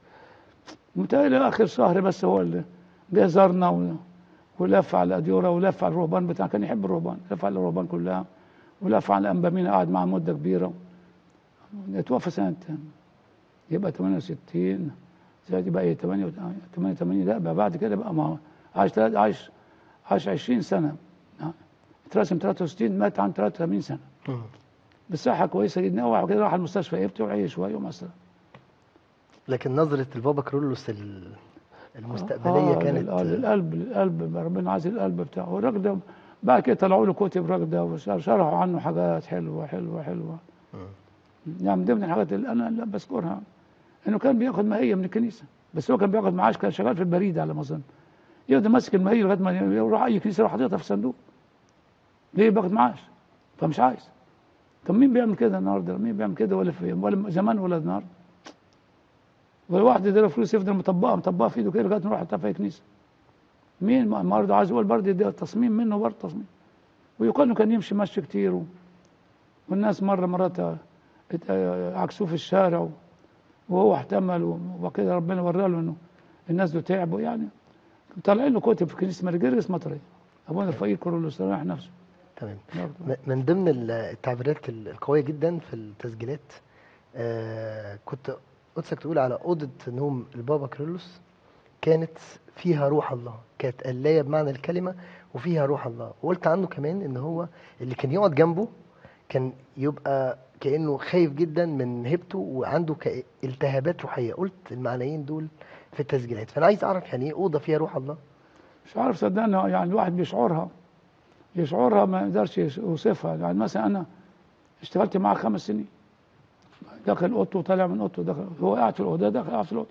متهيألي اخر شهر بس هو اللي جه زارنا و- ولف على الاديره ولف على الرهبان بتاع، كان يحب الرهبان، لف على الرهبان كلها ولف على الانبامين، قعد معاه مده كبيره. اتوفى سنه يبقى ثمانية وستين، زائد يبقى ايه ثمانية وثمانين. لا بقى بعد كده بقى، ما هو عاش تلات- عاش عاش عشرين سنه. اترسم ثلاثة وستين، مات عن ثلاثة وثمانين سنه مم. بصحه كويسه جدا. وبعد كده راح المستشفى يفتي وعيش شويه ومع السلامه. لكن نظرة البابا كيرلس ال- المستقبلية اه كانت لل- آه، للقلب للقلب ربنا عايز القلب بتاعه. والراجل ده بعد كده طلعوا له كتب الراجل ده وشرحوا عنه حاجات حلوه حلوه حلوه. مم. يعني من ضمن الحاجات اللي انا لا بذكرها انه كان بياخد ماهيه من الكنيسه، بس هو كان بياخد معاش، كان شغال في البريد على ما اظن. يقدر ماسك الماهيه لغايه ما يروح اي كنيسه يروح حاططها في صندوق. ليه بياخد معاش؟ فمش عايز. طب مين بيعمل كده النهارده؟ مين بيعمل كده؟ ولا في ولا زمان ولا النهارده؟ ولا واحد يديله فلوس يفضل مطبقها مطبقها في ايده كده لغايه ما يروح يحطها في اي كنيسه. مين النهارده عايز يقول برضه ده تصميم منه برضه تصميم. ويقال انه كان يمشي مشي كتير و... والناس مره مرات ات- عكسوه في الشارع، وهو احتمل و- وكده ربنا ورى له انه الناس دول تعبوا يعني. طالعين له كتب في كنيسه مرجرجس مطريه ابونا تمام. الفقير كورولوس رايح نفسه تمام. برضه. م- من ضمن ال- التعبيرات ال- القوية جدا في التسجيلات، آه كنت قدسك تقول على أوضة نوم البابا كيرلس كانت فيها روح الله، كانت قلاية بمعنى الكلمة وفيها روح الله. وقلت عنه كمان ان هو اللي كان يقعد جنبه كان يبقى كأنه خايف جدا من هيبته وعنده ك- التهابات روحية. قلت المعنيين دول في التسجيلات، فأنا عايز أعرف يعني إيه أوضة فيها روح الله؟ مش عارف صدقني، يعني الواحد بيشعرها يشعرها ما يقدرش يوصفها. يعني مثلا انا اشتغلت معاه خمس سنين، دخل اوضته وطلع من اوضته، دخل هو قاعد في الاوضه دخل قاعد في الاوضه،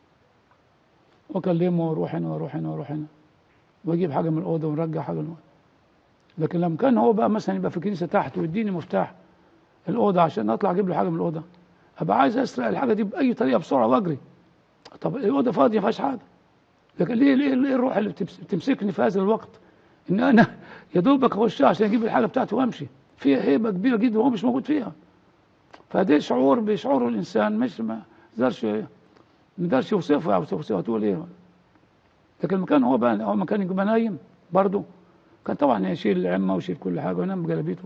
واكلمه واروح هنا واروح هنا واروح هنا واجيب حاجه من الاوضه ونرجع حاجه من الاوضه. لكن لما كان هو بقى مثلا يبقى في الكنيسه تحت ويديني مفتاح الاوضه عشان اطلع اجيب له حاجه من الاوضه، ابقى عايز اسرق الحاجه دي باي طريقه بسرعه واجري. طب الاوضه فاضيه ما فيهاش حاجه، لكن ليه ليه ليه الروح اللي بتمس- بتمسكني في هذا الوقت ان انا يا دوبك اخشها عشان اجيب الحاجه بتاعتي وامشي؟ فيها هيبه كبيره جدا وهو مش موجود فيها. فده شعور بيشعره الانسان مش ما يقدرش ما يقدرش يوصفه او توصفه تقول ايه. لكن لما كان هو بقى هو ما كان يبقى نايم برضه كان طبعا يشيل العمه ويشيل كل حاجه وينام بجلابيته.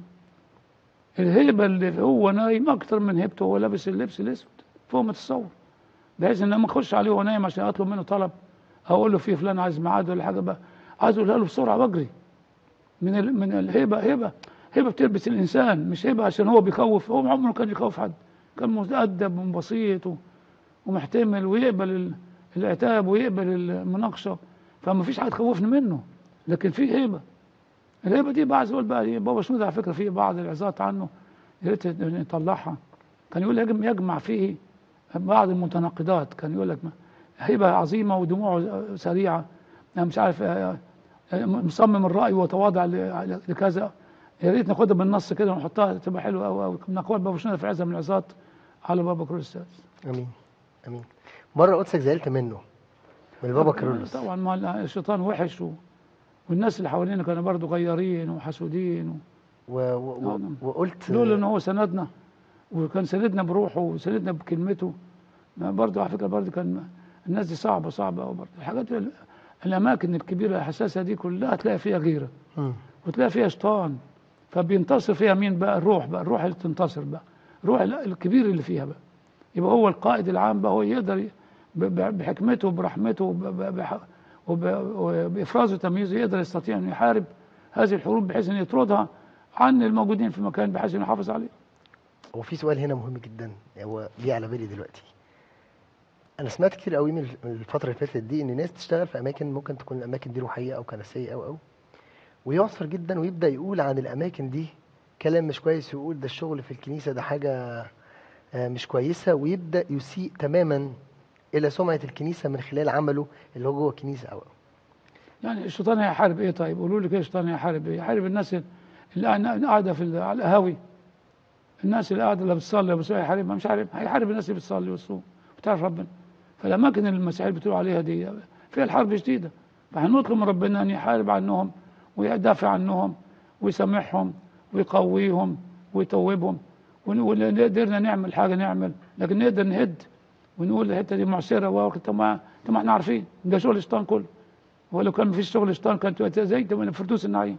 الهيبه اللي هو نايم اكتر من هيبته وهو لابس اللبس الاسود فوق ما تتصور، بحيث ان لما اخش عليه وهو نايم عشان اطلب منه طلب او اقول له في فلان عايز ميعاد ولا حاجه بقى عايز اقولها له بسرعه واجري من ال... من الهيبه. هيبه هيبه بتلبس الانسان، مش هيبه عشان هو بيخوف. هو عمره ما كان يخوف حد، كان مؤدب وبسيط و... ومحتمل ويقبل ال... العتاب ويقبل المناقشه، فما فيش حاجه تخوفني منه. لكن في هيبه، الهيبه دي بقى عايز اقول بقى إيه، بابا شنودة على فكره في بعض العظات عنه يا ريت نطلعها. كان يقول يجم- يجمع فيه بعض المتناقضات. كان يقول لك هيبه عظيمه ودموعه سريعه، انا مش عارف آه، آه، مصمم الراي وتواضع ل- لكذا. يا ريت ناخدها بالنص كده ونحطها تبقى حلوه قوي قوي من اقوال بابا شنودة في عزة من العظات على بابا كيرلس السادس. امين. امين. مره قدسك زعلت منه، من البابا كيرلس. طبعا ما الشيطان وحش و... والناس اللي حوالينا كانوا برضه غيارين وحسودين و... و... و... و... آه، وقلت لولا ان هو سندنا وكان سندنا بروحه وسندنا بكلمته. ما برضه على فكره برضه كان الناس دي صعبه صعبه قوي برضه. الحاجات ال- الاماكن الكبيره الحساسه دي كلها تلاقي فيها غيره مم. وتلاقي فيها شيطان، فبينتصر فيها مين بقى؟ الروح بقى، الروح اللي تنتصر بقى، الروح ال- الكبير اللي فيها بقى. يبقى هو القائد العام بقى، هو يقدر ي- ب- ب- بحكمته وبرحمته وب- ب- بح- وب- وبافرازه وتمييزه يقدر يستطيع ان يحارب هذه الحروب بحيث ان يطردها عن الموجودين في المكان بحيث انه يحافظ عليه. هو في سؤال هنا مهم جدا هو جه على بالي دلوقتي. انا سمعت كتير قوي من من الفتره اللي فاتت دي ان ناس تشتغل في اماكن ممكن تكون الاماكن دي روحيه او كنسيه او او ويعصر جدا ويبدا يقول عن الاماكن دي كلام مش كويس، ويقول ده الشغل في الكنيسه ده حاجه آه، مش كويسه، ويبدا يسيء تماما الى سمعه الكنيسه من خلال عمله اللي هو جوه الكنيسه او او يعني الشيطان هيحارب ايه؟ طيب قولوا لي كده الشيطان هيحارب ايه؟ يحارب الناس اللي قاعده في ال- على القهاوي، الناس اللي قاعده اللي بتصلي وبتصوم هيحاربها؟ مش عارف. هيحارب الناس اللي بتصلي وتصوم وتعرف ربنا. فالاماكن اللي المسيحيين بتقولوا عليها دي فيها الحرب شديده، فهنطلب من ربنا ان يحارب عنهم ويدافع عنهم ويسامحهم ويقويهم ويتوبهم. ون- وقدرنا نعمل حاجه نعمل، لكن نقدر نهد ونقول الحته دي معسره و طب ما طب ما احنا عارفين ده شغل الشيطان كله. ولو كان مفيش شغل الشيطان كانت زي من فردوس النعيم.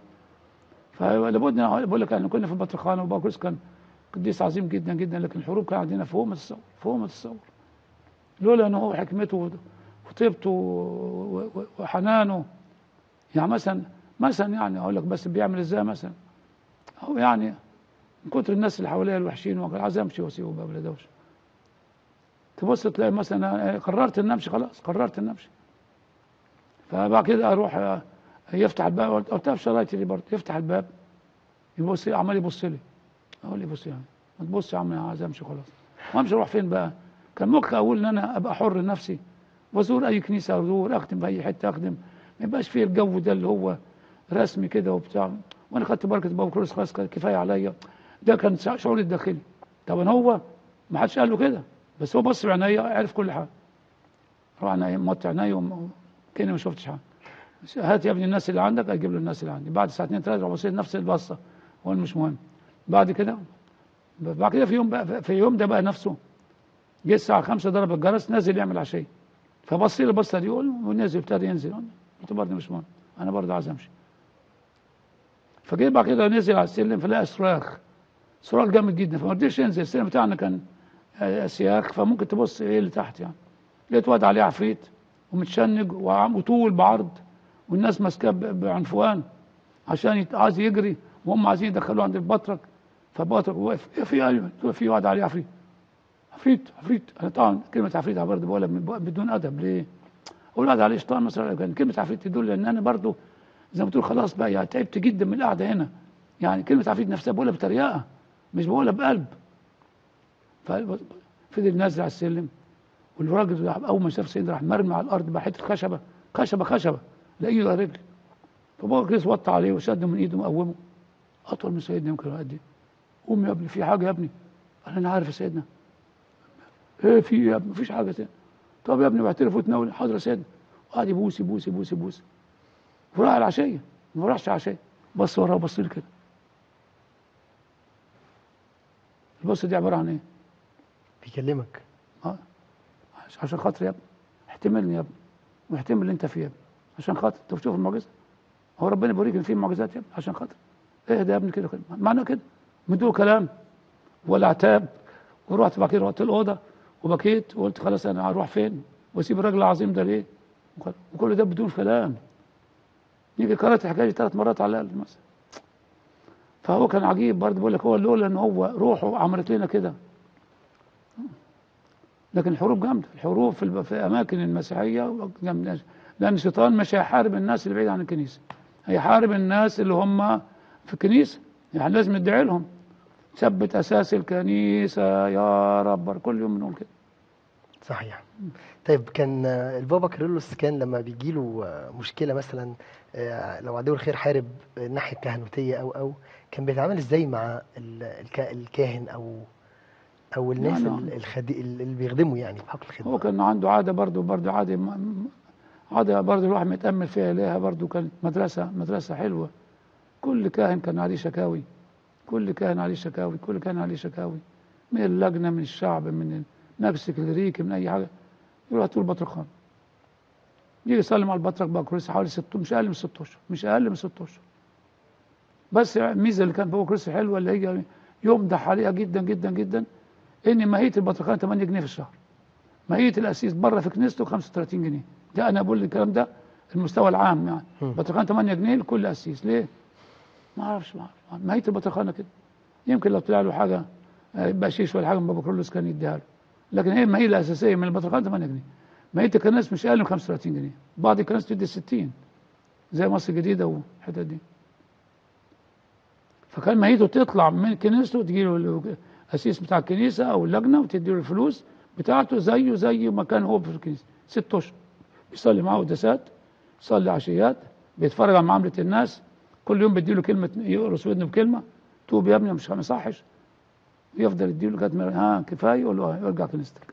فلابد بقول لك احنا كنا في البطرخانه وباكوس كان قديس عظيم جدا جدا، لكن الحروب كان عندنا فوق ما تتصور فوق ما تتصور. لولا انه هو حكمته وطيبته و- و- وحنانه. يعني مثلا مثلا يعني اقول لك بس بيعمل ازاي مثلا. هو يعني من كتر الناس اللي حواليا الوحشين وكان عايز امشي واسيبه بقى بلا دوشه. تبص تلاقي مثلا قررت ان امشي، خلاص قررت ان امشي. فبعد كده اروح آه، يفتح الباب، قلت له شرايطي دي برضه، يفتح الباب يبص عمال يبص لي، اقول لي بص يعني ما تبص يا عم انا عايز امشي خلاص. وامشي اروح فين بقى؟ كان ممكن اقول ان انا ابقى حر نفسي وازور اي كنيسه، ازور اخدم في اي حته اخدم، ما يبقاش فيه الجو ده اللي هو رسمي كده وبتاع، وانا خدت بركه بابا كرولوس خلاص كفايه عليا. ده كان شعوري الداخلي. طبعا هو ما حدش قال له كده، بس هو بص بعينيا عرف كل حاجه. راح عينيا موطي عينيا كاني ما شفتش حاجه. هات يا ابني الناس اللي عندك، اجيب له الناس اللي عندي. بعد ساعتين ثلاثه راح بصيت نفس البصه، هو مش مهم. بعد كده بعد كده في يوم بقى في يوم ده بقى نفسه جه الساعه خمسة ضرب الجرس، نازل يعمل عشيه. فبص لي البصه دي يقول ونزل ابتدى ينزل. قلت برضه مش مهم، انا برضه عايز امشي. فجه بعد كده نزل على السلم فلقى صراخ، صراخ جامد جدا، فما رضيش ينزل. السلم بتاعنا كان آه، سياخ، فممكن تبص ايه اللي تحت يعني. لقيت واد عليه عفريت ومتشنج وعم- وطول بعرض، والناس ماسكاه ب- بعنفوان عشان يت- عايز يجري، وهم عايزين يدخلوه عند البطرك. فالبطرك وقف، ايه في ايوه قلت له في واد عليه عفريت. عفريت عفريت انا طبعا كلمه عفريت برضه بقولها بدون ادب. ليه؟ اقول واد عليه شيطان مثلا. كان كلمه عفريت تدل ان انا برضه زي ما تقول خلاص بقى يعني تعبت جدا من القعده هنا. يعني كلمه عفريت نفسها بقولها بتريقه مش بقولها بقلب. ففضل نازل على السلم، والراجل راح اول ما شاف سيدنا راح مرمي على الارض بقى حته خشبه خشبه خشبه لا ايده ولا رجل. فبابا كريس وطى عليه وشده من ايده وقومه، اطول من سيدنا يمكن قد ايه. قوم يا ابني في حاجه يا ابني؟ قال انا عارف يا سيدنا. ايه في يا ابني؟ مفيش حاجه تاني. طب يا ابني بعترف وتناول. حاضر يا سيدنا. وقعد يبوس يبوس يبوس يبوس. وراح العشيه، ما راحش عشيه، بص وراه بص لي كده. البصه دي عباره عن ايه؟ بيكلمك. اه عشان خاطر يا ابني احتملني يا ابني، واحتمل اللي انت فيه يا ابني عشان خاطر انت بتشوف المعجزه. هو ربنا بيوريك ان في معجزات يا ابني عشان خاطر اهدى يا ابني كده كده معناه كده من دون كلام ولا عتاب. ورحت بعد كده رحت الاوضه وبكيت وقلت خلاص انا هروح فين واسيب الراجل العظيم ده ليه؟ وكل ده بدون كلام. يجي قرأت الحكايه دي ثلاث مرات على الاقل مثلا. فهو كان عجيب برضه. بقول لك هو لولا ان هو روحه عملت لنا كده. لكن الحروب جامده، الحروب في, الب... في اماكن المسيحيه جامده، لان الشيطان مش هيحارب الناس اللي بعيد عن الكنيسه، هيحارب الناس اللي هم في الكنيسه. يعني لازم ندعي لهم ثبت اساس الكنيسه يا رب، كل يوم بنقول كده. صحيح. طيب كان آه، البابا كيرلس كان لما بيجي له مشكله مثلا، آه، لو عدو الخير حارب الناحيه الكهنوتيه او او كان بيتعامل ازاي مع ال- الك- الكاهن او او الناس يعني ال- الخدي اللي بيخدموا يعني بحق هو الخدمه؟ كان عنده عاده برضه برضه عاده م- عاده برضه الواحد متامل فيها ليها برضه. كانت مدرسه مدرسه حلوه. كل كاهن كان عليه شكاوي، كل كاهن عليه شكاوي، كل كاهن عليه شكاوي من اللجنه من الشعب من نفس الكليريكي من اي حاجه. يروح طول البطرخان يجي يسلم على البطرك بقى كرسي حوالي ست مش اقل من ست اشهر مش اقل من ست اشهر. بس الميزه اللي كان في كرسي حلوه اللي هي يمدح عليها جدا جدا جدا ان ماهيه البطرخان ثمانية جنيه في الشهر. ماهيه القسيس بره في كنيسته خمسة وثلاثين جنيه. ده انا بقول الكلام ده المستوى العام يعني. مم. البطرخان ثمانية جنيه لكل قسيس. ليه؟ ما اعرفش ما اعرفش ماهيه البطرخانه كده. يمكن لو طلع له حاجه آه، بقشيش ولا حاجه من بابا كرولوس كان يديها له. لكن هي الماهيه الاساسيه من البطرخان ثمانية جنيه. ماهيه الكنائس مش اقل من خمسة وثلاثين جنيه. بعض الكنائس تدي ستين زي مصر الجديده والحتت دي. فكان ماهيته تطلع من كنيسته تجي له القسيس بتاع الكنيسه او اللجنه وتدي له الفلوس بتاعته زيه زي ما كان هو في الكنيسه ست اشهر. بيصلي معاه قداسات، يصلي عشيات، بيتفرج على معامله الناس. كل يوم بيدي له كلمه يقرص ودنه بكلمه توب يا ابني مش ما يصحش. يفضل يدي له لغايه ما ها كفايه يقول له اه ارجع كنيستك.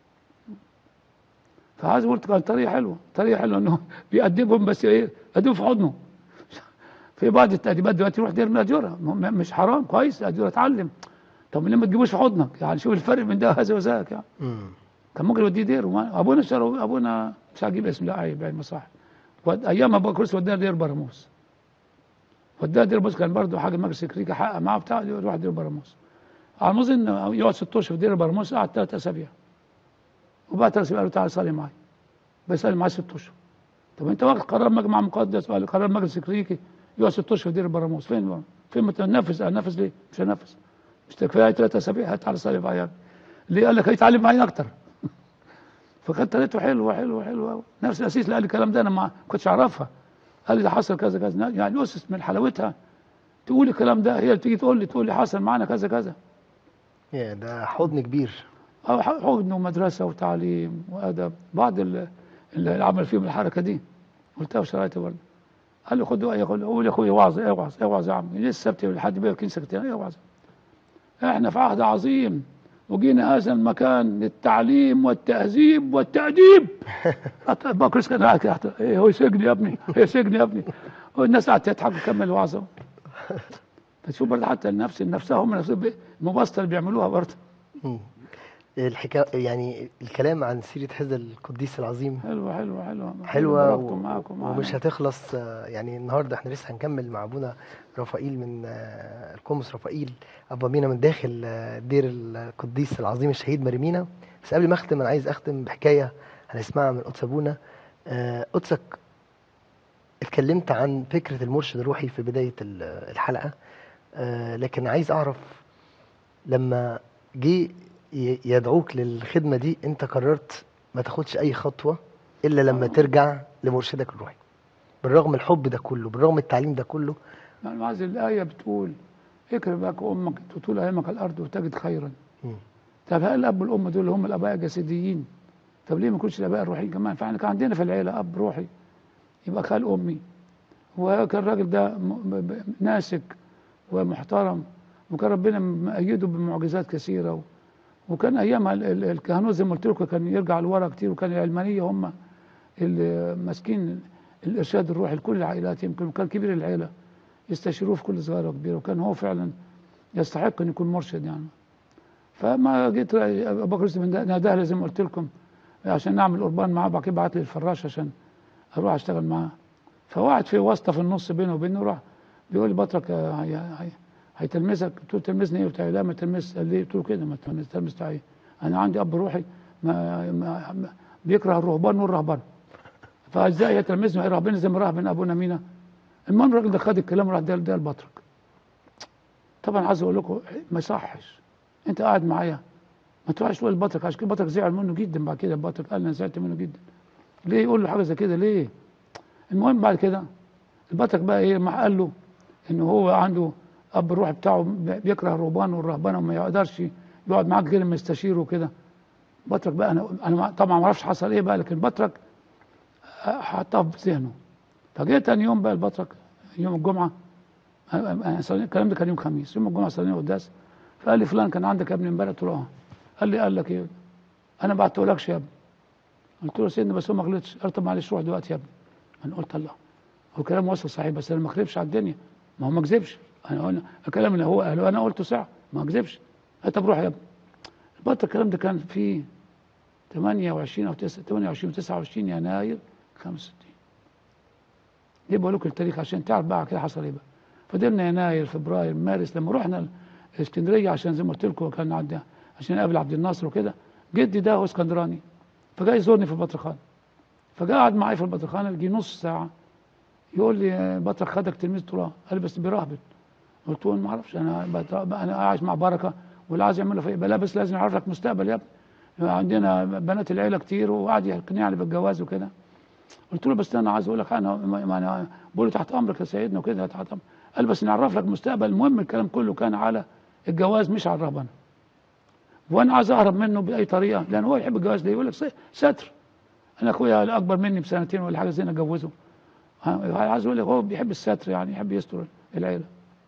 فعايز قلت كان طريقه حلوه طريقه حلوه انه بيأدبهم بس ايه أدبهم في حضنه. في بعض التأديبات دلوقتي يروح دير من الأجورة مش حرام كويس الأجورة اتعلم. طب ليه ما تجيبوش في حضنك؟ يعني شوف الفرق من ده هذا وذاك يعني. مم. كان ممكن يوديه دير وما ابونا شرو ابونا مش هجيب اسم لا عيب يعني صح. ايام ابو كرسي وداها دير براموس. وداها دير براموس كان برضه حاجه مجلس كريكه حق معاه بتاع يروح دير براموس. على ما اظن يقعد ست اشهر في دير براموس قعد ثلاث اسابيع. وبعد ثلاث اسابيع قال له تعالى صلي معايا. بيصلي معايا ست اشهر. طب انت واخد قرار مجمع مقدس ولا قرار مجلس كريكي يقعد ست اشهر في دير براموس فين فين متنفذ انفذ ليه؟ مش هنفذ. مش كفايه ثلاث اسابيع هات على صلي معايا. ليه؟ قال لك هيتعلم معايا اكتر. فكانت طريقته حلوه حلوه حلوه. نفس الاسيس اللي قال لي الكلام ده انا ما كنتش اعرفها، قال لي ده حصل كذا كذا. يعني الاسس من حلاوتها تقول الكلام ده، هي اللي تيجي تقول لي تقول لي حصل معانا كذا كذا. يا ده حضن كبير. أو حضن ومدرسة وتعليم وأدب. بعض ال- اللي عمل فيهم الحركة دي قلتها وشريتها برضه. قال لي خد يا قول يا أخوي اوعظ اوعظ اوعظ يا عم، ليه السبت لحد بقى كنيسة كتير اوعظ. احنا في عهد عظيم وجينا هذا المكان للتعليم والتهذيب والتأديب. بكرس كان قاعد كده ايه هو سجن يا ابني، هي سجن يا ابني. والناس قاعدة تضحك وتكمل وعظه. فتشوف برضه حتى النفس نفسها هم نفسهم المباسطة اللي بيعملوها برضه. مم. الحكايه يعني الكلام عن سيره هذا القديس العظيم حلوة حلوة حلوة حلوه بركته و... معاكم معانا. ومش هتخلص. آه، يعني النهارده احنا لسه هنكمل مع ابونا رفائيل من آه، القمص رفائيل ابا مينا من داخل آه، دير القديس العظيم الشهيد ماري. بس قبل ما اختم انا عايز اختم بحكايه هنسمعها من قدس ابونا. آه، قدسك اتكلمت عن فكره المرشد الروحي في بدايه ال- الحلقه. آه، لكن عايز اعرف لما جه ي- يدعوك للخدمه دي انت قررت ما تاخدش اي خطوه الا لما ترجع لمرشدك الروحي، بالرغم الحب ده كله، بالرغم التعليم ده كله. يعني معاذ الآية بتقول اكرم أباك وأمك وطول أيامك على الأرض وتجد خيرا. مم. طب هل الأب والأم دول هم الآباء الجسديين؟ طب ليه ما يكونش الآباء الروحيين كمان؟ فاحنا كان عندنا في العيلة أب روحي يبقى خال أمي، وكان الراجل ده م- م- ناسك ومحترم، وكان ربنا مأيده بمعجزات كثيرة. و- وكان أيامها ال- ال- الكهنوت زي ما قلت لكم كان يرجع لورا كتير، وكان العلمانية هم اللي ماسكين الإرشاد الروحي لكل العائلات. يمكن كان كبير العيلة يستشيروه في كل صغيرة وكبيرة، وكان هو فعلا يستحق أن يكون مرشد يعني. فما جيت أبو بكر يوسف ناداه لي زي ما قلت لكم عشان نعمل قربان معاه، بعد كده بعت لي الفراش عشان أروح أشتغل معاه. فوقعت في واسطة في النص بينه وبينه، راح بيقول لي بطرك آه، هي- هي- هيتلمسك. قلت له تلمسني ايه؟ بتاع لا ما تلمس. قال لي قلت له كده ما تلمس. تلمس بتاع ايه؟ انا عندي اب روحي ما, ما, ما بيكره الرهبان والرهبان، فازاي يتلمسني رهبان زي ما راهبن ابونا مينا. المهم الراجل ده خد الكلام وراح ده ده البطرك. طبعا عايز اقول لكم ما يصحش انت قاعد معايا ما تروحش تقول البطرك، عشان كده البطرك زعل منه جدا. بعد كده البطرك قال انا زعلت منه جدا. ليه يقول له حاجه زي كده ليه؟ المهم بعد كده البطرك بقى ايه ما قال له ان هو عنده اب الروح بتاعه بيكره الرهبان والرهبنه وما يقدرش يقعد معاك غير لما يستشيره وكده. بطرك بقى انا انا طبعا ما اعرفش حصل ايه بقى، لكن بطرك حطها في ذهنه. فجيت تاني يوم بقى البطرك يوم الجمعه، أنا- أنا- الكلام ده كان يوم خميس، يوم الجمعه صلينا قداس. فقال لي فلان كان عندك يا ابني امبارح؟ قلت له اه. قال لي قال لك ايه؟ انا بعتهولكش يا ابني. قلت له سيدنا بس هو ما غلطش. قال طب معلش روح دلوقتي يا ابني. انا قلت الله هو كلام وصل صحيح، بس انا ما اكذبش على الدنيا، ما هو ما كذبش. انا قلنا الكلام اللي هو قاله انا قلته صح، ما كذبش. قال طب روح يا ابني. البطل الكلام ده كان في ثمانية وعشرين او ثمانية وعشرين وتسعة وعشرين يناير خمسة وستين. ليه بقول لكم التاريخ؟ عشان تعرف بقى كده حصل ايه بقى. فضلنا يناير فبراير مارس، لما رحنا الاسكندريه عشان زي ما قلت لكم كان عندنا عشان نقابل عبد الناصر وكده. جدي ده هو اسكندراني، فجاي يزورني في البطرخانه، فقعد معايا في البطرخانه يجي نص ساعه يقول لي بطرك خدك تلميذ تراه. قال لي بس بيراهبط. قلت له ما اعرفش، انا بت- انا عايش مع بركه واللي عايز يعمله فيا لا بس لازم يعرف لك مستقبل يا ابني، عندنا بنات العيله كتير وقعد يقنعني بالجواز وكده. قلت له بس انا عايز اقول لك انا ما ما انا بقول له تحت امرك يا سيدنا وكده تحت امرك. قال بس نعرف لك مستقبل. المهم الكلام كله كان على الجواز مش على الرهبنه، وانا عايز اهرب منه باي طريقه لان هو يحب الجواز. ليه؟ يقول لك ستر. انا اخويا الاكبر مني بسنتين ولا حاجه زي اجوزه. عايز اقول لك هو بيحب الستر يعني يحب يستر العيله.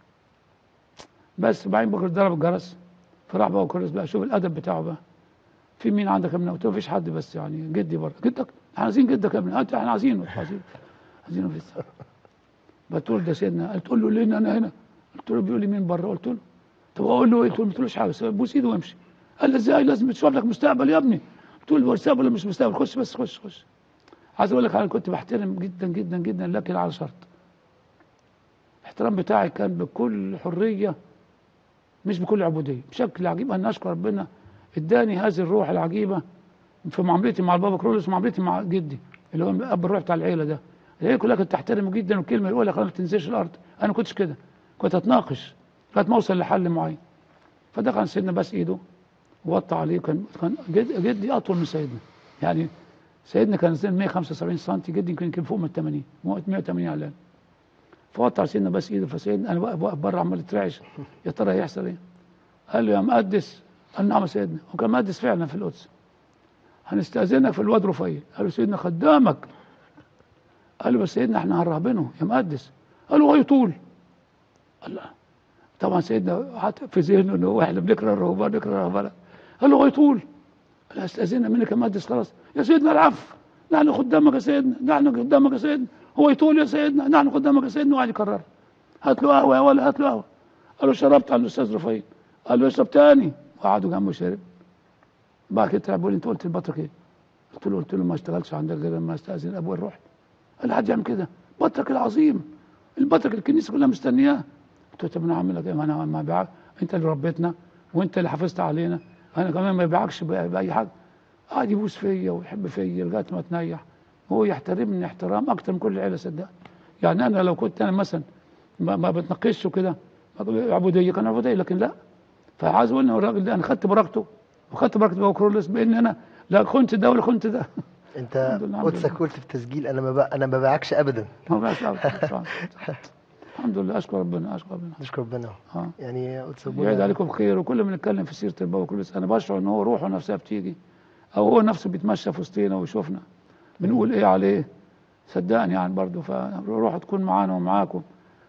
بس بعدين بكره ضرب الجرس، فراح بقى وكرس بقى شوف الادب بتاعه بقى. في مين عندك يا ابني؟ قلت له مفيش حد بس يعني جدي بره. جدك؟ احنا عايزين جدك يا ابني. قلت احنا عايزينه عايزينه عايزينه في السنة. بتقول ده سيدنا. قلت له لين انا هنا. قلت له بيقول لي مين بره؟ قلت له طب اقول له ايه؟ قلت له ما تقولوش حاجه بوس ايده وامشي. قال لي ازاي؟ لازم تشوف لك مستقبل يا ابني. قلت له مستقبل ولا مش مستقبل؟ خش بس خش خش. عايز اقول لك انا كنت بحترم جدا جدا جدا لكن على شرط. الاحترام بتاعي كان بكل حريه مش بكل عبوديه، بشكل عجيب. انا اشكر ربنا اداني هذه الروح العجيبه في معاملتي مع البابا كرولوس ومعاملتي مع جدي اللي هو اب الروح بتاع العيله ده. العيله كلها كانت تحترمه جدا، والكلمه يقولها خلاص ما تنزلش الارض. انا ما كنتش كده، كنت اتناقش لغايه ما اوصل لحل معين. فده كان سيدنا بس ايده ووطى عليه. كان كان جد جدي اطول من سيدنا يعني سيدنا كان سن مية وخمسة وسبعين سم، جدي يمكن يمكن فوق من ثمانين، مية وثمانين علان. فوطع سيدنا بس ايده، فسيدنا انا واقف واقف بره عمال اترعش، يا ترى هيحصل ايه؟ قال له يا مقدس، قال نعم يا سيدنا، وكان مقدس فعلا في القدس، هنستأذنك في الواد رفيع. قال له سيدنا خدامك. قال له بس سيدنا احنا هنرهبنه يا مقدس. قال له هيطول. قال لا. طبعا سيدنا حط في ذهنه انه احنا بنكره الرهبان نكره الرهبان. قال له هيطول. قال استأذننا منك يا مقدس خلاص. يا سيدنا العفو، نحن خدامك يا سيدنا، نحن خدامك يا سيدنا، هو يطول يا سيدنا، نحن خدامك يا سيدنا. وقعد يكرر، هات له قهوه يا ولد، هات له قهوه. قال له شربت على الاستاذ رفيع. قال له اشرب تاني، وقعدوا جنبه شرب. بعد كده طلع بيقول لي انت قلت للبطرك ايه؟ قلت له قلت له ما اشتغلش عندك غير لما استاذن ابويا الروح. قال لي حد يعمل كده؟ بطرك العظيم، البطرك الكنيسه كلها مستنياه. قلت له طب انا هعمل لك ايه؟ ما انا ما بيعك، انت اللي ربيتنا وانت اللي حافظت علينا، انا كمان ما بيعكش باي حاجه. قعد يبوس فيا ويحب فيا لغايه ما تنيح، هو يحترمني احترام اكتر من كل العيله صدقني. يعني انا لو كنت انا مثلا ما, ما بتناقشش وكده عبوديه كان عبوديه، لكن لا. فعايز اقول ان الراجل ده انا خدت بركته وخدت بركه بابا كرولوس، بان انا لا كنت ده ولا كنت ده. انت قدسك قلت في تسجيل انا ما بقى انا ما باعكش ابدا. ما بقاش الحمد لله، اشكر ربنا اشكر ربنا نشكر ربنا. اه يعني قدس يعيد ابونا عليكم بخير. وكل ما نتكلم في سيره البابا كرولوس انا بشعر ان هو روحه نفسها بتيجي، او هو نفسه بيتمشى في وسطينا ويشوفنا بنقول ايه عليه. صدقني يعني برضه، فروحه تكون معانا ومعاكم،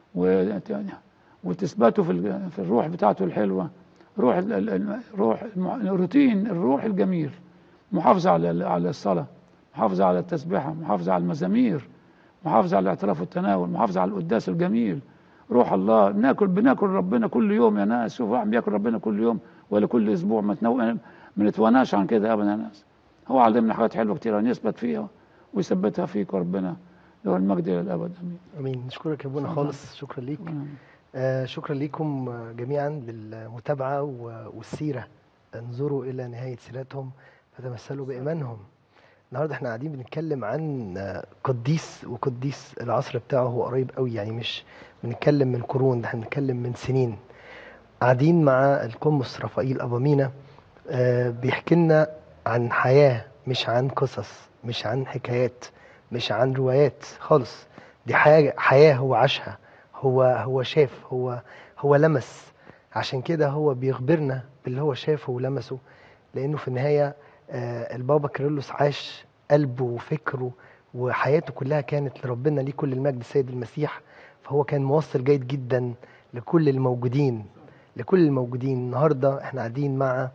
وتثبتوا في في الروح بتاعته الحلوه، روح روح الروتين، الروح الجميل، محافظه على على الصلاه، محافظه على التسبيحه، محافظه على المزامير، محافظه على الاعتراف والتناول، محافظه على القداس الجميل. روح الله، بناكل بناكل ربنا كل يوم يا ناس. شوفوا واحد بياكل ربنا كل يوم ولا كل اسبوع، ما تنو... ما نتواناش عن كده ابدا يا ناس. هو علمنا حاجات حلوه كتير نثبت فيها ويثبتها فيك ربنا، له المجد الى الابد. امين امين. نشكرك يا ابونا خالص، شكرا ليك. آه شكرا لكم جميعا للمتابعه والسيره. انظروا الى نهايه سيرتهم فتمثلوا بايمانهم. النهارده احنا قاعدين بنتكلم عن قديس، وقديس العصر بتاعه هو قريب قوي، يعني مش بنتكلم من قرون، ده احنا بنتكلم من سنين. قاعدين مع القمص رفائيل أبامينا، آه بيحكي لنا عن حياة، مش عن قصص، مش عن حكايات، مش عن روايات خالص. دي حاجة حياة هو عاشها، هو هو شاف، هو هو لمس. عشان كده هو بيخبرنا باللي هو شافه ولمسه، لأنه في النهاية آه البابا كيرلس عاش قلبه وفكره وحياته كلها كانت لربنا، ليه كل المجد السيد المسيح. فهو كان موصل جيد جدا لكل الموجودين، لكل الموجودين. النهارده احنا قاعدين مع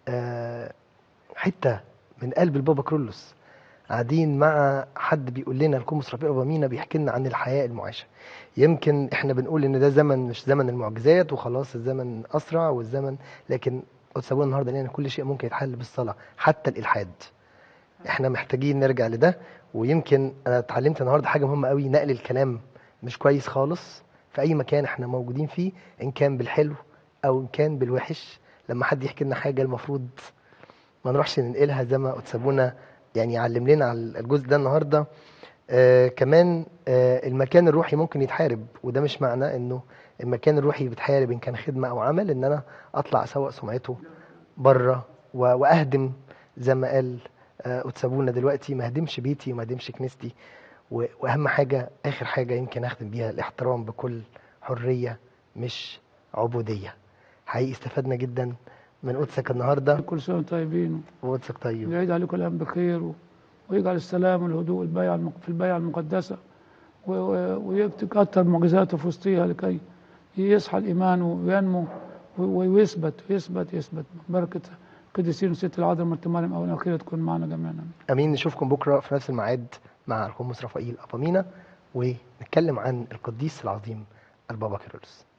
آه حته من قلب البابا كرولوس، قاعدين مع حد بيقول لنا، القمص رفائيل أبامينا بيحكي لنا عن الحياه المعاشه. يمكن احنا بنقول ان ده زمن مش زمن المعجزات وخلاص، الزمن اسرع والزمن، لكن قدس ابونا النهارده لان كل شيء ممكن يتحل بالصلاه، حتى الالحاد. احنا محتاجين نرجع لده. ويمكن انا اتعلمت النهارده حاجه مهمه قوي، نقل الكلام مش كويس خالص في اي مكان احنا موجودين فيه، ان كان بالحلو او ان كان بالوحش. لما حد يحكي لنا حاجه المفروض ما نروحش ننقلها زي ما قدس ابونا يعني علم لنا على الجزء ده النهارده. آه كمان آه المكان الروحي ممكن يتحارب، وده مش معنى انه المكان الروحي بيتحارب ان كان خدمه او عمل ان انا اطلع اسوق سمعته بره واهدم، زي ما قال قدس ابونا دلوقتي، ما هدمش بيتي وما هدمش كنيستي. واهم حاجه، اخر حاجه يمكن اختم بيها، الاحترام بكل حريه مش عبوديه. حقيقي استفدنا جدا من قدسك النهارده. كل سنه وانتم طيبين، وقدسك طيب. يعيد عليكم الايام بخير، و... ويجعل السلام والهدوء البيعة المق... في البيعة المقدسه، و... و... ويكتر معجزاته في وسطها لكي يصحى الايمان وينمو ويثبت ويثبت يثبت. بركه قديسين وست العذراء مريم مريم اول اخيره تكون معنا جميعا. امين. نشوفكم بكره في نفس الميعاد مع القمص رفائيل أبامينا، ونتكلم عن القديس العظيم البابا كيرلس.